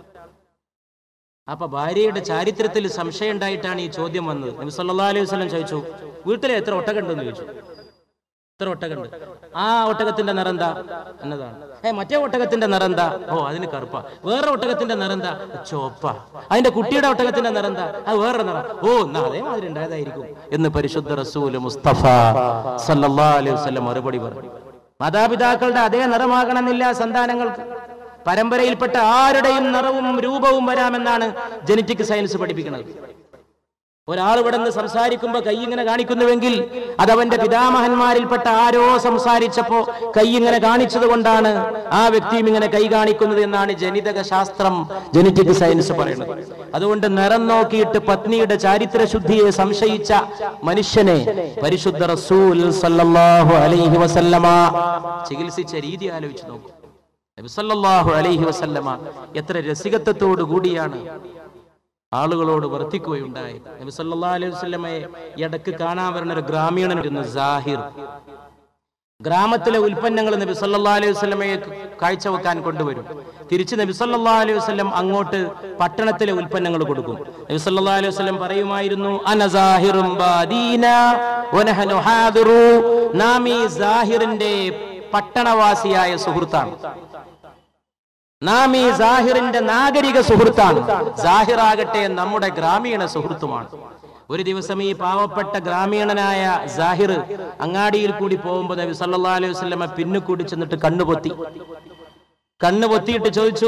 അപ്പൊ ഭാര്യയുടെ ചാരിത്രത്തിൽ സംശയം ഉണ്ടായിട്ടാണ് ഈ ചോദ്യം വന്നത്. നബി സല്ലല്ലാഹു അലൈഹി വസല്ലം ചോദിച്ചു, വീട്ടിലെ എത്ര ഒട്ടകണ്ടെന്ന് ചോദിച്ചു. എത്ര ഒട്ടകണ്ട്? ആ ഒട്ടകത്തിന്റെ നിറന്താ എന്നതാണ്. മറ്റേ ഒട്ടകത്തിന്റെ നിറന്താ? ഓ അതിന് കറുപ്പ. വേറെ ഒട്ടകത്തിന്റെ നിറന്താ? ചോപ്പ. അതിന്റെ കുട്ടിയുടെ ഒട്ടകത്തിന്റെ നിറന്താ? അത് വേറെ നിറം. ഓ എന്നാ അതേമാതിരി ഉണ്ടായതായിരിക്കും എന്ന് പരിശുദ്ധ റസൂൽ മുസ്തഫ സല്ലല്ലാഹു അലൈഹി വസല്ലം മറുപടി പറഞ്ഞു. മാതാപിതാക്കളുടെ അതേ നിറമാകണമെന്നില്ല സന്താനങ്ങൾക്ക്. പരമ്പരയിൽപ്പെട്ട ആരുടെയും നിറവും രൂപവും വരാമെന്നാണ് ജനറ്റിക് സയൻസ് പഠിപ്പിക്കുന്നത്. ഒരാൾ ഇവിടെ നിന്ന് സംസാരിക്കുമ്പോ കൈ ഇങ്ങനെ കാണിക്കുന്നുവെങ്കിൽ അതവന്റെ പിതാമഹന്മാരിൽപ്പെട്ട ആരോ സംസാരിച്ചപ്പോ കൈ ഇങ്ങനെ കാണിച്ചത് കൊണ്ടാണ് ആ വ്യക്തിയും ഇങ്ങനെ കൈ കാണിക്കുന്നത് എന്നാണ് ജനിതക ശാസ്ത്രം, ജനറ്റിക് സയൻസ് പറയുന്നത്. അതുകൊണ്ട് നിറം നോക്കിയിട്ട് പത്നിയുടെ ചാരിത്രശുദ്ധിയെ സംശയിച്ച മനുഷ്യനെ പരിശുദ്ധ റസൂൽ സല്ലല്ലാഹു അലൈഹി വസല്ലമ ചികിത്സിച്ച രീതി ആലോചിച്ച് നോക്കൂ. നബി സല്ലല്ലാഹു അലൈഹി വസല്ലമ എത്ര രസികത്വത്തോടു കൂടിയാണ് ആളുകളോട് വർത്തിക്കുകയുണ്ടായി. നബി സല്ലല്ലാഹു അലൈഹി വസല്ലമയെ ഇടക്ക് കാണാൻ വരുന്ന ഒരു ഗ്രാമീണനായിരുന്നു സാഹിർ. ഗ്രാമത്തിലെ ഉൽപ്പന്നങ്ങൾ നബി സല്ലല്ലാഹു അലൈഹി വസല്ലമയെ കാഴ്ചവെക്കാൻ കൊണ്ടുവരും. തിരിച്ച് നബി സല്ലല്ലാഹു അലൈഹി വസല്ലം അങ്ങോട്ട് പട്ടണത്തിലെ ഉൽപ്പന്നങ്ങൾ കൊടുക്കും. നബി സല്ലല്ലാഹു അലൈഹി വസല്ലം പറയുമായിരുന്നു, അന സാഹിറും ബാദീന വനഹനു ഹാദിറു. നാം ഈ സാഹിറിന്റെ പട്ടണവാസിയായ സുഹൃത്താണ്, നാം ഈ സാഹിറിന്റെ നാഗരിക സുഹൃത്താണ്. സാഹിറാകട്ടെ നമ്മുടെ ഗ്രാമീണ സുഹൃത്തുമാണ്. ഒരു ദിവസം ഈ പാവപ്പെട്ട ഗ്രാമീണനായ സാഹിർ അങ്ങാടിയിൽ കൂടി പോകുമ്പോൾ നബി സല്ലല്ലാഹു അലൈഹി വസല്ലമ പിന്നുകൂടി ചെന്നിട്ട് കണ്ണു പൊത്തിയിട്ട് ചോദിച്ചു,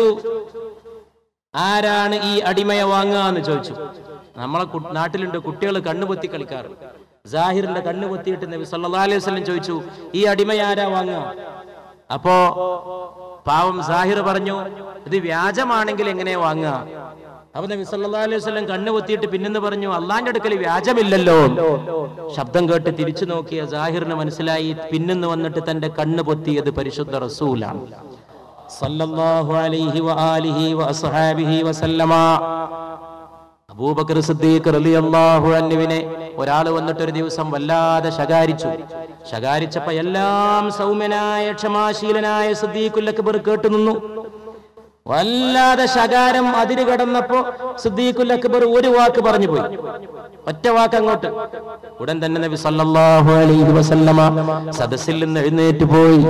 ആരാണ് ഈ അടിമയെ വാങ്ങുക എന്ന് ചോദിച്ചു. നമ്മളെ നാട്ടിലുണ്ട് കുട്ടികൾ കണ്ണുപൊത്തി കളിക്കാറ്. സാഹിറിന്റെ കണ്ണു പൊത്തിയിട്ട് നബി സല്ലല്ലാഹു അലൈഹി വസല്ലം ചോദിച്ചു, ഈ അടിമയാരാ വാങ്ങുക? അപ്പോ പാവം സാഹിർ പറഞ്ഞു, ഇത് വ്യാജമാണെങ്കിൽ എങ്ങനെ വാങ്ങുക? അപ്പൊ നബി സല്ലല്ലാഹു അലൈഹി വസല്ലം കണ്ണു പൊത്തിയിട്ട് പിന്നെന്ന് പറഞ്ഞു, അള്ളാന്റെ അടുക്കൽ വ്യാജമില്ലല്ലോ. ശബ്ദം കേട്ട് തിരിച്ചു നോക്കിയ സാഹിറിന് മനസ്സിലായി പിന്നെന്ന് വന്നിട്ട് തന്റെ കണ്ണു പൊത്തിയത് പരിശുദ്ധ റസൂലാണ് സല്ലല്ലാഹു അലൈഹി വആലിഹി വഅസ്ഹാബിഹി വസല്ലമ. അബൂബക്കർ സിദ്ദീഖ് റളിയല്ലാഹു അൻഹുവിനെ ഒരാൾ വന്നിട്ട് ഒരു ദിവസം വല്ലാതെ ശകാരിച്ചപ്പോ എല്ലാം സൗമ്യനായ ക്ഷമാശീലനായ സിദ്ദീഖുൽ അക്ബർ കേട്ടു നിന്നു. വല്ലാതെ ശകാരം അതിര് കടന്നപ്പോ സിദ്ദീഖുൽ അക്ബർ ഒരു വാക്ക് പറഞ്ഞു പോയി, ഒറ്റ വാക്ക് അങ്ങോട്ട്. ഉടൻ തന്നെ നബി സല്ലല്ലാഹു അലൈഹി വസല്ലമ സദസ്സിൽ നിന്ന് എഴുന്നേറ്റ്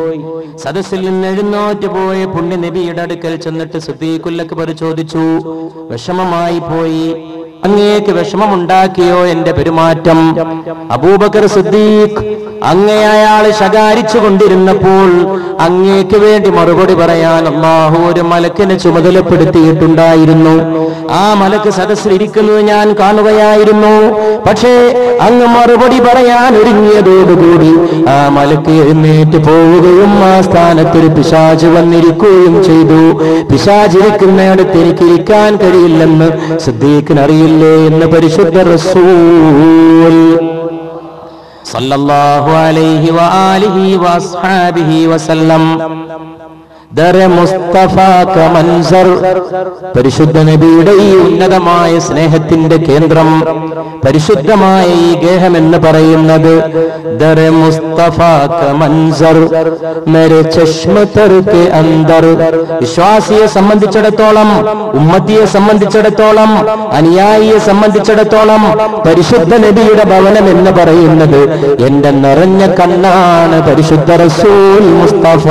പോയി പുണ്യ നബിയുടെ അടുക്കൽ ചെന്നിട്ട് സിദ്ദീഖുൽ അക്ബർ ചോദിച്ചു, വിഷമമായി പോയി, അങ്ങേക്ക് വിഷമമുണ്ടാക്കിയോ എന്റെ പെരുമാറ്റം? അബൂബക്കർ സിദ്ദീഖ് അങ്ങേ അയാൾ ശകാരിച്ചു കൊണ്ടിരുന്നപ്പോൾ അങ്ങേക്ക് വേണ്ടി മറുപടി പറയാൻ അല്ലാഹു ഒരു മലക്കിനെ ചുമതലപ്പെടുത്തിയിട്ടുണ്ടായിരുന്നു. ആ മലക്ക് സദസ്സിലിരിക്കുന്നത് ഞാൻ കാണുകയായിരുന്നു. പക്ഷേ അങ്ങ് മറുപടി പറയാൻ ഒരുങ്ങിയതോടുകൂടി ആ മലക്ക് എഴുന്നേറ്റ് പോവുകയും ആ സ്ഥാനത്തൊരു പിശാച് വന്നിരിക്കുകയും ചെയ്തു. പിശാചിരിക്കുന്നിടത്ത് എനിക്ക് ഇരിക്കാൻ കഴിയില്ലെന്ന് സിദ്ദീഖിന് അറിയില്ലേ എന്ന് പരിശുദ്ധ റസൂൽ സല്ലല്ലാഹു അലൈഹി വആലിഹി വഅസ്ഹാബിഹി വസല്ലം. ദറെ മുസ്തഫ കമൻസർ, പരിശുദ്ധ നബിയുടെ ഈ ഉന്നതമായ സ്നേഹത്തിന്റെ കേന്ദ്രം, പരിശുദ്ധമായ ഈ ഗേഹം എന്ന് പറയുന്നത് ദറെ മുസ്തഫ കമൻസർ മേരെ ചശ്മ തർക്കെ അന്തർ. വിശ്വാസിയെ സംബന്ധിച്ചിടത്തോളം, ഉമ്മത്തിയെ സംബന്ധിച്ചിടത്തോളം, അനുയായിയെ സംബന്ധിച്ചിടത്തോളം പരിശുദ്ധ നബിയുടെ ഭവനം എന്ന് പറയുന്നത് എന്റെ നിറഞ്ഞ കണ്ണാണ്. പരിശുദ്ധ റസൂൽ മുസ്തഫ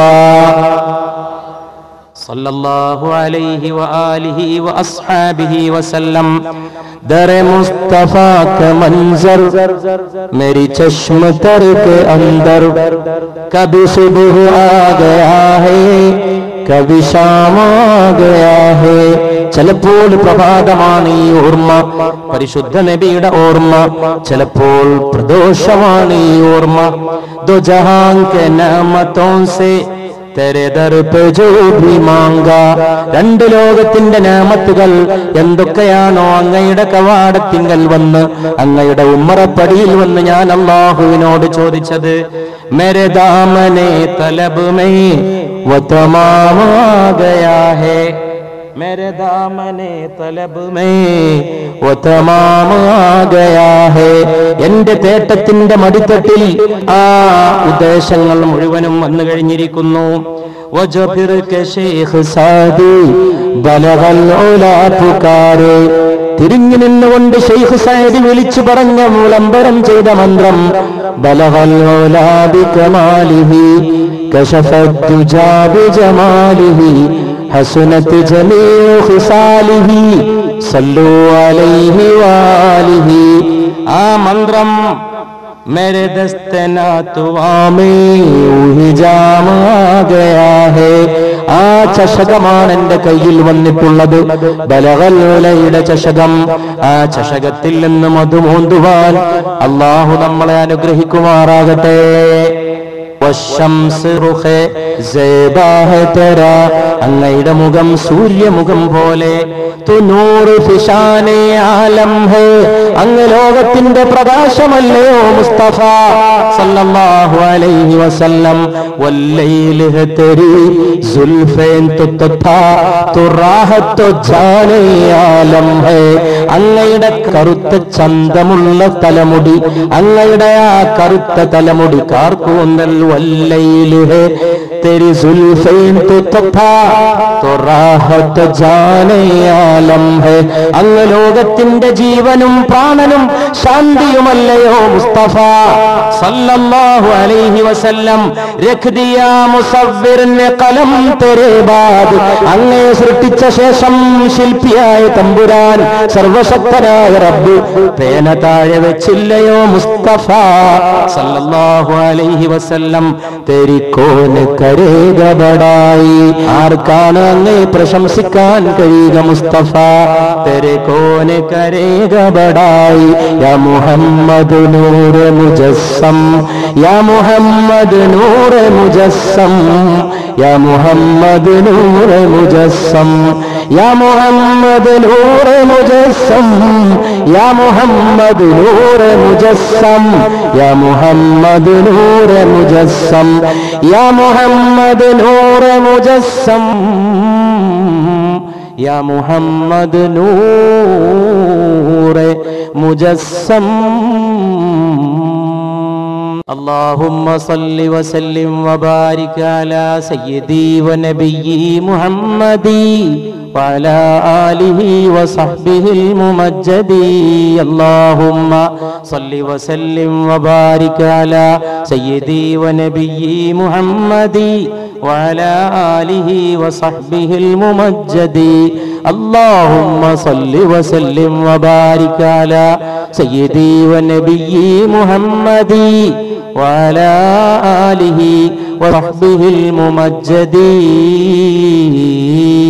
സല്ലല്ലാഹു അലൈഹി വആലിഹി വഅസ്ഹാബിഹി വസല്ലം. ദറെ മുസ്തഫ का मंजर मेरी चश्म तर के अंदर, कभी सुबह आ गया है कभी शाम आ गया है. ചിലപ്പോൾ പ്രഭാതമാണ് ഈ ഓർമ്മ, പരിശുദ്ധ നബിയുടെ ഓർമ്മ, ചിലപ്പോൾ പ്രദോഷമാണ് ഈ ഓർമ്മ. ദോ ജഹാൻ കെ നഅമതോं से तेरे दर पे जो भी मांगा. രണ്ട് ലോകത്തിന്റെ നാമത്തുകൾ എന്തൊക്കെയാണോ അങ്ങയുടെ കവാടത്തിങ്കൽ വന്ന്, അങ്ങയുടെ ഉമ്മറപ്പടിയിൽ വന്ന് ഞാൻ അല്ലാഹുവിനോട് ചോദിച്ചത്, മേരെ ദാമനെ തലബ് മേ വ തമാം ആ ഗയാ ഹേ, मेरे दामने तलब में वो तमाम आ गया है. എന്റെ തേട്ടത്തിന്റെ മടിത്തട്ടിൽ ആ ഉദ്ദേശങ്ങൾ മുഴുവനും വന്നു കഴിഞ്ഞിരിക്കുന്നു. വജബിർ കെ ശൈഖ് സാദി ബലഗൽ ഉലാ പുകാരെ. തിരിഞ്ഞു നിന്നുകൊണ്ട് ശൈഖ് സഅദി വിളിച്ചു പറഞ്ഞ വിളംബരം ചെയ്ത മന്ത്രം ബലഗൽ ഉലാ ബികമാലിഹി കശഫത് ദുജാ ബിജമാലിഹി हसनत जमीउ खिसालिही सल्लु अलैहि वालिही. ആ മന്ത്രം मेरे दस्ते नातुआ में वही जाम आ गया है. ആ ചഷകമാണ് എന്റെ കയ്യിൽ വന്നിട്ടുള്ളത്, ബലഗൽ ഉലയുടെ ചഷകം. ആ ചഷകത്തിൽ നിന്ന് മധുമോന്തുവാൻ അല്ലാഹു നമ്മളെ അനുഗ്രഹിക്കുമാറാകട്ടെ. അങ്ങയുടെ മുഖം സൂര്യമുഖം പോലെ. അങ്ങ് ലോകത്തിന്റെ പ്രകാശമല്ലയോ മുസ്തഫ സല്ലല്ലാഹു അലൈഹി വസല്ലം. വല്ലൈലി തെരി സുൽഫേൻ തുത്താ തുറാഹത്തു ജാനേ ആലം ഹേ. അങ്ങയുടെ കറുത്ത ചന്തമുള്ള തലമുടി, അങ്ങയുടെ ആ കറുത്ത തലമുടി കാർക്കൂന്തൽ. വല്ലൈലി ഹേ तेरी जुल्फें तो तथा तो राहत जाने आलम है. അങ്ങ് ലോകത്തിന്റെ ജീവനും പ്രാണനും ശാന്തിയുമല്ലയോ മുസ്തഫ സല്ലല്ലാഹു അലൈഹി വസല്ലം. രഖ് ദിയാ മുസവ്വിർ ने കലം तेरे बाद. അങ്ങയെ സൃഷ്ടിച്ച ശേഷം ശില്പിയായ തമ്പുരാൻ സർവശക്തനായ റബ്ബ് പേന താഴെ വെച്ചില്ലയോ മുസ്തഫ സല്ലല്ലാഹു അലൈഹി വസല്ലം. तेरी कौन करेगा बड़ाई. ആർക്കാണ് അങ്ങേ പ്രശംസിക്കാൻ കഴിയുക മുസ്തഫ. तेरे कौन करेगा बड़ाई. या मुहम्मद नूर मुजस्सम, या मुहम्मद नूर मुजस्सम, या मुहम्मद नूर मुजस्सम, या मुहम्मद नूर मुजस्सम, या मुहम्मद नूर मुजस्सम, या मुहम्मद नूर मुजस्सम, या मुहम्मद नूर मुजस्सम, या मुहम्मद नूर मुजस्सम. اللهم صل وسلم وبارك على سيدي ونبيي محمد وعلى آله وصحبه الممجد. اللهم صل وسلم وبارك على سيدي ونبيي محمد وعلى آله وصحبه الممجد. اللهم صل وسلم وبارك على سيدي ونبيي محمد وعلى آله وصحبه الممجد.